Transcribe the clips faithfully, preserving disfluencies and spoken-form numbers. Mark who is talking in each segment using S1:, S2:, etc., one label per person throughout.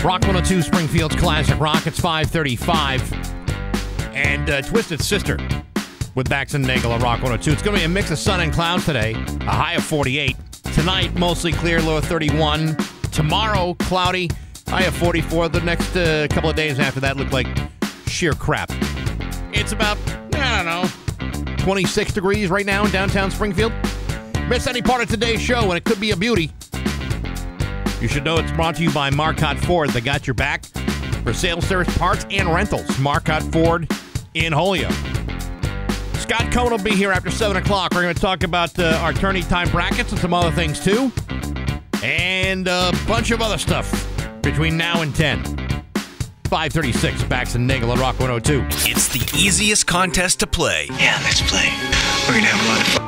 S1: Rock one oh two, Springfield's Classic Rock. It's five thirty-five. And uh, Twisted Sister with Bax and Nagle on Rock one oh two. It's going to be a mix of sun and clouds today. A high of forty-eight. Tonight, mostly clear, low of thirty-one. Tomorrow, cloudy, high of forty-four. The next uh, couple of days after that look like sheer crap. It's about, I don't know, twenty-six degrees right now in downtown Springfield. Miss any part of today's show, and it could be a beauty. You should know it's brought to you by Marcotte Ford. They got your back for sales, service, parts, and rentals. Marcotte Ford in Holyoke. Scott Cohen will be here after seven o'clock. We're going to talk about uh, our tourney time brackets and some other things, too. And a bunch of other stuff between now and ten. five thirty-six, Bax and Nagle on Rock one oh two.
S2: It's the easiest contest to play.
S3: Yeah, let's play. We're going to have a lot of fun.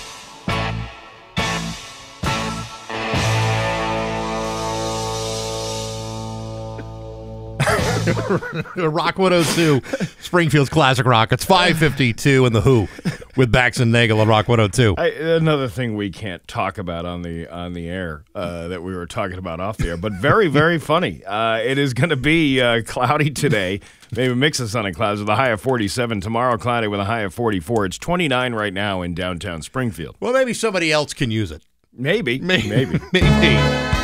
S1: Rock one oh two, Springfield's Classic Rock. It's five fifty-two in the Who with Bax and Nagle on Rock one oh two.
S4: I, another thing we can't talk about on the on the air uh, that we were talking about off the air, but very, very funny. Uh, it is going to be uh, cloudy today, maybe a mix of sun and clouds with a high of forty-seven. Tomorrow, cloudy with a high of forty-four. It's twenty-nine right now in downtown Springfield.
S1: Well, maybe somebody else can use it.
S4: Maybe.
S1: Maybe.
S4: Maybe.
S1: Maybe.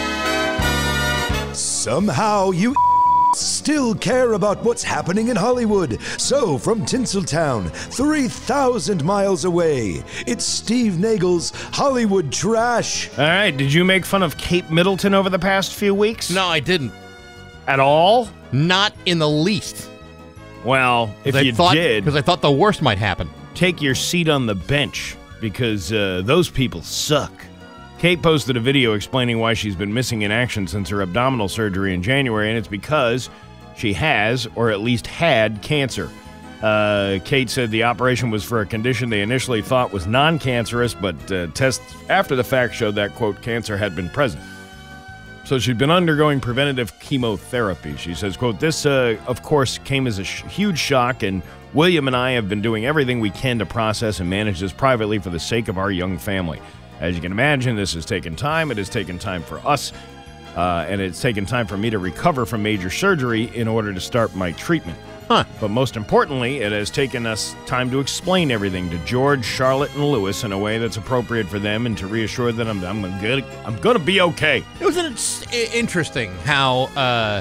S5: Somehow you still care about what's happening in Hollywood. So, from Tinseltown, three thousand miles away, it's Steve Nagle's Hollywood Trash.
S4: All right, did you make fun of Kate Middleton over the past few weeks?
S1: No, I didn't.
S4: At all?
S1: Not in the least.
S4: Well, if
S1: I
S4: you
S1: thought,
S4: did,
S1: because I thought the worst might happen.
S4: take your seat on the bench, because uh, those people suck. Kate posted a video explaining why she's been missing in action since her abdominal surgery in January, and it's because she has, or at least had, cancer. Uh, Kate said the operation was for a condition they initially thought was non-cancerous, but uh, tests after the fact showed that, quote, cancer had been present. So she'd been undergoing preventative chemotherapy. She says, quote, this, uh, of course, came as a sh- huge shock, and William and I have been doing everything we can to process and manage this privately for the sake of our young family. As you can imagine, this has taken time. It has taken time for us, uh, and it's taken time for me to recover from major surgery in order to start my treatment.
S1: Huh.
S4: But most importantly, it has taken us time to explain everything to George, Charlotte, and Lewis in a way that's appropriate for them and to reassure them I'm, I'm good. I'm going to be okay.
S1: It was it's interesting how uh,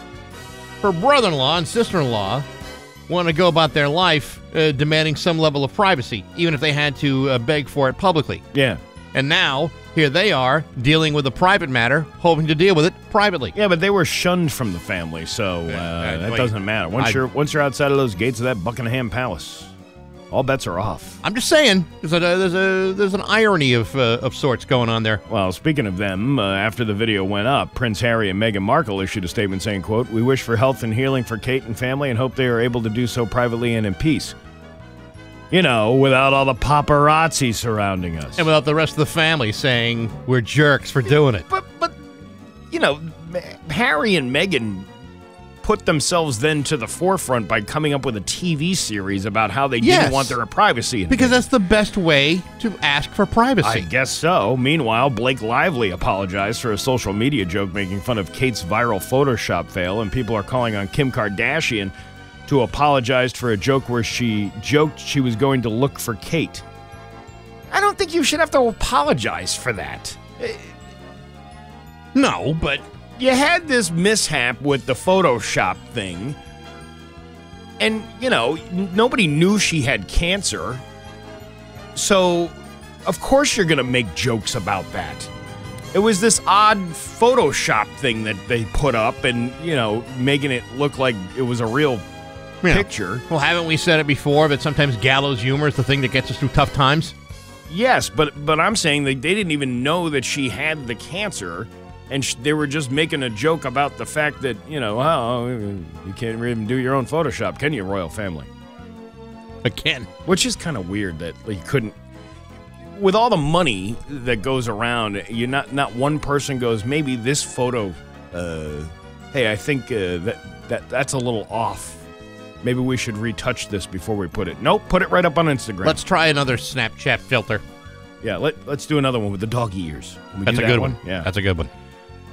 S1: her brother-in-law and sister-in-law want to go about their life uh, demanding some level of privacy, even if they had to uh, beg for it publicly.
S4: Yeah.
S1: And now, here they are, dealing with a private matter, hoping to deal with it privately.
S4: Yeah, but they were shunned from the family, so uh,
S1: Yeah,
S4: that
S1: wait,
S4: doesn't matter. Once
S1: I-
S4: you're once you're outside of those gates of that Buckingham Palace, all bets are off.
S1: I'm just saying, there's a there's a there's an irony of uh, of sorts going on there.
S4: Well, speaking of them, uh, after the video went up, Prince Harry and Meghan Markle issued a statement saying, quote, we wish for health and healing for Kate and family and hope they are able to do so privately and in peace. You know, without all the paparazzi surrounding us.
S1: And without the rest of the family saying we're jerks for doing it.
S4: But, but you know, Harry and Meghan put themselves then to the forefront by coming up with a T V series about how they
S1: Yes.
S4: didn't want their privacy.
S1: Because that's the best way to ask for privacy.
S4: I guess so. Meanwhile, Blake Lively apologized for a social media joke making fun of Kate's viral Photoshop fail, and people are calling on Kim Kardashian to apologize for a joke where she joked she was going to look for Kate. I don't think you should have to apologize for that.
S1: No, but
S4: You had this mishap with the Photoshop thing, and, you know, n- nobody knew she had cancer, so of course you're going to make jokes about that. It was this odd Photoshop thing that they put up and, you know, making it look like it was a real
S1: Yeah.
S4: picture.
S1: Well, haven't we said it before that sometimes gallows humor is the thing that gets us through tough times?
S4: Yes, but but I'm saying that they didn't even know that she had the cancer, and sh- they were just making a joke about the fact that, you know, oh, you can't even do your own Photoshop, can you, royal family?
S1: Again.
S4: Which is kind of weird that you couldn't. With all the money that goes around, you not not one person goes, maybe this photo, uh, hey, I think uh, that that that's a little off. Maybe we should retouch this before we put it. Nope, put it right up on Instagram.
S1: Let's try another Snapchat filter.
S4: yeah, let let's do another one with the doggy ears. Can we
S1: That's
S4: do
S1: a
S4: that
S1: good one.
S4: Yeah,
S1: That's a good one.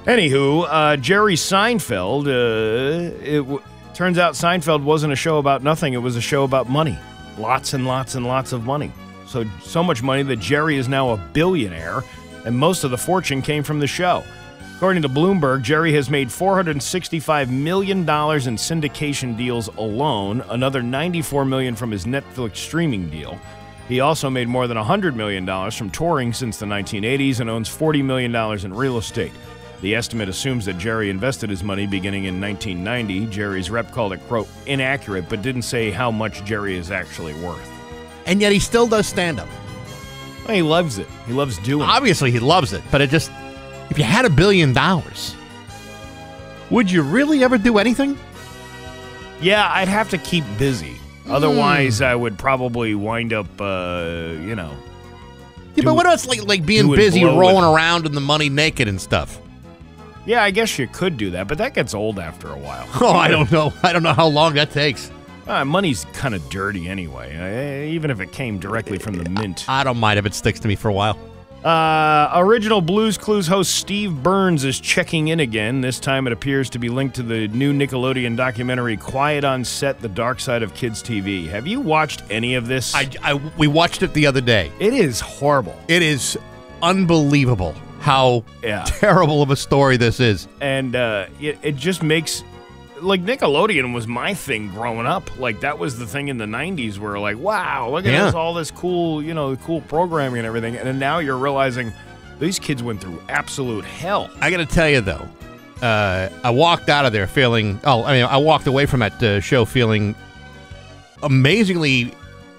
S4: Anywho, uh, Jerry Seinfeld, uh, it w- turns out Seinfeld wasn't a show about nothing. It was a show about money. Lots and lots and lots of money. So, so much money that Jerry is now a billionaire, and most of the fortune came from the show. According to Bloomberg, Jerry has made four hundred sixty-five million dollars in syndication deals alone, another ninety-four million dollars from his Netflix streaming deal. He also made more than one hundred million dollars from touring since the nineteen eighties and owns forty million dollars in real estate. The estimate assumes that Jerry invested his money beginning in nineteen ninety. Jerry's rep called it, quote, inaccurate, but didn't say how much Jerry is actually worth.
S1: And yet he still does stand-up.
S4: Well, he loves it. He loves doing it.
S1: Obviously he loves it, but it just, if you had a billion dollars, would you really ever do anything?
S4: Yeah, I'd have to keep busy. Otherwise, mm. I would probably wind up, uh, you know.
S1: Yeah, do, but what else, like, like being busy rolling around in the money naked and stuff?
S4: Yeah, I guess you could do that, but that gets old after a while.
S1: Oh, I don't know. I don't know how long that takes.
S4: Uh, money's kind of dirty anyway, uh, even if it came directly from the mint.
S1: I don't mind if it sticks to me for a while.
S4: Uh, original Blues Clues host Steve Burns is checking in again. This time it appears to be linked to the new Nickelodeon documentary Quiet on Set, The Dark Side of Kids T V. Have you watched any of this?
S1: I, I, we watched it the other day.
S4: It is horrible.
S1: It is unbelievable how
S4: yeah.
S1: terrible of a story this is.
S4: And uh, it, it just makes... Like, Nickelodeon was my thing growing up. Like, that was the thing in the nineties where, like, wow, look at
S1: yeah.
S4: this, all this cool, you know, cool programming and everything. And then now you're realizing these kids went through absolute hell.
S1: I got to tell you, though, uh, I walked out of there feeling, oh, I mean, I walked away from that uh, show feeling amazingly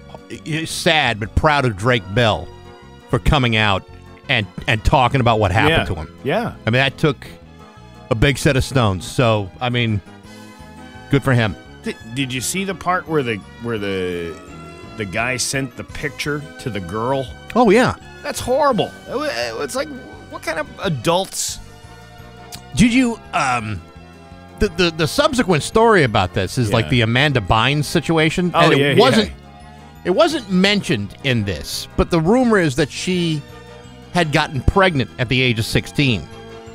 S1: sad but proud of Drake Bell for coming out and, and talking about what happened
S4: yeah.
S1: to him.
S4: Yeah.
S1: I mean, that took a big set of stones. So, I mean... Good for him.
S4: Did, did you see the part where the where the the guy sent the picture to the girl?
S1: Oh yeah,
S4: that's horrible. It, it's like, what kind of adults?
S1: Did you um, the the, the subsequent story about this is yeah. like the Amanda Bynes situation,
S4: oh,
S1: and it
S4: yeah,
S1: wasn't
S4: yeah.
S1: it wasn't mentioned in this, but the rumor is that she had gotten pregnant at the age of sixteen,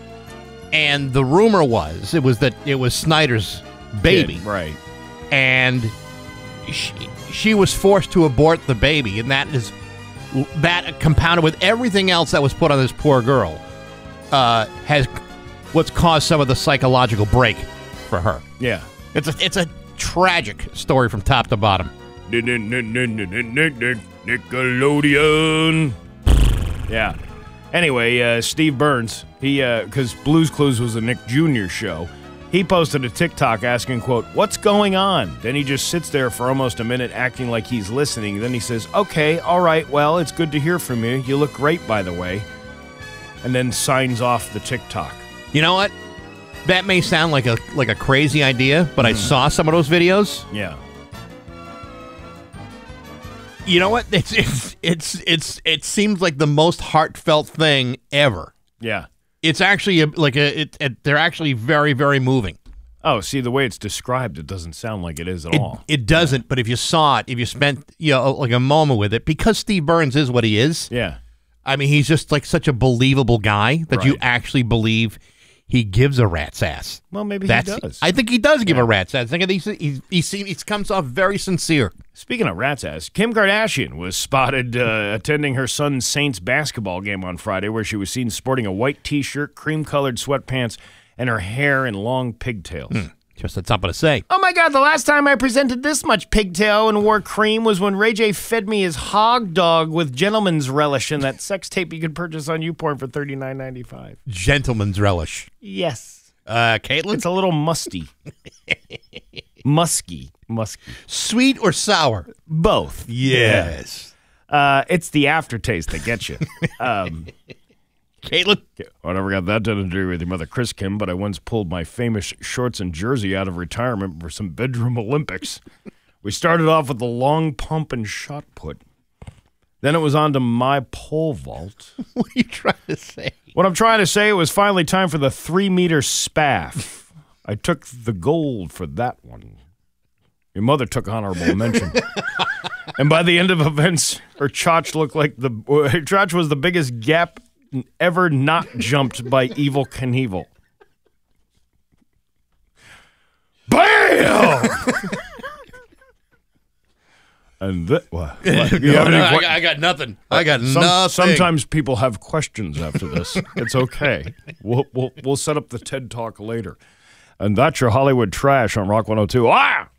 S1: and the rumor was it was that it was Snyder's baby,
S4: Kid, right?
S1: And she, she was forced to abort the baby, and that is that compounded with everything else that was put on this poor girl uh, has what's caused some of the psychological break for her.
S4: Yeah,
S1: it's a it's a tragic story from top to bottom.
S4: Nickelodeon. Yeah. Anyway, uh, Steve Burns, he because uh, Blues Clues was a Nick Junior show. He posted a TikTok asking, quote, what's going on? Then he just sits there for almost a minute acting like he's listening. Then he says, okay, all right, well, it's good to hear from you. You look great, by the way. And then signs off the TikTok.
S1: You know what? That may sound like a like a crazy idea, but mm. I saw some of those videos.
S4: Yeah.
S1: You know what? It's it's it's it's it seems like the most heartfelt thing ever.
S4: Yeah.
S1: It's actually a, like a. It, it, they're actually very, very moving.
S4: Oh, see, the way it's described, it doesn't sound like it is at
S1: it,
S4: all.
S1: It doesn't. Yeah. But if you saw it, if you spent you know like a moment with it, because Steve Burns is what he is.
S4: Yeah.
S1: I mean, he's just like such a believable guy that right. you actually believe he gives a rat's ass.
S4: Well, maybe
S1: That's,
S4: he does.
S1: I think he does give yeah. a rat's ass. I think he he he, seems, he comes off very sincere.
S4: Speaking of rat's ass, Kim Kardashian was spotted uh, attending her son's Saints basketball game on Friday, where she was seen sporting a white T-shirt, cream-colored sweatpants, and her hair in long pigtails.
S1: Hmm. Just that's something to say.
S4: Oh my God, the last time I presented this much pigtail and wore cream was when Ray J fed me his hog dog with gentleman's relish in that sex tape you could purchase on YouPorn for thirty-nine ninety-five.
S1: Gentleman's relish.
S4: Yes.
S1: Uh, Caitlin?
S4: It's a little musty. Musky. Musky.
S1: Sweet or sour?
S4: Both.
S1: Yes.
S4: Yeah. Uh, it's the aftertaste that gets you. Um,
S1: Caitlin?
S4: I never got that to do with your mother, Chris Kim, but I once pulled my famous shorts and jersey out of retirement for some bedroom Olympics. We started off with the long pump and shot put. Then it was on to my pole vault.
S1: What are you trying to say?
S4: What I'm trying to say, it was finally time for the three-meter spaff. I took the gold for that one. Your mother took honorable mention. And by the end of events, her chotch looked like the her chotch was the biggest gap ever not jumped by Evel Knievel. Damn! and th- what? what? You
S1: No,
S4: have any
S1: no, I,
S4: que-
S1: got, I got nothing. I got
S4: Some-
S1: nothing.
S4: Sometimes people have questions after this. It's okay. We'll, we'll we'll set up the TED Talk later. And that's your Hollywood trash on Rock one oh two. Ah!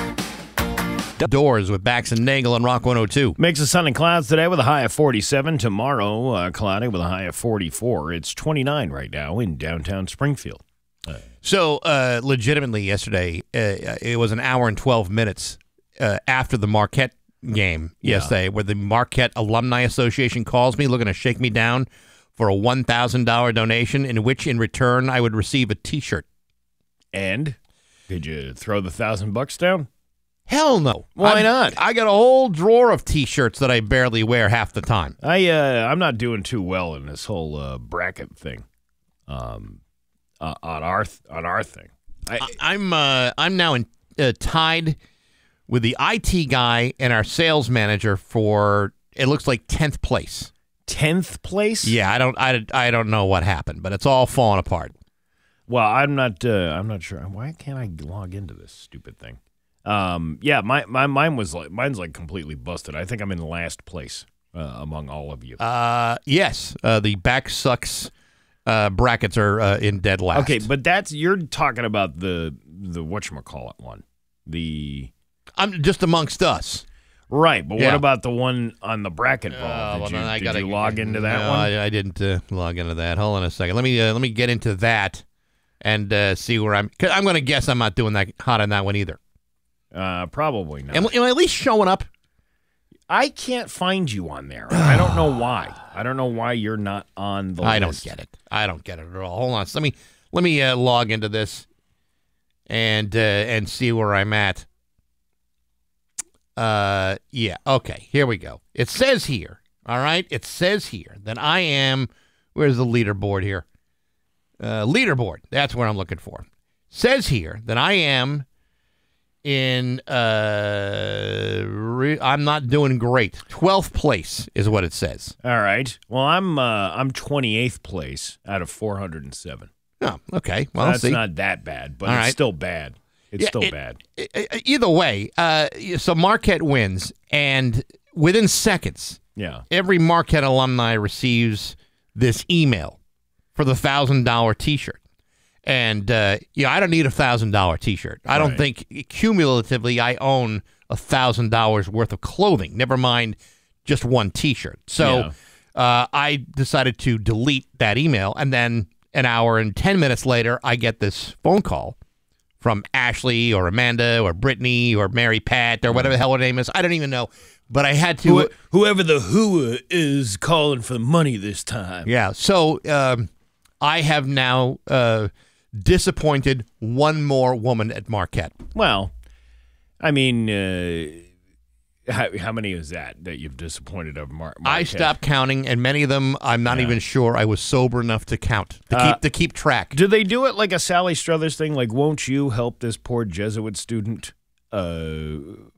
S1: Doors with Bax and Nagle on Rock one oh two.
S4: Makes of sun and clouds today with a high of forty-seven. Tomorrow, uh, cloudy with a high of forty-four. It's twenty-nine right now in downtown Springfield.
S1: So, uh, legitimately, yesterday, uh, it was an hour and twelve minutes uh, after the Marquette game yesterday, where the Marquette Alumni Association calls me looking to shake me down for a one thousand dollars donation, in which, in return, I would receive a T-shirt.
S4: And did you throw the thousand bucks down?
S1: Hell no.
S4: Why
S1: I'm-
S4: not?
S1: I got a whole drawer of T-shirts that I barely wear half the time.
S4: I uh, I'm not doing too well in this whole uh, bracket thing. Um, uh, on our th- on our thing. I,
S1: I, I'm uh, I'm now in, uh, tied with the I T guy and our sales manager for, it looks like tenth place.
S4: tenth place.
S1: Yeah, I don't I, I don't know what happened, but it's all falling apart.
S4: Well, I'm not. Uh, I'm not sure. Why can't I log into this stupid thing? Um, yeah, my, my mine was like mine's like completely busted. I think I'm in last place uh, among all of you.
S1: Uh, yes, uh, the back sucks uh, brackets are uh, in dead last.
S4: Okay, but that's you're talking about the the whatchamacallit one. The
S1: I'm just amongst us.
S4: right, but
S1: Yeah.
S4: what about the one on the bracket ball?
S1: Uh,
S4: did
S1: well,
S4: you,
S1: then I
S4: did
S1: gotta,
S4: you log into that
S1: no,
S4: one?
S1: I, I didn't uh, log into that. Hold on a second. Let me uh, let me get into that and uh, see where I'm. Cause I'm going to guess I'm not doing that hot on that one either.
S4: Uh, probably not.
S1: Am, am I at least showing up?
S4: I can't find you on there. I don't know why. I don't know why you're not on the
S1: I
S4: list.
S1: don't get it. I don't get it at all. Hold on. So let me let me uh, log into this and uh, and see where I'm at. Uh, yeah. Okay. Here we go. It says here. All right. It says here that I am. Where's the leaderboard here? Uh, leaderboard. That's what I'm looking for. Says here that I am in. Uh, re- I'm not doing great. twelfth place is what it says.
S4: All right. Well, I'm uh, I'm twenty-eighth place out of four hundred seven.
S1: Oh, okay.
S4: So
S1: Well,
S4: that's
S1: see.
S4: not that bad, but
S1: All
S4: it's
S1: right.
S4: still bad. It's
S1: Yeah,
S4: still
S1: it-
S4: bad.
S1: E- e- Either way, uh, so Marquette wins, and within seconds,
S4: Yeah.
S1: every Marquette alumni receives this email for the thousand dollar T-shirt. And uh, yeah, I don't need a thousand dollar T-shirt. I don't
S4: Right.
S1: think cumulatively I own a thousand dollars worth of clothing. Never mind just one T-shirt. So uh, I decided to delete that email, and then an hour and ten minutes later, I get this phone call from Ashley or Amanda or Brittany or Mary Pat or whatever the hell her name is. I don't even know. But I had to.
S4: Who, whoever the who is calling for the money this time.
S1: Yeah. So um, I have now uh, disappointed one more woman at Marquette.
S4: Well, I mean, uh, how, how many is that that you've disappointed of Mar- Marquette?
S1: I stopped counting, and many of them I'm not
S4: Yeah.
S1: even sure I was sober enough to count to
S4: Uh,
S1: keep to keep track.
S4: Do they do it like a Sally Struthers thing? Like, won't you help this poor Jesuit student? Uh,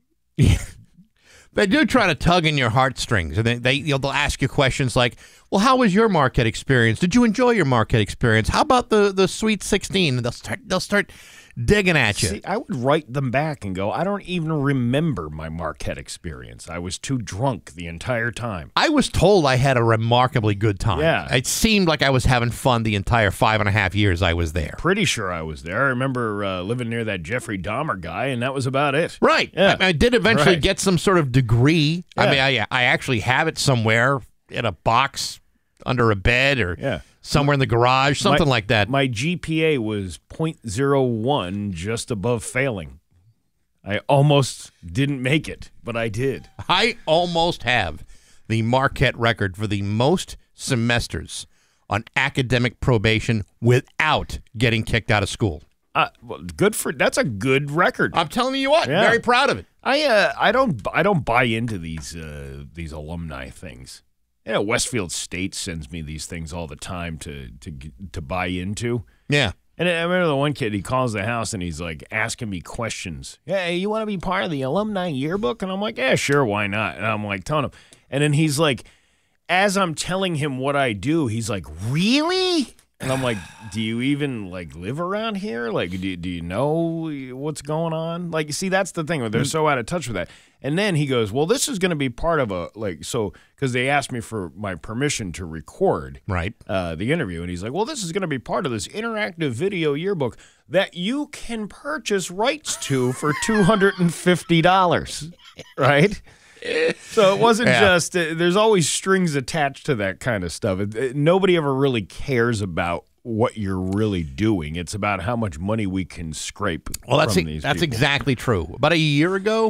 S1: They do try to tug in your heartstrings, and they, they you know, they'll ask you questions like, "Well, how was your Marquette experience? Did you enjoy your Marquette experience? How about the the Sweet sixteen?" And they'll start they'll start digging at you.
S4: See, I would write them back and go, I don't even remember my Marquette experience. I was too drunk the entire time.
S1: I was told I had a remarkably good time.
S4: Yeah.
S1: It seemed like I was having fun the entire five and a half years I was there.
S4: Pretty sure I was there. I remember uh, living near that Jeffrey Dahmer guy, and that was about it.
S1: Right.
S4: Yeah.
S1: I, I did eventually
S4: Right.
S1: get some sort of degree. I
S4: Yeah.
S1: mean, I, I actually have it somewhere in a box under a bed or
S4: Yeah.
S1: somewhere in the garage, something
S4: My-
S1: like that.
S4: My G P A was point zero one, just above failing. I almost didn't make it, but I did.
S1: I almost have the Marquette record for the most semesters on academic probation without getting kicked out of school.
S4: Uh, well, good for that's a good record.
S1: I'm telling you what,
S4: Yeah.
S1: very proud of it.
S4: I uh, I don't I don't buy into these uh, these alumni things. Yeah, Westfield State sends me these things all the time to to to buy into.
S1: Yeah.
S4: And I remember the one kid, he calls the house and he's like asking me questions. Hey, you want to be part of the alumni yearbook? And I'm like, yeah, sure, why not? And I'm like telling him. And then he's like, as I'm telling him what I do, he's like, really? And I'm like, do you even, like, live around here? Like, do, do you know what's going on? Like, you see, that's the thing. They're so out of touch with that. And then he goes, well, this is going to be part of a, like, so, because they asked me for my permission to record
S1: Right.
S4: uh, the interview. And he's like, well, this is going to be part of this interactive video yearbook that you can purchase rights to for two hundred fifty dollars. Right? So it wasn't
S1: Yeah.
S4: just, uh, there's always strings attached to that kind of stuff. It, it, nobody ever really cares about what you're really doing. It's about how much money we can scrape
S1: Well, that's
S4: from
S1: e-
S4: these
S1: that's
S4: people.
S1: exactly true. About a year ago,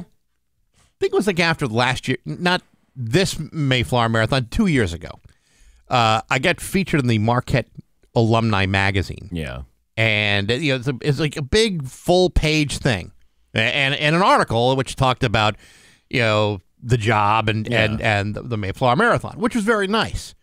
S1: I think it was like after last year, not this Mayflower Marathon, two years ago, uh, I got featured in the Marquette Alumni Magazine.
S4: Yeah.
S1: And you know, it's, a, it's like a big full page thing, and and an article which talked about, you know, the job and
S4: Yeah.
S1: and and the Mayflower Marathon, which was very nice.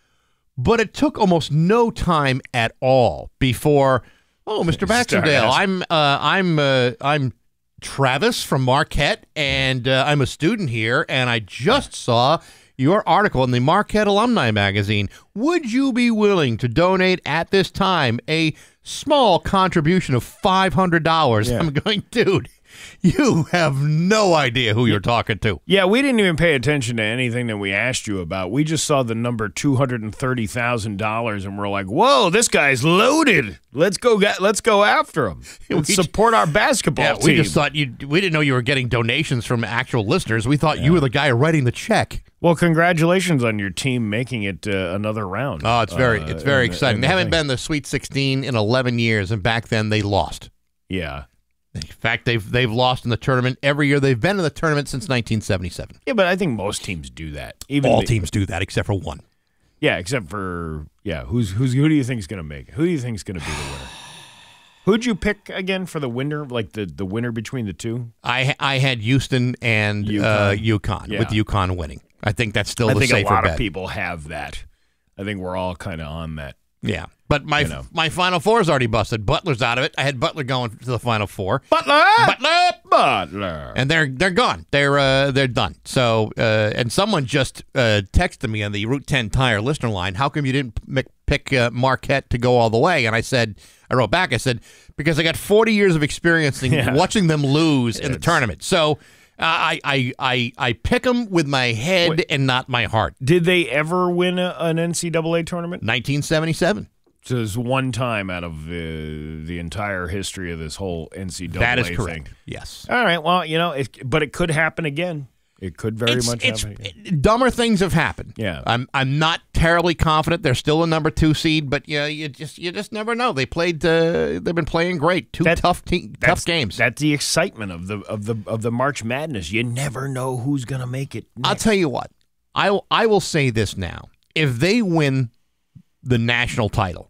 S1: But it took almost no time at all before, oh, Mister
S4: Start
S1: Baxendale,
S4: asking.
S1: I'm uh, I'm uh, I'm Travis from Marquette, and uh, I'm a student here, and I just saw your article in the Marquette Alumni Magazine. Would you be willing to donate at this time a small contribution of five hundred dollars?
S4: Yeah.
S1: I'm going, dude, you have no idea who you're talking to.
S4: Yeah, we didn't even pay attention to anything that we asked you about. We just saw the number two hundred thirty thousand dollars, and we're like, whoa, this guy's loaded. Let's go get, let's go after him. Let's
S1: We-
S4: support our basketball
S1: Yeah,
S4: team.
S1: we just thought you. We didn't know you were getting donations from actual listeners. We thought you were the guy writing the check.
S4: Well, congratulations on your team making it uh, another round.
S1: Oh, it's very,
S4: uh,
S1: it's very
S4: in the-
S1: exciting.
S4: in
S1: They
S4: the
S1: haven't
S4: thing.
S1: been the Sweet sixteen in eleven years, and back then they lost.
S4: Yeah.
S1: In fact, they've they've lost in the tournament every year. They've been in the tournament since nineteen seventy-seven.
S4: Yeah, but I think most teams do that. Even
S1: All
S4: the-
S1: teams do that except for one.
S4: Yeah, except for yeah, who's who's who do you think is going to make it? Who do you think is going to be the winner? Who'd you pick again for the winner? Like the, the winner between the two?
S1: I I had Houston and uh,
S4: UConn.
S1: UConn
S4: Yeah.
S1: with UConn winning. I think that's still
S4: I
S1: the
S4: think a
S1: safer
S4: lot
S1: bet.
S4: of people have that. I think we're all kind of on that.
S1: Yeah, but my
S4: You know.
S1: my Final Four is already busted. Butler's out of it. I had Butler going to the Final Four.
S4: Butler,
S1: Butler,
S4: Butler.
S1: and they're they're gone. They're uh, they're done. So uh, and someone just uh, texted me on the Route ten Tire listener line. How come you didn't m- pick uh, Marquette to go all the way? And I said, I wrote back. I said because I got forty years of experience in
S4: Yeah.
S1: watching them lose in the
S4: It's-
S1: tournament. So uh, I I I I pick them with my head
S4: Wait.
S1: and not my heart.
S4: Did they ever win a, an N C double A tournament?
S1: nineteen seventy-seven.
S4: So it's one time out of the the entire history of this whole N C double A
S1: That is
S4: thing.
S1: correct. Yes.
S4: All right. Well, you know, it, but it could happen again. It could very
S1: It's,
S4: much
S1: it's
S4: happen again.
S1: dumber things have happened.
S4: Yeah.
S1: I'm I'm not terribly confident they're still a number two seed, but yeah, you just you just never know. They played. Uh, they've been playing great. Two
S4: That-
S1: tough te-
S4: That's-
S1: tough games.
S4: That's the excitement of the of the of the March Madness. You never know who's gonna make it.
S1: I'll
S4: next.
S1: tell you what. I will, I will say this now. If they win the national title,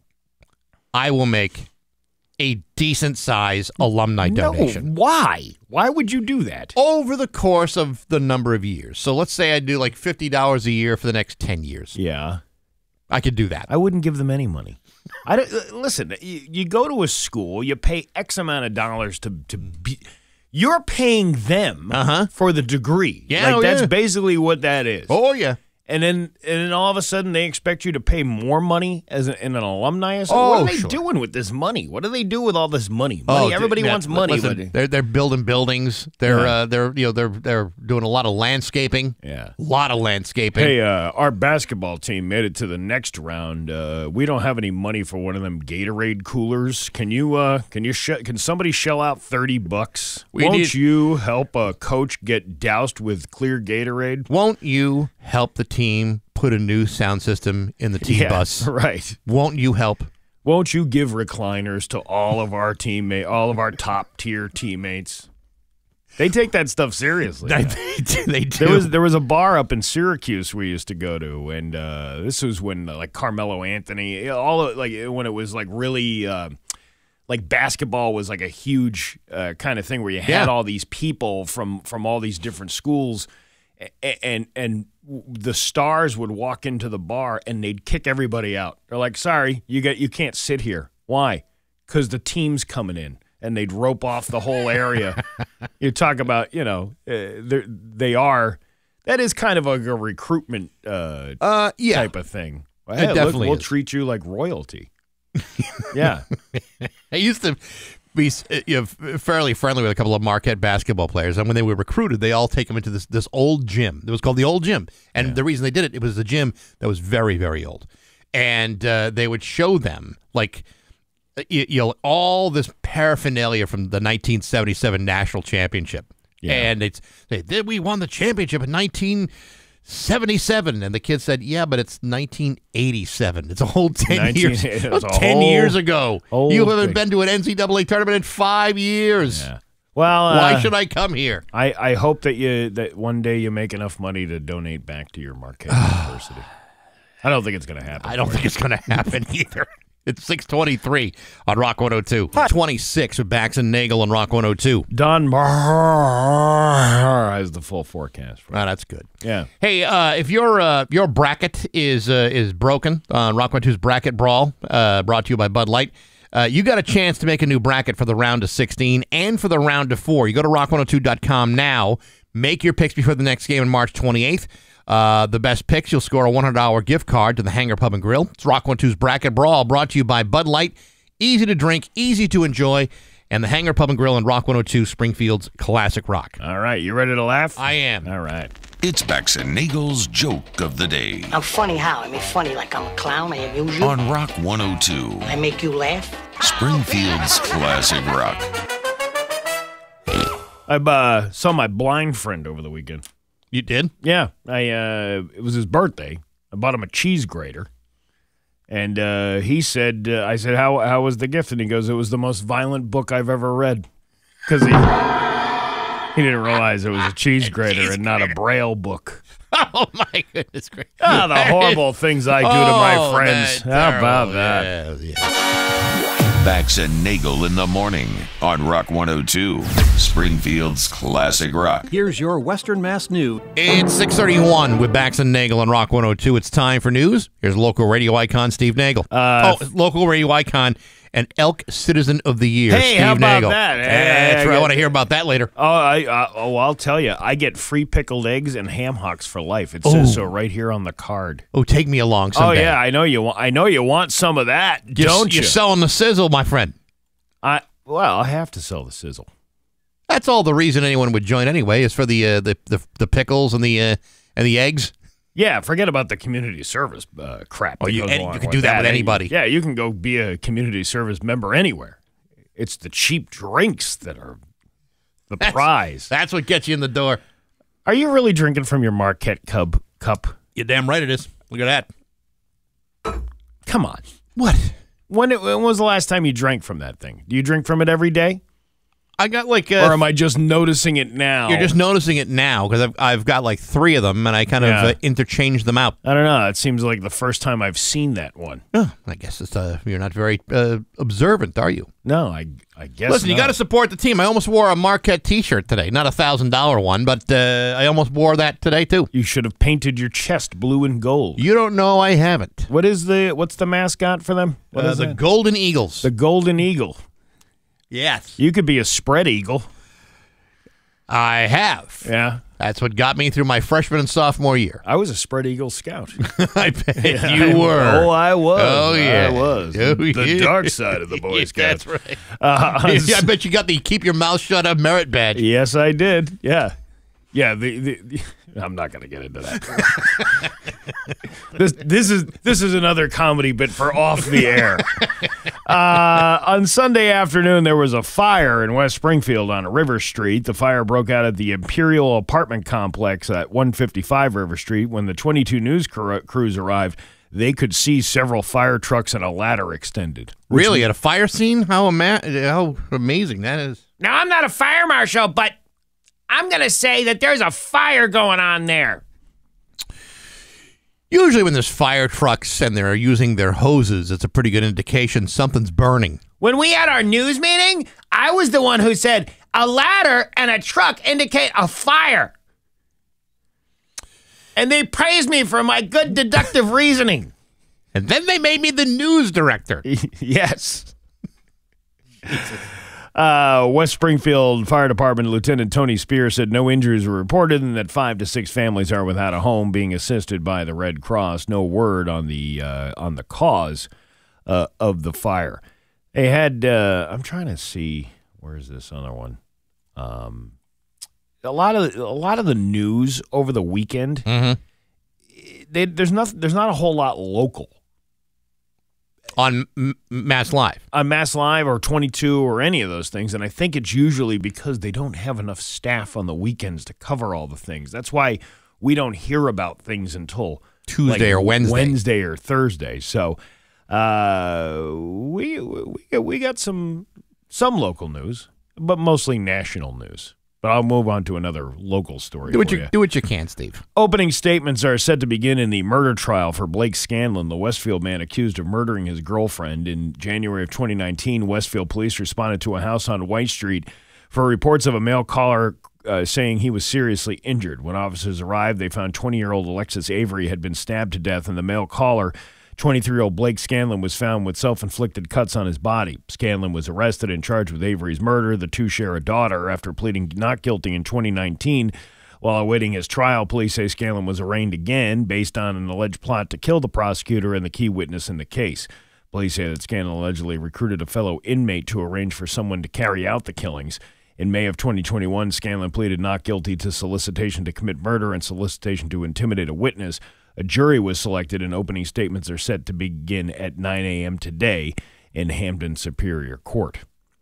S1: I will make a decent size alumni
S4: No,
S1: donation
S4: why? Why would you do that?
S1: over the course of the number of years. So let's say I do like fifty dollars a year for the next ten years.
S4: Yeah,
S1: I could do that.
S4: I wouldn't give them any money. I don't, uh, listen. You, you go to a school, you pay X amount of dollars to to be. You're paying them
S1: Uh-huh.
S4: for the degree.
S1: Yeah,
S4: like
S1: oh,
S4: that's
S1: yeah.
S4: basically what that is.
S1: Oh yeah.
S4: And then, and then all of a sudden, they expect you to pay more money as an, in an alumni. Or something?
S1: Oh,
S4: what are they
S1: sure.
S4: doing with this money? What do they do with all this money? Money.
S1: Oh,
S4: Everybody
S1: yeah,
S4: wants money.
S1: listen,
S4: but,
S1: they're they're building buildings. They're
S4: Yeah.
S1: uh, they're you know they're they're doing a lot of landscaping.
S4: yeah.
S1: A lot of landscaping.
S4: Hey, uh, our basketball team made it to the next round. Uh, we don't have any money for one of them Gatorade coolers. Can you? Uh, can you? Sh- can somebody shell out thirty bucks?
S1: We
S4: Won't
S1: need-
S4: you help a coach get doused with clear Gatorade?
S1: Won't you help the team put a new sound system in the team
S4: Yeah,
S1: bus?
S4: right.
S1: Won't you help?
S4: Won't you give recliners to all of our teammate, all of our top tier teammates? They take that stuff seriously.
S1: They, do- they do.
S4: There was there was a bar up in Syracuse we used to go to, and uh, this was when uh, like Carmelo Anthony, all of, like when it was like really uh, like basketball was like a huge uh, kind of thing where you had
S1: Yeah.
S4: all these people from from all these different schools, and and and the stars would walk into the bar and they'd kick everybody out. They're like, "Sorry, you get you can't sit here." Why? Because the team's coming in. And they'd rope off the whole area. You talk about, you know, uh, they're- they are. That is kind of a, a recruitment uh,
S1: uh, yeah.
S4: type of thing. Well,
S1: It
S4: hey, look,
S1: definitely
S4: we'll
S1: is.
S4: treat you like royalty. Yeah.
S1: I used to be you know, fairly friendly with a couple of Marquette basketball players, and when they were recruited, they all take them into this this old gym. It was called the Old Gym, and yeah. the reason they did it, it was a gym that was very, very old, and uh, they would show them like you, you know all this paraphernalia from the nineteen seventy-seven national championship, yeah. and it's they did we won the championship in nineteen seventy-seven, and the kid said, "Yeah, but it's nineteen eighty-seven. It's a whole ten nineteen, years. It was ten whole, years ago. You haven't thing. been to an N C double A tournament in five years. Yeah.
S4: Well, uh,
S1: why should I come here?
S4: I, I hope that you that one day you make enough money to donate back to your Marquette University. I don't think it's going to happen.
S1: I don't think you. it's going to happen either. It's six twenty-three on Rock one oh two. twenty-six with Bax and Nagle on Rock one oh two.
S4: Don Mar has the full forecast.
S1: For oh, that's good.
S4: Yeah.
S1: Hey, uh, if your uh, your bracket is uh, is broken on Rock one oh two's Bracket Brawl, uh, brought to you by Bud Light, uh, you got a chance to make a new bracket for the round of sixteen and for the round of four. You go to rock one oh two dot com now. Make your picks before the next game on March twenty-eighth. Uh, the best picks, you'll score a one hundred dollars gift card to the Hangar Pub and Grill. It's Rock one oh two's Bracket Brawl, brought to you by Bud Light. Easy to drink, easy to enjoy, and the Hangar Pub and Grill and Rock one oh two, Springfield's classic rock.
S4: All right, you ready to laugh?
S1: I am.
S4: All right.
S2: It's Bax and Nagle's Joke of the Day.
S6: I'm funny how? I mean funny like I'm a clown, I amuse you?
S2: On Rock one oh two.
S6: I make you laugh?
S2: Springfield's classic rock.
S4: I uh, saw my blind friend over the weekend.
S1: You did?
S4: Yeah. I. Uh, it was his birthday. I bought him a cheese grater. And uh, he said, uh, I said, how how was the gift? And he goes, it was the most violent book I've ever read. Because he, he didn't realize it was a cheese grater cheese and not grater. a Braille book.
S1: Oh, my goodness.
S4: Ah, the horrible things I do
S1: oh,
S4: to my friends. How about that?
S1: Yeah, yeah.
S2: Bax and Nagle in the morning on Rock one oh two, Springfield's classic rock.
S7: Here's your Western Mass news.
S1: It's six thirty-one with Bax and Nagle on Rock one oh two. It's time for news. Here's local radio icon Steve Nagle.
S4: Uh,
S1: oh, local radio icon and Elk Citizen of the Year,
S4: hey,
S1: Steve
S4: how about
S1: Nagle.
S4: that?
S1: Hey,
S4: hey,
S1: that's
S4: I,
S1: right. I want to hear about that later.
S4: Oh, I, uh, oh, I'll tell you. I get free pickled eggs and ham hocks for life. It says Ooh. so right here on the card.
S1: Oh, take me along someday.
S4: Oh yeah, I know you want. I know you want some of that,
S1: you're,
S4: don't you?
S1: You're selling the sizzle, my friend.
S4: I well, I have to sell the sizzle.
S1: That's all the reason anyone would join anyway, is for the uh, the, the the pickles and the uh, and the eggs.
S4: Yeah, forget about the community service uh, crap.
S1: Oh, you, any, you can do that, that with anybody.
S4: Yeah, you can go be a community service member anywhere. It's the cheap drinks that are the
S1: that's,
S4: prize.
S1: That's what gets you in the door.
S4: Are you really drinking from your Marquette Cub cup?
S1: You're damn right it is. Look at that.
S4: Come on.
S1: What?
S4: When, it, when was the last time you drank from that thing? Do you drink from it every day?
S1: I got like, uh,
S4: or am I just noticing it now?
S1: You're just noticing it now because I've I've got like three of them and I kind
S4: yeah.
S1: of uh, interchange them out.
S4: I don't know. It seems like the first time I've seen that one.
S1: Oh, I guess it's uh, you're not very uh, observant, are you?
S4: No, I I guess.
S1: Listen,
S4: not.
S1: You got to support the team. I almost wore a Marquette T-shirt today, not a thousand dollar one, but uh, I almost wore that today too.
S4: You should have painted your chest blue and gold.
S1: You don't know I haven't.
S4: What is the what's the mascot for them? What
S1: uh,
S4: is
S1: the
S4: that?
S1: Golden Eagles.
S4: The Golden Eagle.
S1: Yes.
S4: You could be a spread eagle.
S1: I have.
S4: Yeah.
S1: That's what got me through my freshman and sophomore year.
S4: I was a spread eagle scout.
S1: I bet
S4: yeah,
S1: you
S4: I,
S1: were.
S4: Oh, I was.
S1: Oh, yeah.
S4: I was.
S1: Oh,
S4: the
S1: yeah.
S4: dark side of the Boy
S1: yeah,
S4: Scouts.
S1: That's right.
S4: Uh,
S1: yeah, I bet you got the keep your mouth shut up merit badge.
S4: Yes, I did. Yeah. Yeah, the, the, the I'm not going to get into that. this this is this is another comedy bit for off the air. Uh, on Sunday afternoon, there was a fire in West Springfield on River Street. The fire broke out at the Imperial apartment complex at one fifty-five River Street. When the twenty-two news cr- crews arrived, they could see several fire trucks and a ladder extended.
S1: Really? At a fire scene? How, ama- how amazing that is.
S8: Now, I'm not a fire marshal, but I'm going to say that there's a fire going on there.
S1: Usually when there's fire trucks and they're using their hoses, it's a pretty good indication something's burning.
S8: When we had our news meeting, I was the one who said a ladder and a truck indicate a fire. And they praised me for my good deductive reasoning.
S1: And then they made me the news director.
S4: Yes. Uh, West Springfield Fire Department Lieutenant Tony Spear said no injuries were reported and that five to six families are without a home being assisted by the Red Cross. No word on the uh, on the cause uh, of the fire. They had, uh, I'm trying to see, where's this other one? Um, a lot of a lot of the news over the weekend,
S1: Mm-hmm.
S4: they, there's not there's not a whole lot local
S1: On M- Mass Live.
S4: on Mass Live or twenty-two or any of those things, and I think it's usually because they don't have enough staff on the weekends to cover all the things. That's why we don't hear about things until
S1: Tuesday
S4: like
S1: or Wednesday.
S4: Wednesday or Thursday. So uh, we we we got some some local news, but mostly national news. But I'll move on to another local story.
S1: Do what
S4: for
S1: you,
S4: you.
S1: do what you can, Steve.
S4: Opening statements are set to begin in the murder trial for Blake Scanlon, the Westfield man accused of murdering his girlfriend. In January of twenty nineteen, Westfield police responded to a house on White Street for reports of a male caller uh, saying he was seriously injured. When officers arrived, they found twenty-year-old Alexis Avery had been stabbed to death, and the male caller, twenty-three-year-old Blake Scanlon, was found with self-inflicted cuts on his body. Scanlon was arrested and charged with Avery's murder. The two share a daughter. After pleading not guilty in twenty nineteen, while awaiting his trial, police say Scanlon was arraigned again based on an alleged plot to kill the prosecutor and the key witness in the case. Police say that Scanlon allegedly recruited a fellow inmate to arrange for someone to carry out the killings. In May of twenty twenty-one, Scanlon pleaded not guilty to solicitation to commit murder and solicitation to intimidate a witness. A jury was selected, and opening statements are set to begin at nine a.m. today in Hampden Superior Court.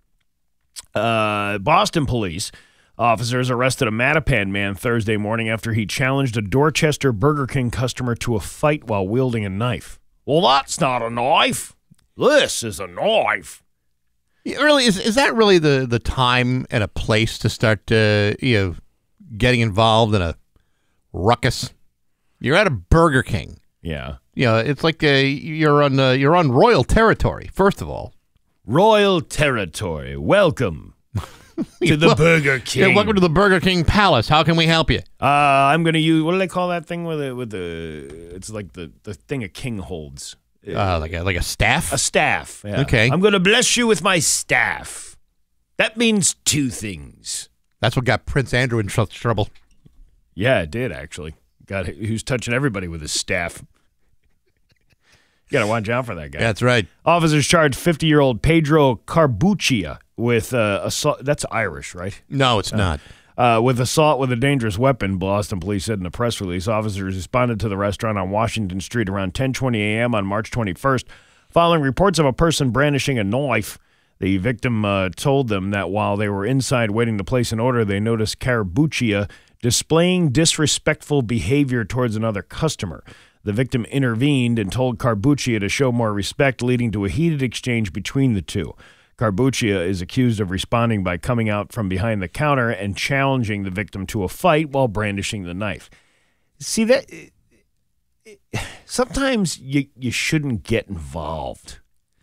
S4: Uh, Boston police officers arrested a Mattapan man Thursday morning after he challenged a Dorchester Burger King customer to a fight while wielding a knife. Well, that's not a knife. This is a knife.
S1: Yeah, really, is is that really the, the time and a place to start uh, you know getting involved in a ruckus? You're at a Burger King.
S4: Yeah.
S1: You know, it's like uh, you're on uh, you're on royal territory. First of all,
S4: Royal territory. Welcome to the Burger King.
S1: yeah, welcome to the Burger King Palace. How can we help you?
S4: Uh, I'm gonna use, what do they call that thing with the with the? It's like the, the thing a king holds.
S1: Uh, like a like a staff.
S4: A staff. Yeah.
S1: Okay.
S4: I'm gonna bless you with my staff. That means two things.
S1: That's what got Prince Andrew in such trouble.
S4: Yeah, it did actually. Got who's touching everybody with his staff. You gotta watch out for that guy.
S1: That's right.
S4: Officers charged fifty-year-old Pedro Carbuccia with uh, assault. That's Irish, right?
S1: No, it's not.
S4: Uh, with assault with a dangerous weapon, Boston police said in a press release. Officers responded to the restaurant on Washington Street around ten twenty a.m. on March twenty-first, following reports of a person brandishing a knife. The victim uh, told them that while they were inside waiting to place an order, they noticed Carbuccia displaying disrespectful behavior towards another customer. The victim intervened and told Carbuccia to show more respect, leading to a heated exchange between the two. Carbuccia is accused of responding by coming out from behind the counter and challenging the victim to a fight while brandishing the knife. See, that sometimes you, you shouldn't get involved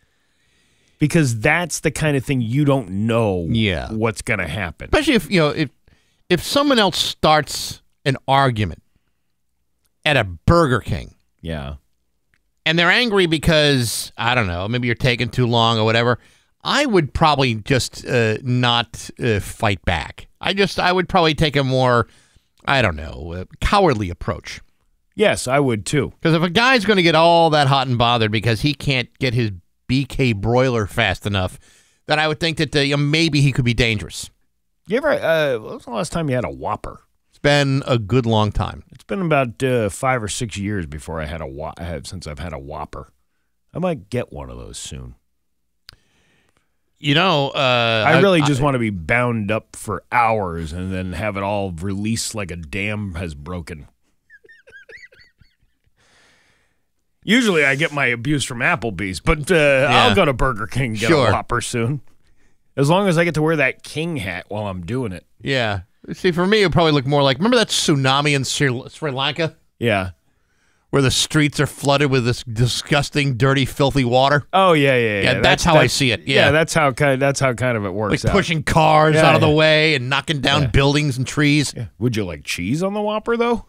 S4: because that's the kind of thing you don't know
S1: Yeah.
S4: what's going to happen.
S1: Especially if you know if if someone else starts an argument at a Burger King.
S4: Yeah.
S1: And they're angry because, I don't know, maybe you're taking too long or whatever. I would probably just uh, not uh, fight back. I just, I would probably take a more, I don't know, uh, cowardly approach.
S4: Yes, I would too.
S1: Because if a guy's going to get all that hot and bothered because he can't get his B K broiler fast enough, then I would think that uh, you know, maybe he could be dangerous.
S4: You ever, uh, when was the last time you had a Whopper?
S1: It's been a good long time.
S4: It's been about uh, five or six years before I had a Wha- I had, since I've had a Whopper. I might get one of those soon.
S1: You know, uh,
S4: I really
S1: I,
S4: just
S1: I,
S4: want to be bound up for hours and then have it all released like a dam has broken. Usually I get my abuse from Applebee's, but uh,
S1: Yeah.
S4: I'll go to Burger King and get
S1: Sure.
S4: a Whopper soon. As long as I get to wear that king hat while I'm doing it.
S1: Yeah. See, for me, it would probably look more like, remember that tsunami in Sri, Sri Lanka?
S4: Yeah.
S1: Where the streets are flooded with this disgusting, dirty, filthy water?
S4: Oh, yeah, yeah, yeah.
S1: Yeah, that's how I see it, yeah.
S4: that's how kind that's how kind of it works
S1: Like
S4: out.
S1: pushing cars
S4: Yeah,
S1: out of the
S4: yeah.
S1: way and knocking down
S4: Yeah.
S1: buildings and trees.
S4: Yeah. Would you like cheese on the Whopper, though?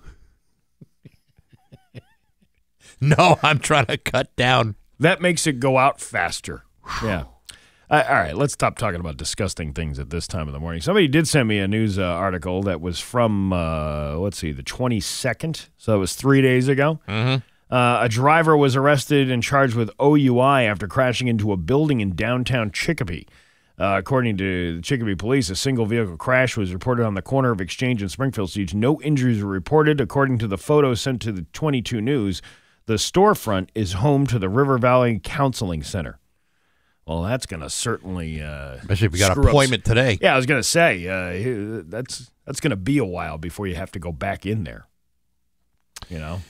S1: No, I'm trying to cut down.
S4: That makes it go out faster. Yeah. Uh, all right, let's stop talking about disgusting things at this time of the morning. Somebody did send me a news uh, article that was from, uh, let's see, the twenty-second. So it was three days ago.
S1: Mm-hmm.
S4: Uh, a driver was arrested and charged with O U I after crashing into a building in downtown Chicopee. Uh, according to the Chicopee police, a single vehicle crash was reported on the corner of Exchange and Springfield Streets. No injuries were reported. According to the photos sent to the twenty-two News, the storefront is home to the River Valley Counseling Center. Well, that's going to certainly uh,
S1: especially if you got an
S4: screw up-
S1: appointment today.
S4: Yeah, I was going to say, uh, that's that's going to be a while before you have to go back in there. You know?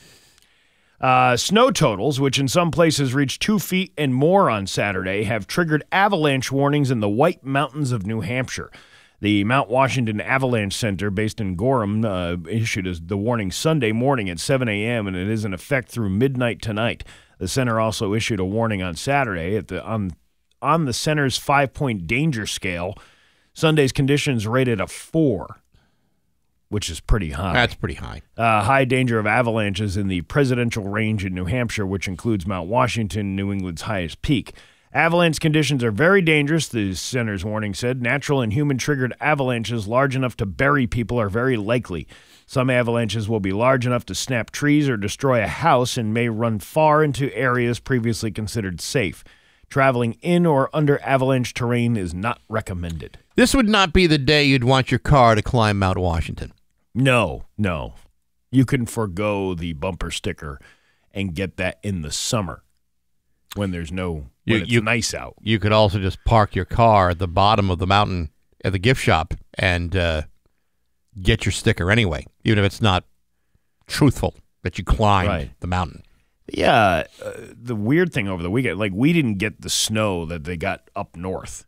S4: Uh, snow totals, which in some places reached two feet and more on Saturday, have triggered avalanche warnings in the White Mountains of New Hampshire. The Mount Washington Avalanche Center, based in Gorham, uh, issued the warning Sunday morning at seven a.m., and it is in effect through midnight tonight. The center also issued a warning on Saturday at the on, on the center's five-point danger scale. Sunday's conditions rated a four, which is pretty high.
S1: That's pretty high.
S4: Uh, high danger of avalanches in the Presidential Range in New Hampshire, which includes Mount Washington, New England's highest peak. Avalanche conditions are very dangerous, the center's warning said. Natural and human-triggered avalanches large enough to bury people are very likely. Some avalanches will be large enough to snap trees or destroy a house and may run far into areas previously considered safe. Traveling in or under avalanche terrain is not recommended.
S1: This would not be the day you'd want your car to climb Mount Washington.
S4: No, no. You can forego the bumper sticker and get that in the summer when there's no, when
S1: You-
S4: it's
S1: you-
S4: nice out.
S1: You could also just park your car at the bottom of the mountain at the gift shop and uh, get your sticker anyway, even if it's not truthful that you climbed
S4: Right.
S1: the mountain.
S4: Yeah, uh, the weird thing over the weekend, like we didn't get the snow that they got up north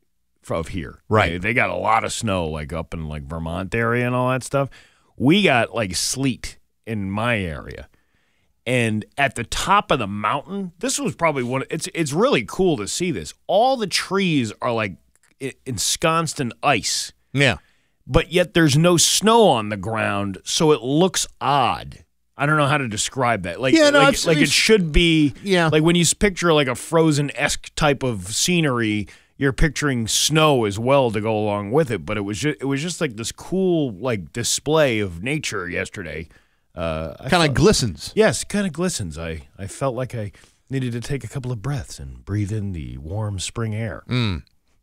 S4: of here.
S1: Right.
S4: They, they got a lot of snow like up in like Vermont area and all that stuff. We got like sleet in my area. And at the top of the mountain, this was probably one it's it's really cool to see this. All the trees are like e- ensconced in ice.
S1: Yeah.
S4: But yet there's no snow on the ground, so it looks odd. I don't know how to describe that. Like,
S1: Yeah, no,
S4: like,
S1: it's-
S4: like it
S1: it's-
S4: should be.
S1: Yeah.
S4: Like when you s- picture like a Frozen-esque type of scenery, you're picturing snow as well to go along with it. But it was just it was just like this cool like display of nature yesterday. Uh, I
S1: Kind
S4: felt-
S1: of glistens.
S4: Yes, kind of glistens. I I felt like I needed to take a couple of breaths and breathe in the warm spring air.
S1: Mm.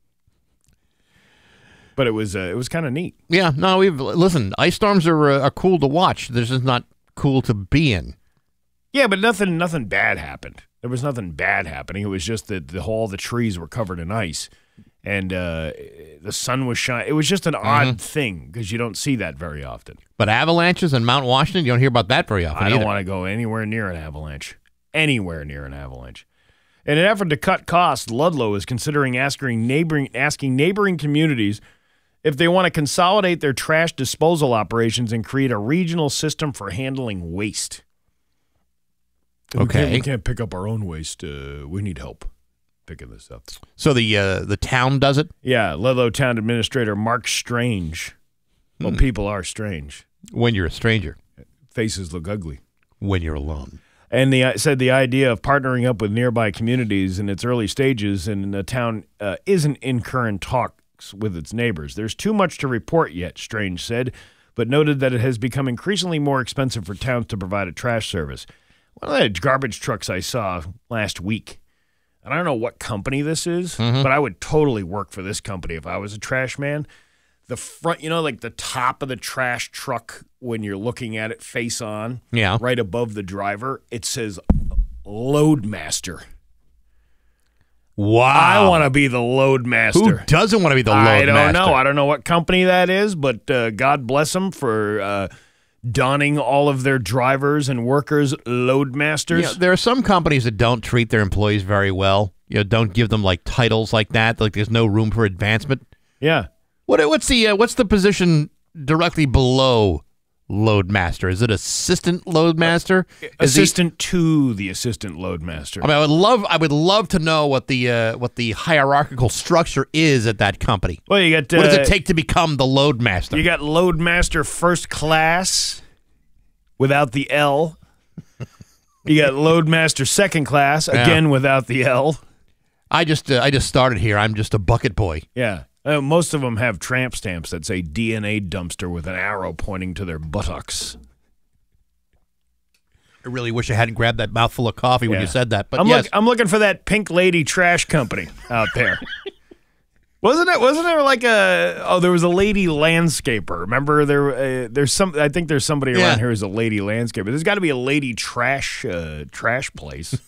S4: But it was uh, it was kind of neat.
S1: Yeah, no, we've listen. Ice storms are uh, are cool to watch. This is not cool to be in.
S4: Yeah, but nothing nothing bad happened. There was nothing bad happening. It was just that the all the trees were covered in ice, and uh, the sun was shining. It was just an odd thing because you don't see that very often.
S1: But avalanches in Mount Washington, you don't hear about that very often
S4: I don't
S1: either.
S4: want to go anywhere near an avalanche. Anywhere near an avalanche. In an effort to cut costs, Ludlow is considering asking neighboring asking neighboring communities if they want to consolidate their trash disposal operations and create a regional system for handling waste. We
S1: Okay.
S4: can't, we can't pick up our own waste. Uh, we need help picking this up.
S1: So the uh, the town does it
S4: Yeah, Ludlow Town Administrator Mark Strange. Well, people are strange.
S1: when you're a stranger,
S4: Faces look ugly.
S1: when you're alone.
S4: And the uh, said the idea of partnering up with nearby communities in its early stages and the town uh, isn't in current talks with its neighbors. There's too much to report yet, Strange said, but noted that it has become increasingly more expensive for towns to provide a trash service. One of the garbage trucks I saw last week, and I don't know what company this is, but I would totally work for this company if I was a trash man. The front, you know, like the top of the trash truck when you're looking at it face on,
S1: Yeah.
S4: right above the driver, it says Loadmaster.
S1: Wow.
S4: I want to be the Loadmaster.
S1: Who doesn't want to be the
S4: I
S1: load
S4: don't
S1: master?
S4: know. I don't know what company that is, but uh, God bless them for uh, donning all of their drivers and workers Loadmasters.
S1: You know, there are some companies that don't treat their employees very well. You know, don't give them like titles like that. Like there's no room for advancement.
S4: Yeah.
S1: What what's the uh, what's the position directly below load master? Is it assistant load master? Is he-
S4: Assistant to the assistant Loadmaster.
S1: I mean, I would love I would love to know what the uh, what the hierarchical structure is at that company.
S4: well, you got uh,
S1: What does it take to become the load master?
S4: You got Loadmaster First Class without the L. You got Loadmaster Second Class again without the L.
S1: I just uh, I just started here. I'm just a bucket boy.
S4: Yeah. Uh, most of them have tramp stamps that say D N A dumpster with an arrow pointing to their buttocks.
S1: I really wish I hadn't grabbed that mouthful of coffee when
S4: Yeah.
S1: you said that. But
S4: I'm,
S1: yes.
S4: look, I'm looking for that Pink Lady Trash Company out there. Wasn't it? Wasn't there like a? Oh, there was a lady landscaper. Remember there? Uh, there's some. I think there's somebody
S1: Yeah.
S4: around here who's a lady landscaper. There's got to be a lady trash uh, trash place.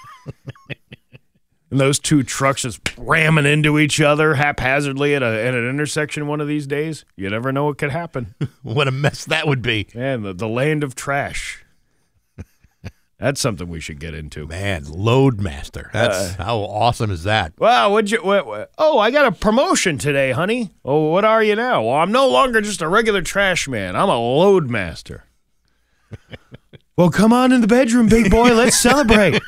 S4: And those two trucks just ramming into each other haphazardly at, a, at an intersection one of these days. You never know what could happen.
S1: What a mess that would be.
S4: Man, the, the land of trash. That's something we should get into.
S1: Man, Loadmaster. That's
S4: Uh,
S1: how awesome is that?
S4: Wow, what'd you? What, what? Oh, I got a promotion today, honey. Oh, what are you now? Well, I'm no longer just a regular trash man. I'm a load master. Well, come on in the bedroom, big boy. Let's celebrate.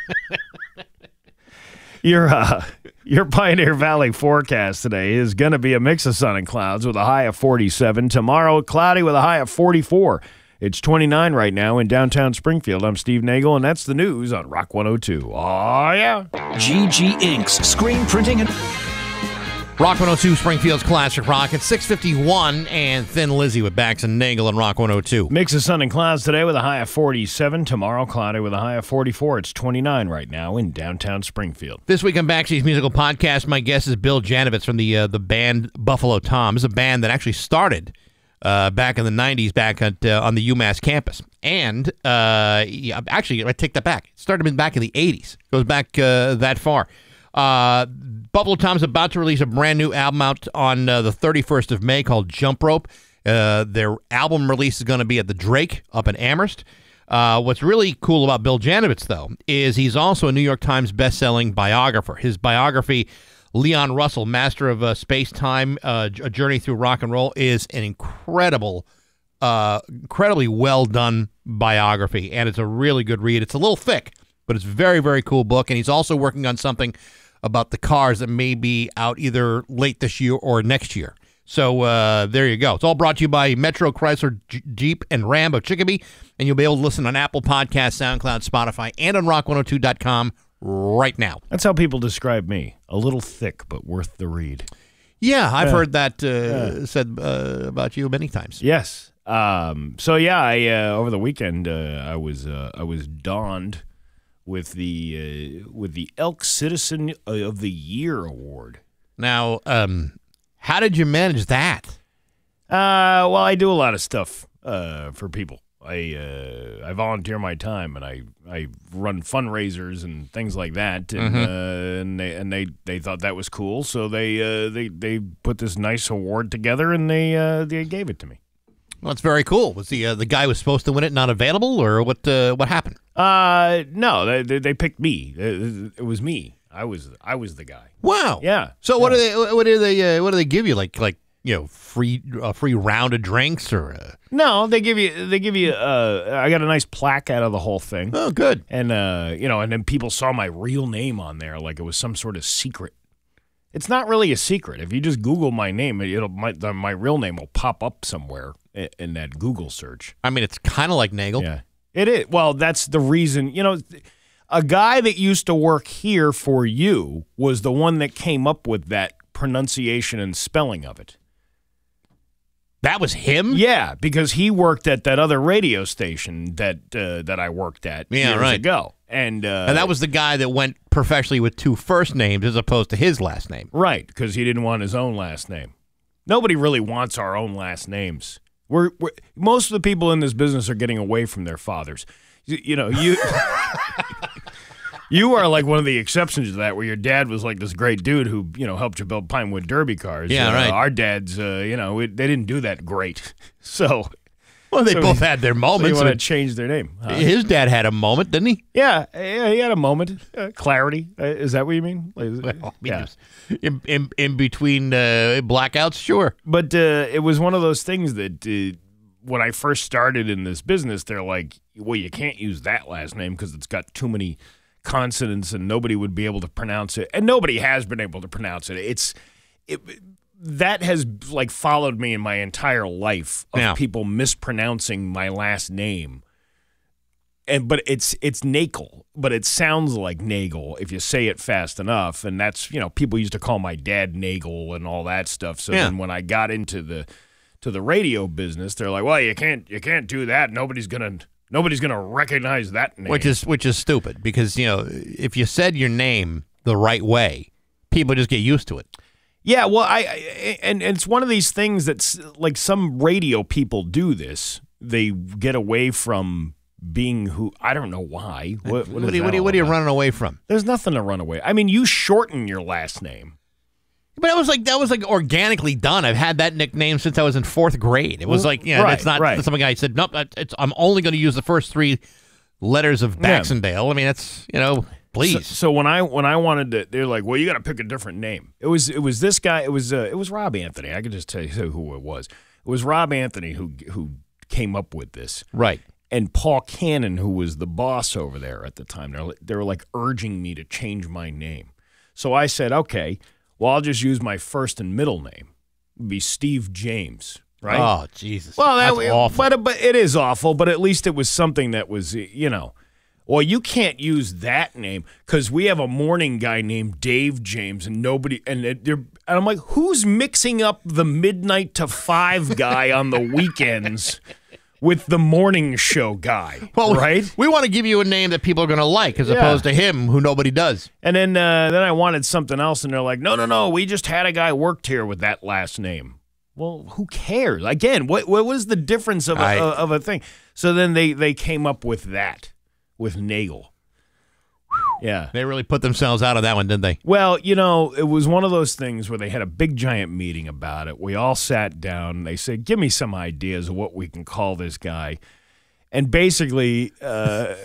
S4: Your uh, your Pioneer Valley forecast today is going to be a mix of sun and clouds with a high of forty-seven. Tomorrow, cloudy with a high of forty-four. It's twenty-nine right now in downtown Springfield. I'm Steve Nagle, and that's the news on Rock one oh two. Oh, yeah.
S7: G G Incorporated. Screen printing and
S1: Rock one oh two, Springfield's Classic Rock. It's six fifty-one, and Thin Lizzy with Bax and Nagle on Rock one oh two.
S4: Mix of sun and clouds today with a high of forty-seven. Tomorrow, cloudy with a high of forty-four. It's twenty-nine right now in downtown Springfield.
S1: This week on Baxi's Musical Podcast, my guest is Bill Janovitz from the uh, the band Buffalo Tom. It's a band that actually started uh, back in the nineties back at, uh, on the UMass campus. And uh, yeah, actually, I take that back. It started back in the eighties. It goes back uh, that far. Uh, Buffalo Tom's about to release a brand new album out on uh, the thirty-first of May called Jump Rope. Uh, their album release is going to be at the Drake up in Amherst. Uh, what's really cool about Bill Janovitz, though, is he's also a New York Times best-selling biographer. His biography, Leon Russell, Master of uh, Space-Time, uh, A Journey Through Rock and Roll, is an incredible, uh, incredibly well-done biography, and it's a really good read. It's a little thick, but it's a very, very cool book, and he's also working on something about the Cars that may be out either late this year or next year. So uh, there you go. It's all brought to you by Metro, Chrysler, J- Jeep, and Ram of Chicopee, and you'll be able to listen on Apple Podcasts, SoundCloud, Spotify, and on rock one oh two dot com right now.
S4: That's how people describe me. A little thick, but worth the read.
S1: Yeah, I've
S4: Yeah.
S1: heard that uh,
S4: Yeah.
S1: said uh, about you many times.
S4: Yes. Um, so yeah, I uh, over the weekend uh, I was uh, I was donned with the uh, with the Elk Citizen of the Year award.
S1: Now, um, how did you manage that?
S4: Uh, well, I do a lot of stuff uh, for people. I uh, I volunteer my time and I, I run fundraisers and things like that. And
S1: Mhm.
S4: uh, and they and they, they thought that was cool, so they uh, they they put this nice award together and they uh, they gave it to me.
S1: Well, that's very cool. Was the uh, the guy who was supposed to win it not available, or what? Uh, what happened?
S4: Uh, no, they they, they picked me. It, it was me. I was I was the guy.
S1: Wow.
S4: Yeah.
S1: So what do they? What do they? Uh, what do they give you? Like like you know, free a free round of drinks or? Uh...
S4: No, they give you they give you. Uh, I got a nice plaque out of the whole thing.
S1: Oh, good.
S4: And uh, you know, and then people saw my real name on there, like it was some sort of secret. It's not really a secret. If you just Google my name, it'll my the, my real name will pop up somewhere in, in that Google search.
S1: I mean, it's kind of like Nagle.
S4: Yeah, it is. Well, that's the reason. You know, a guy that used to work here for you was the one that came up with that pronunciation and spelling of it.
S1: That was him?
S4: Yeah, because he worked at that other radio station that uh, that I worked at
S1: Yeah,
S4: years
S1: right.
S4: ago. And, uh,
S1: And that was the guy that went professionally with two first names as opposed to his last name.
S4: right, because he didn't want his own last name. Nobody really wants our own last names. We're, we're most of the people in this business are getting away from their fathers. You, you know, you you are like one of the exceptions to that, where your dad was like this great dude who, you know, helped you build Pinewood Derby cars.
S1: Yeah,
S4: Uh,
S1: right.
S4: Our dads, uh, you know, it, they didn't do that great. So,
S1: Well, they
S4: So
S1: both
S4: he-
S1: had their
S4: so you
S1: moments.
S4: want to
S1: and
S4: change their name. huh?
S1: his dad had a moment, didn't he?
S4: Yeah, yeah, he had a moment. Uh, clarity. Uh, is that what you mean? Like, is-
S1: Well, I mean,
S4: yeah.
S1: just in, in, in between uh, blackouts, sure.
S4: But uh, it was one of those things that uh, when I first started in this business, they're like, well, you can't use that last name because it's got too many consonants and nobody would be able to pronounce it. And nobody has been able to pronounce it. It's it, that has like followed me in my entire life of
S1: Yeah.
S4: people mispronouncing my last name. And but it's it's Nagle, but it sounds like Nagle if you say it fast enough. And that's, you know, people used to call my dad Nagle and all that stuff. So
S1: Yeah.
S4: then when I got into the to the radio business, they're like, well, you can't you can't do that. Nobody's gonna Nobody's going to recognize that name.
S1: Which is which is stupid because, you know, if you said your name the right way, people just get used to it.
S4: Yeah, well, I, I and, and it's one of these things that's like some radio people do this. They get away from being who I don't know why. What, what,
S1: what, are, you, what, are, you, what are you running away from?
S4: There's nothing to run away. I mean, you shorten your last name.
S1: But that was like that was like organically done. I've had that nickname since I was in fourth grade. It was like, yeah,
S4: right,
S1: it's not
S4: right.
S1: something I said. Nope, it's, I'm only going to use the first three letters of Bax and Nagle. I mean, that's you know, please.
S4: So, so when I when I wanted to, they're like, well, you got to pick a different name. It was it was this guy. It was uh, it was Rob Anthony. I could just tell you who it was. It was Rob Anthony who who came up with this.
S1: Right.
S4: And Paul Cannon, who was the boss over there at the time, they were, they were like urging me to change my name. So I said, okay. Well, I'll just use my first and middle name. It'd be Steve James, right?
S1: Oh, Jesus.
S4: Well, that,
S1: That's awful.
S4: But, but it is awful, but at least it was something that was, you know. Well, you can't use that name because we have a morning guy named Dave James, and nobody, and, it, and I'm like, who's mixing up the midnight to five guy on the weekends with the morning show guy,
S1: well,
S4: right?
S1: We want to give you a name that people are going to like as
S4: Yeah.
S1: opposed to him who nobody does.
S4: And then uh, then I wanted something else, and they're like, no, no, no, we just had a guy worked here with that last name. Well, who cares? Again, what what was the difference of a,
S1: I,
S4: of a thing? So then they, they came up with that, with Nagle. Yeah.
S1: They really put themselves out on that one, didn't they?
S4: Well, you know, it was one of those things where they had a big giant meeting about it. We all sat down. And they said, give me some ideas of what we can call this guy. And basically, uh,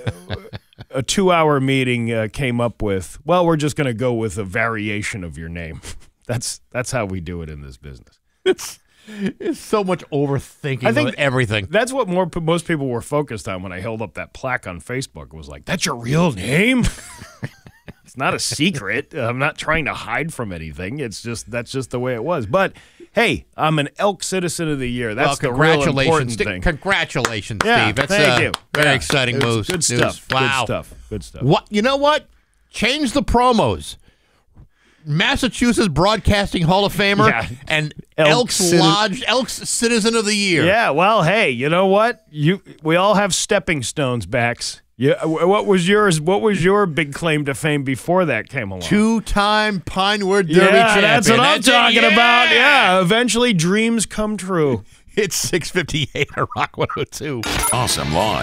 S4: a two-hour meeting uh, came up with, well, we're just going to go with a variation of your name. That's that's how we do it in this business.
S1: It's it's so much overthinking
S4: I think
S1: of everything.
S4: That's what more most people were focused on when I held up that plaque on Facebook. It was like, that's your real name? It's not a secret. I'm not trying to hide from anything. It's just that's just the way it was. But hey, I'm an Elk Citizen of the Year. That's
S1: well,
S4: the real important
S1: congratulations,
S4: thing.
S1: Congratulations,
S4: Yeah,
S1: Steve. That's
S4: thank
S1: uh,
S4: you.
S1: very
S4: Yeah,
S1: exciting
S4: it was
S1: moves.
S4: Good
S1: News.
S4: stuff.
S1: Wow.
S4: Good stuff. Good stuff.
S1: What you know? What? Change the promos. Massachusetts Broadcasting Hall of Famer
S4: Yeah.
S1: and
S4: Elk
S1: Elks
S4: Citi-
S1: Lodge, Elks Citizen of the Year.
S4: Yeah. Well, hey, you know what? You we all have stepping stones, Bax. Yeah. What was yours? What was your big claim to fame before that came along?
S1: Two-time Pinewood Derby
S4: yeah,
S1: champion.
S4: that's what I'm
S1: That's it.
S4: talking
S1: Yeah.
S4: about. Yeah. Eventually, dreams come true.
S1: It's six fifty-eight at Rock one oh two.
S2: Awesome Lawn.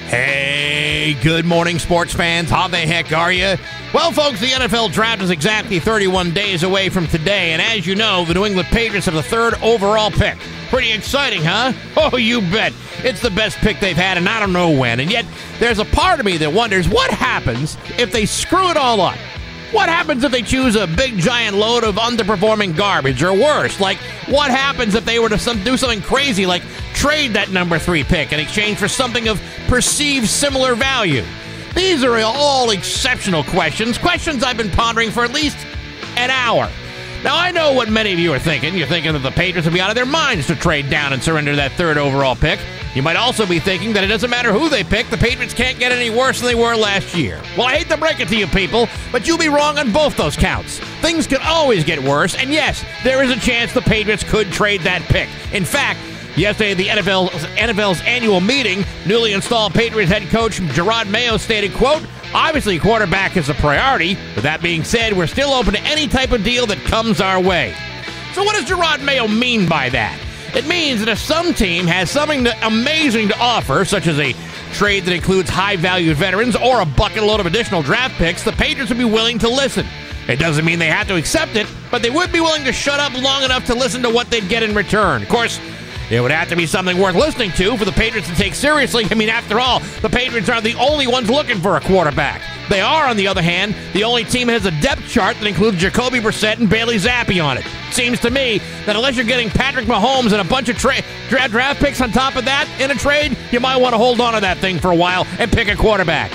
S1: Hey, good morning, sports fans. How the heck are you? Well, folks, the N F L draft is exactly thirty-one days away from today, and as you know, the New England Patriots have the third overall pick. Pretty exciting, huh? Oh, you bet. It's the best pick they've had, and I don't know when. And yet, there's a part of me that wonders what happens if they screw it all up. What happens if they choose a big giant load of underperforming garbage, or worse? Like, what happens if they were to some, do something crazy, like trade that number three pick in exchange for something of perceived similar value? These are all exceptional questions, questions I've been pondering for at least an hour. Now, I know what many of you are thinking. You're thinking that the Patriots would be out of their minds to trade down and surrender that third overall pick. You might also be thinking that it doesn't matter who they pick, the Patriots can't get any worse than they were last year. Well, I hate to break it to you people, but you'll be wrong on both those counts. Things can always get worse, and yes, there is a chance the Patriots could trade that pick. In fact, yesterday at the N F L, N F L's annual meeting, newly installed Patriots head coach Gerard Mayo stated, quote, obviously quarterback is a priority. With that being said, we're still open to any type of deal that comes our way. So what does Gerard Mayo mean by that? It means that if some team has something to, amazing to offer, such as a trade that includes high-valued veterans or a bucket load of additional draft picks, the Patriots would be willing to listen. It doesn't mean they have to accept it, but they would be willing to shut up long enough to listen to what they'd get in return. Of course, it would have to be something worth listening to for the Patriots to take seriously. I mean, after all, the Patriots aren't the only ones looking for a quarterback. They are, on the other hand, the only team that has a depth chart that includes Jacoby Brissett and Bailey Zappi on it. Seems to me that unless you're getting Patrick Mahomes and a bunch of tra- dra- draft picks on top of that in a trade, you might want to hold on to that thing for a while and pick a quarterback.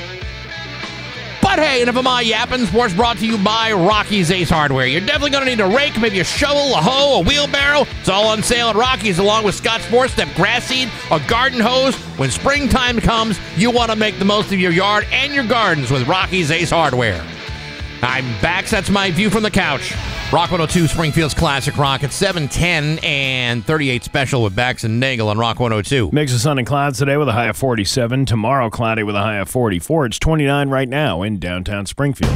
S1: But hey, enough of my yapping. Sports brought to you by Rocky's Ace Hardware. You're definitely going to need a rake, maybe a shovel, a hoe, a wheelbarrow. It's all on sale at Rocky's, along with Scott Sports Step grass seed, a garden hose. When springtime comes, you want to make the most of your yard and your gardens with Rocky's Ace Hardware. I'm Bax. That's my view from the couch. Rock one oh two, Springfield's Classic Rock at seven ten and thirty-eight special with Bax and Nagle on Rock one oh two.
S4: Mix of sun and clouds today with a high of forty-seven. Tomorrow, cloudy with a high of forty-four. It's twenty-nine right now in downtown Springfield.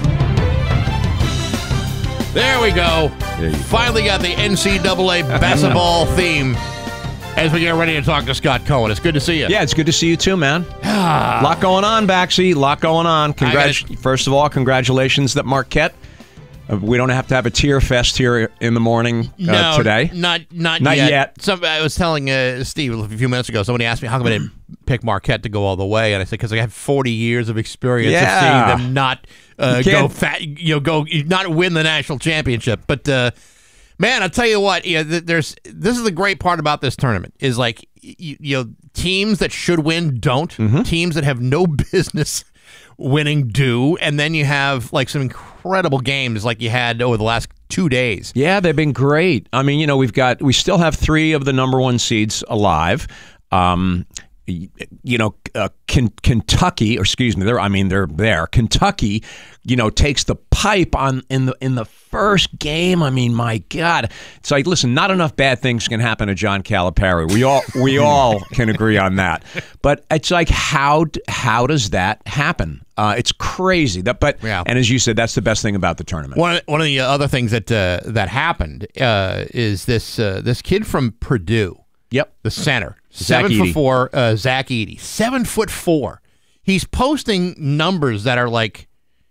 S1: There we go. Finally got the N C double A basketball theme as we get ready to talk to Scott Cohen. It's good to see you.
S9: Yeah, it's good to see you too, man. A lot going on, Baxie. A lot going on. Congrat-
S1: gotta-
S9: First of all, congratulations that Marquette. Uh, we don't have to have a tear fest here in the morning uh,
S1: no,
S9: today.
S1: Not not,
S9: Not
S1: yet.
S9: yet.
S1: Some, I was telling uh, Steve a few minutes ago, somebody asked me, how come I didn't pick Marquette to go all the way? And I said, because I have forty years of experience
S9: Yeah.
S1: of seeing them not uh,
S9: You
S1: go
S9: can't-
S1: fat, you know, go not win the national championship. But uh, man, I'll tell you what, you know, th- there's this is the great part about this tournament is like you, you know teams that should win don't,
S9: Mm-hmm.
S1: teams that have no business winning do, and then you have like some incredible games like you had over the last two days.
S9: Yeah, they've been great. I mean, you know, we've got we still have three of the number one seeds alive. Um, y- you know, uh, Ken- Kentucky, or excuse me, they're I mean they're there. Kentucky, you know, takes the pipe on in the in the first game. I mean, my God, it's like, listen, not enough bad things can happen to John Calipari. We all we all can agree on that. But it's like, how d- how does that happen? Uh, it's crazy. That, but
S1: Yeah.
S9: and as you said, that's the best thing about the tournament.
S1: One of, one of the other things that uh, that happened uh, is this uh, this kid from Purdue,
S9: Yep.
S1: the center,
S9: Zach
S1: seven
S9: Edey.
S1: foot four, uh, Zach Edey, seven foot four. He's posting numbers that are like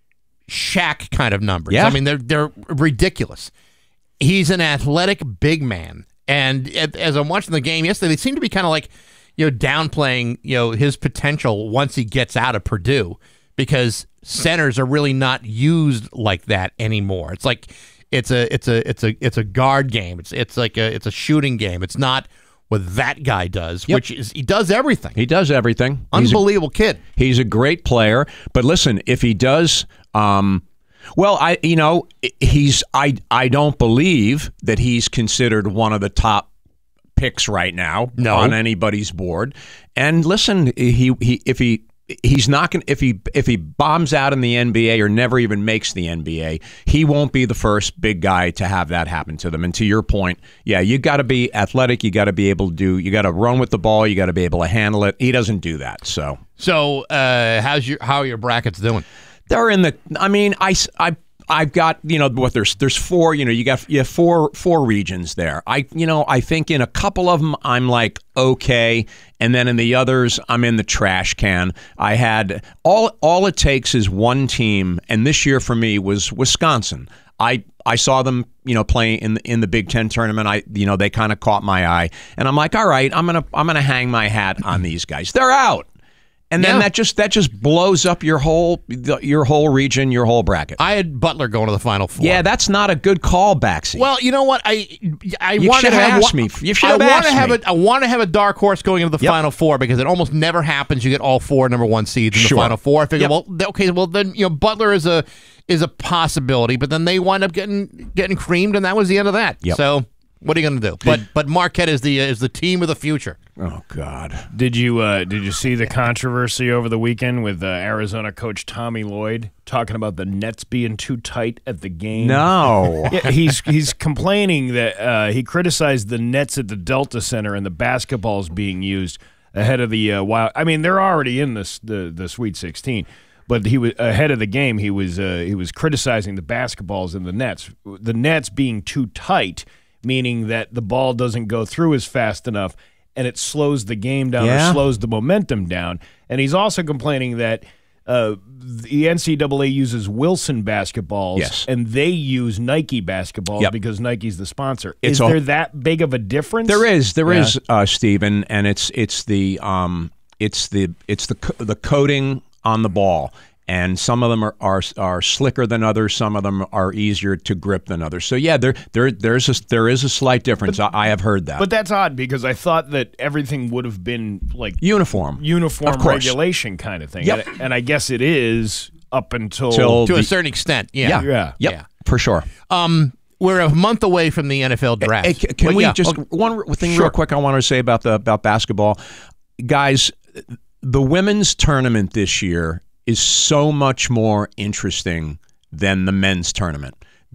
S1: Shaq kind of numbers.
S9: Yeah.
S1: I mean they're they're ridiculous. He's an athletic big man, and as I'm watching the game yesterday, they seem to be kind of like you know downplaying you know his potential once he gets out of Purdue, because centers are really not used like that anymore. It's like it's a it's a it's a it's a guard game. It's it's like a it's a shooting game. It's not what that guy does,
S9: Yep.
S1: which is he does everything.
S9: He does everything. He's a-
S1: Unbelievable kid.
S9: He's a great player, but listen, if he does, um, well, I you know he's I I don't believe that he's considered one of the top picks right now
S1: No.
S9: on anybody's board. And listen, he he if he he's not going if he if he bombs out in the N B A or never even makes the N B A, he won't be the first big guy to have that happen to them. And to your point, yeah, you got to be athletic, you got to be able to do, you got to run with the ball, you got to be able to handle it. He doesn't do that, so.
S1: So uh, how's your how are your brackets doing?
S9: They're in the. I mean, I, I I've got you know what there's there's four. You know, you got you have four four regions there. I you know I think in a couple of them I'm like okay, and then in the others I'm in the trash can. I had all all it takes is one team, and this year for me was Wisconsin. I I saw them, you know, playing in the, in the Big Ten tournament. I, you know, they kind of caught my eye, and I'm like, all right, I'm gonna I'm gonna hang my hat on these guys. They're out, and then
S1: Yeah.
S9: that just that just blows up your whole the, your whole region, your whole bracket.
S1: I had Butler going to the Final Four.
S9: Yeah, that's not a good call, Baxie.
S1: Well, you know what? I I
S9: You
S1: want to
S9: should have
S1: have
S9: asked
S1: one-
S9: me. You should
S1: I
S9: have
S1: wanna
S9: asked
S1: have
S9: me.
S1: A, I want to have a dark horse going into the
S9: Yep.
S1: Final Four because it almost never happens. You get all four number one seeds in
S9: Sure.
S1: the Final Four. I figure,
S9: Yep.
S1: well, th- okay, well then you know Butler is a is a possibility, but then they wind up getting getting creamed, and that was the end of that.
S9: Yep.
S1: So what are you going to do? But but Marquette is the is the team of the future.
S9: oh God.
S4: Did you uh, did you see the controversy over the weekend with uh, Arizona coach Tommy Lloyd talking about the nets being too tight at the game?
S9: No.
S4: Yeah, he's he's complaining that uh, he criticized the nets at the Delta Center and the basketballs being used ahead of the uh, wild. I mean, they're already in this the the Sweet sixteen, but he was ahead of the game. He was uh, he was criticizing the basketballs and the nets, the nets being too tight, meaning that the ball doesn't go through as fast enough, and it slows the game down
S9: Yeah.
S4: or slows the momentum down. And he's also complaining that uh, the N C double A uses Wilson basketballs,
S9: Yes.
S4: and they use Nike basketballs
S9: Yep.
S4: because Nike's the sponsor.
S9: It's
S4: Is
S9: all-
S4: there that big of a difference?
S9: There is, there
S4: Yeah.
S9: is, uh, Stephen, and it's it's the um it's the it's the co- the coating on the ball, and some of them are, are are slicker than others. Some of them are easier to grip than others. So yeah, there there there's a there is a slight difference. I, I have heard that.
S4: But that's odd because I thought that everything would have been like
S9: uniform,
S4: uniform
S9: Of course.
S4: regulation kind of thing.
S9: Yep.
S4: And, and I guess it is up until
S9: Till
S1: To
S9: the-
S1: a certain extent, yeah.
S9: Yeah,
S4: Yeah.
S9: yep,
S1: Yeah.
S9: for sure.
S1: Um, we're a month away from the N F L draft.
S9: Hey, c- can
S1: But
S9: we
S1: yeah,
S9: just
S1: okay.
S9: one thing
S1: Sure.
S9: real quick? I want to say about the about basketball, guys. The women's tournament this year is so much more interesting than the men's tournament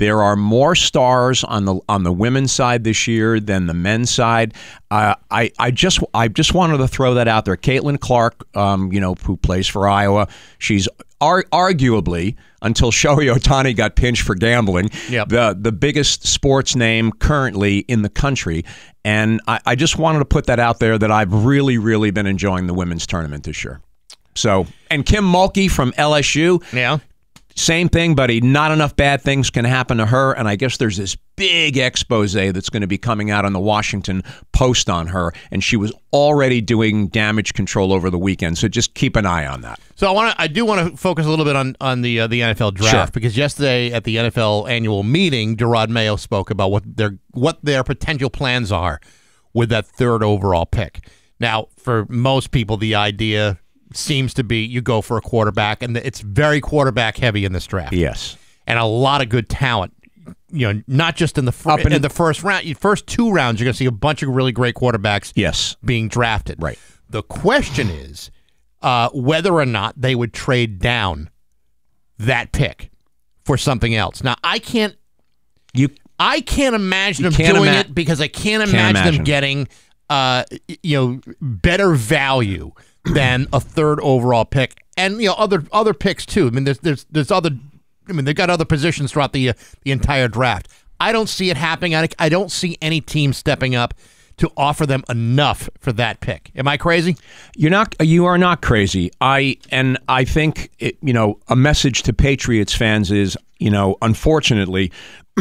S9: There are more stars on the on the women's side this year than the men's side. Uh, I I just I just wanted to throw that out there. Caitlin Clark, um, you know, who plays for Iowa, she's ar- arguably, until Shohei Ohtani got pinched for gambling,
S1: Yep.
S9: the the biggest sports name currently in the country. And I, I just wanted to put that out there that I've really, really been enjoying the women's tournament this year. So, and Kim Mulkey from L S U.
S1: Yeah.
S9: Same thing, buddy. Not enough bad things can happen to her. And I guess there's this big expose that's going to be coming out on the Washington Post on her. And she was already doing damage control over the weekend. So just keep an eye on that.
S1: So I want to. I do want to focus a little bit on on the uh, the N F L draft
S9: Sure.
S1: because yesterday at the N F L annual meeting, Gerard Mayo spoke about what their what their potential plans are with that third overall pick. Now, for most people, the idea seems to be you go for a quarterback, and it's very quarterback heavy in this draft.
S9: Yes,
S1: and a lot of good talent. You know, not just in the fir-
S9: Up in-
S1: in the first round, first two rounds, you're going to see a bunch of really great quarterbacks.
S9: Yes,
S1: being drafted.
S9: Right.
S1: The question is uh, whether or not they would trade down that pick for something else. Now, I can't.
S9: You.
S1: I can't imagine them
S9: can't
S1: doing
S9: ima-
S1: it because I can't,
S9: Can't
S1: imagine,
S9: imagine.
S1: them getting, uh, you know, better value than a third overall pick, and you know other other picks too. I mean, there's there's there's other. I mean, they've got other positions throughout the uh, the entire draft. I don't see it happening. I, I don't see any team stepping up to offer them enough for that pick. Am I crazy?
S9: You're not. You are not crazy. I and I think it, you know a message to Patriots fans is you know unfortunately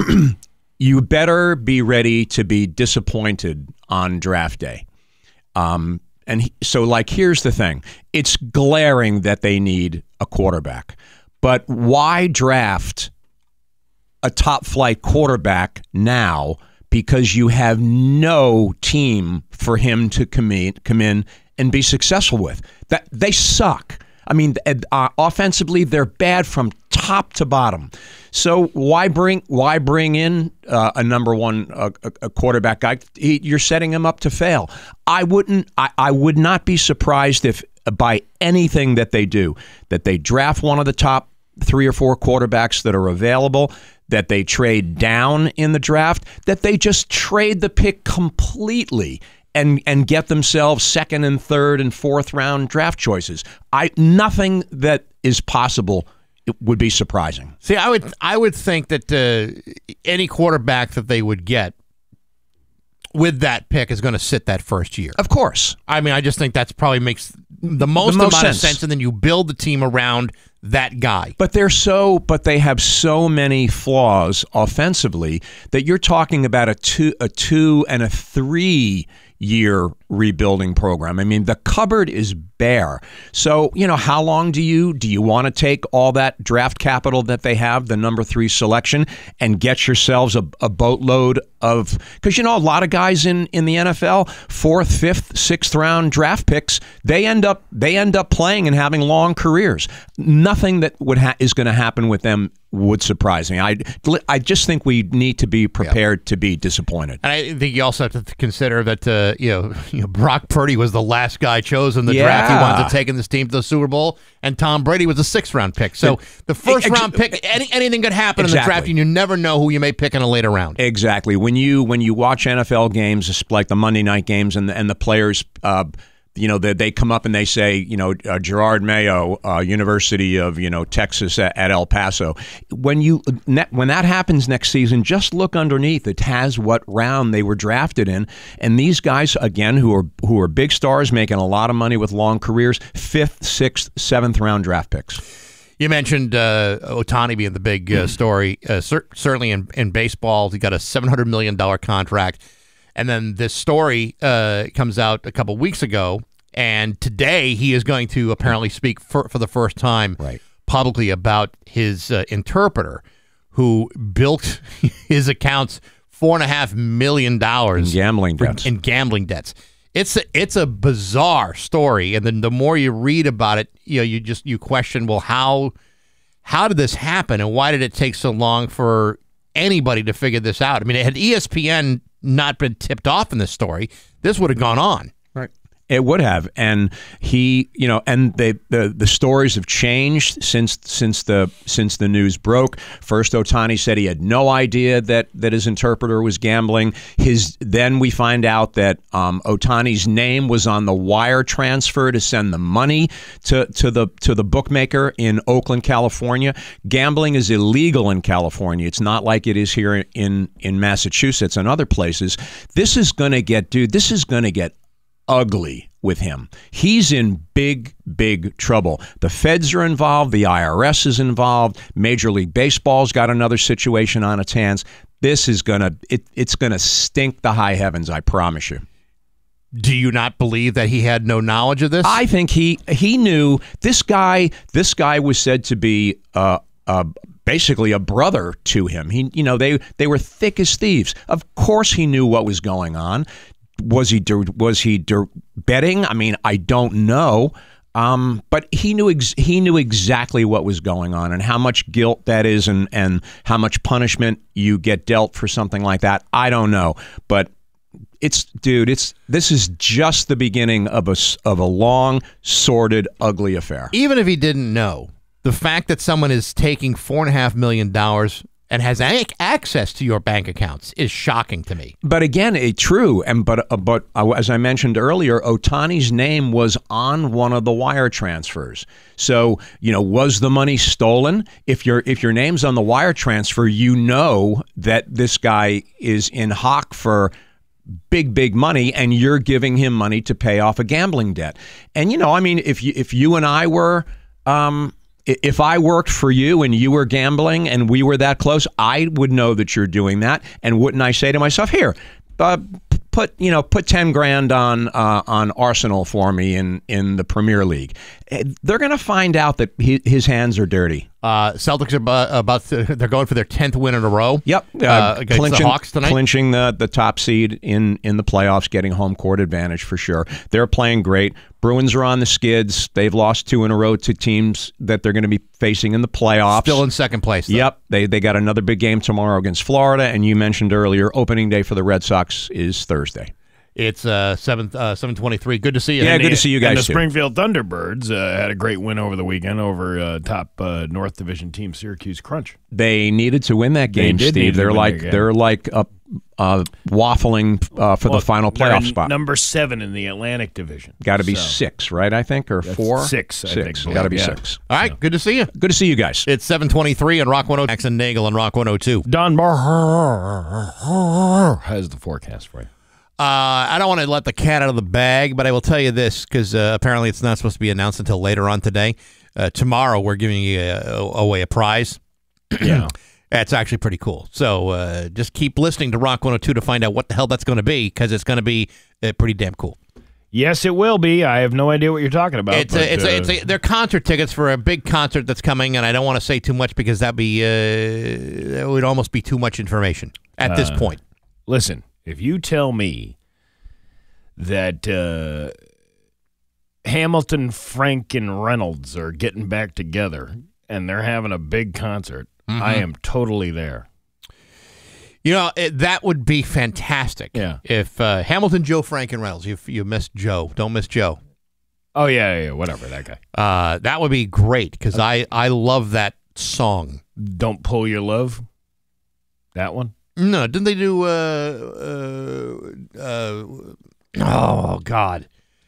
S9: you better be ready to be disappointed on draft day. Um, and he, so like here's the thing: it's glaring that they need a quarterback, but why draft a top flight quarterback now? Because you have no team for him to come in, come in and be successful with. That they suck. I mean, uh, offensively, they're bad from top to bottom. So why bring why bring in uh, a number one uh, a quarterback guy? He, you're setting him up to fail. I wouldn't. I, I would not be surprised if by anything that they do that they draft one of the top three or four quarterbacks that are available, that they trade down in the draft, that they just trade the pick completely and and get themselves second and third and fourth round draft choices. I nothing that is possible would be surprising.
S1: See, I would I would think that uh, any quarterback that they would get with that pick is going to sit that first year.
S9: Of course.
S1: I mean, I just think that's probably makes the most,
S9: The most
S1: amount
S9: sense.
S1: of sense, and then you build the team around that guy.
S9: But they're so, but they have so many flaws offensively that you're talking about a two, a two and a three year rebuilding program. I mean, the cupboard is bare. So, you know, how long do you do you want to take all that draft capital that they have, the number three selection, and get yourselves a, a boatload of? Because you know, a lot of guys in, in the N F L, fourth, fifth, sixth round draft picks, they end up they end up playing and having long careers. Nothing that would ha- is going to happen with them would surprise me. I, I just think we need to be prepared to be disappointed.
S1: And I think you also have to consider that uh, you know, you know Brock Purdy was the last guy chosen in the
S9: Yeah.
S1: draft. He wanted to take in this team to the Super Bowl, and Tom Brady was a sixth round pick. So the first
S9: Ex-
S1: round pick, any, anything could happen in the
S9: Exactly.
S1: draft, and you never know who you may pick in a later round.
S9: Exactly. When you when you watch N F L games, like the Monday night games, and the, and the players, uh, you know, they, they come up and they say, you know, uh, Gerard Mayo, uh, University of you know Texas at, at El Paso. When you when that happens next season, just look underneath. It has what round they were drafted in, and these guys again, who are who are big stars, making a lot of money with long careers, fifth, sixth, seventh round draft picks.
S1: You mentioned uh, Ohtani being the big uh, story. Uh, cer- certainly in, in baseball, he got a seven hundred million dollars contract. And then this story uh, comes out a couple weeks ago. And today he is going to apparently speak for, for the first time
S9: Right.
S1: publicly about his uh, interpreter who built his accounts four and a half million dollars
S9: In gambling debts.
S1: In gambling debts. It's a, it's a bizarre story, and then the more you read about it, you know, you just you question, well, how how did this happen, and why did it take so long for anybody to figure this out? I mean, had E S P N not been tipped off in this story, this would have gone on.
S9: Right. It would have, and he, you know, and they the the stories have changed since since the since the news broke. First, Ohtani said he had no idea that that his interpreter was gambling. His then we find out that um, Ohtani's name was on the wire transfer to send the money to to the to the bookmaker in Oakland, California. Gambling is illegal in California. It's not like it is here in in Massachusetts and other places. This is going to get, dude. This is going to get ugly with him. He's in big, big trouble. The feds are involved. The I R S is involved. Major League Baseball's got another situation on its hands. This is gonna it, it's gonna stink the high heavens. I promise you.
S1: Do you not believe that he had no knowledge of this?
S9: I think he he knew. This guy. This guy was said to be uh, uh, basically a brother to him. He, you know, they they were thick as thieves. Of course, he knew what was going on. Was he was he betting? I mean, I don't know, um, but he knew ex- he knew exactly what was going on and how much guilt that is, and and how much punishment you get dealt for something like that. I don't know, but it's dude, it's this is just the beginning of a of a long, sordid, ugly affair.
S1: Even if he didn't know, the fact that someone is taking four and a half million dollars and has a- access to your bank accounts is shocking to me.
S9: But again, it true. And but uh, but uh, as I mentioned earlier, Ohtani's name was on one of the wire transfers. So you know, was the money stolen? If your if your name's on the wire transfer, you know that this guy is in hock for big, big money, and you're giving him money to pay off a gambling debt. And you know, I mean, if you if you and I were. Um, If I worked for you and you were gambling and we were that close, I would know that you're doing that. And wouldn't I say to myself, here, uh, put you know put ten grand on uh, on Arsenal for me in, in the Premier League? They're going to find out that he, his hands are dirty.
S1: Uh, Celtics are about, about to, they're going for their tenth win in a row.
S9: Yep, uh,
S1: uh, against
S9: clinching,
S1: the Hawks tonight.
S9: Clinching the, the top seed in, in the playoffs, getting home court advantage for sure. They're playing great. Bruins are on the skids. They've lost two in a row to teams that they're going to be facing in the playoffs.
S1: Still in second place, though.
S9: Yep, they they got another big game tomorrow against Florida. And you mentioned earlier, opening day for the Red Sox is Thursday.
S1: It's uh, seven uh, seven twenty three. Good to see you.
S9: Yeah,
S4: And
S9: good
S4: the,
S9: to see you guys
S4: And the
S9: too.
S4: Springfield Thunderbirds uh, had a great win over the weekend over uh, top uh, North Division team Syracuse Crunch.
S9: They needed to win that game,
S4: They did need
S9: Steve.
S4: to
S9: They're
S4: win
S9: like
S4: that game.
S9: they're like uh, uh, waffling uh, for
S4: Well,
S9: the final
S4: they're
S9: playoff
S4: n-
S9: spot.
S4: Number seven in the Atlantic Division.
S9: Got to be
S4: So,
S9: six, right? I think, or
S4: That's
S9: four,
S4: six, I
S9: six.
S4: think,
S9: Got to be
S4: yeah.
S9: six.
S1: All right, good to see you.
S9: Good to see you guys.
S1: It's seven twenty-three on Rock one oh two. Bax and Nagle on Rock one oh two.
S4: Don Bar has the forecast for you.
S1: Uh, I don't want to let the cat out of the bag, but I will tell you this, because uh, apparently it's not supposed to be announced until later on today. Uh, tomorrow, we're giving you a, a, away a prize.
S4: Yeah.
S1: That's actually pretty cool. So uh, just keep listening to Rock one oh two to find out what the hell that's going to be, because it's going to be uh, pretty damn cool.
S4: Yes, it will be. I have no idea what you're talking about.
S1: It's
S4: but,
S1: a, it's,
S4: uh,
S1: a, it's a, they're concert tickets for a big concert that's coming, and I don't want to say too much because that'd be uh, that would almost be too much information at this
S4: Uh,
S1: point.
S4: Listen, if you tell me that uh, Hamilton, Frank, and Reynolds are getting back together and they're having a big concert,
S1: Mm-hmm.
S4: I am totally there.
S1: You know, it, that would be fantastic.
S4: Yeah.
S1: If uh, Hamilton, Joe, Frank, and Reynolds, you you missed Joe. Don't miss Joe.
S4: Oh, yeah, yeah, yeah, whatever, that guy.
S1: Uh, that would be great because I, I love that song.
S4: Don't Pull Your Love? That one?
S1: No, didn't they do? Uh, uh, uh, oh God.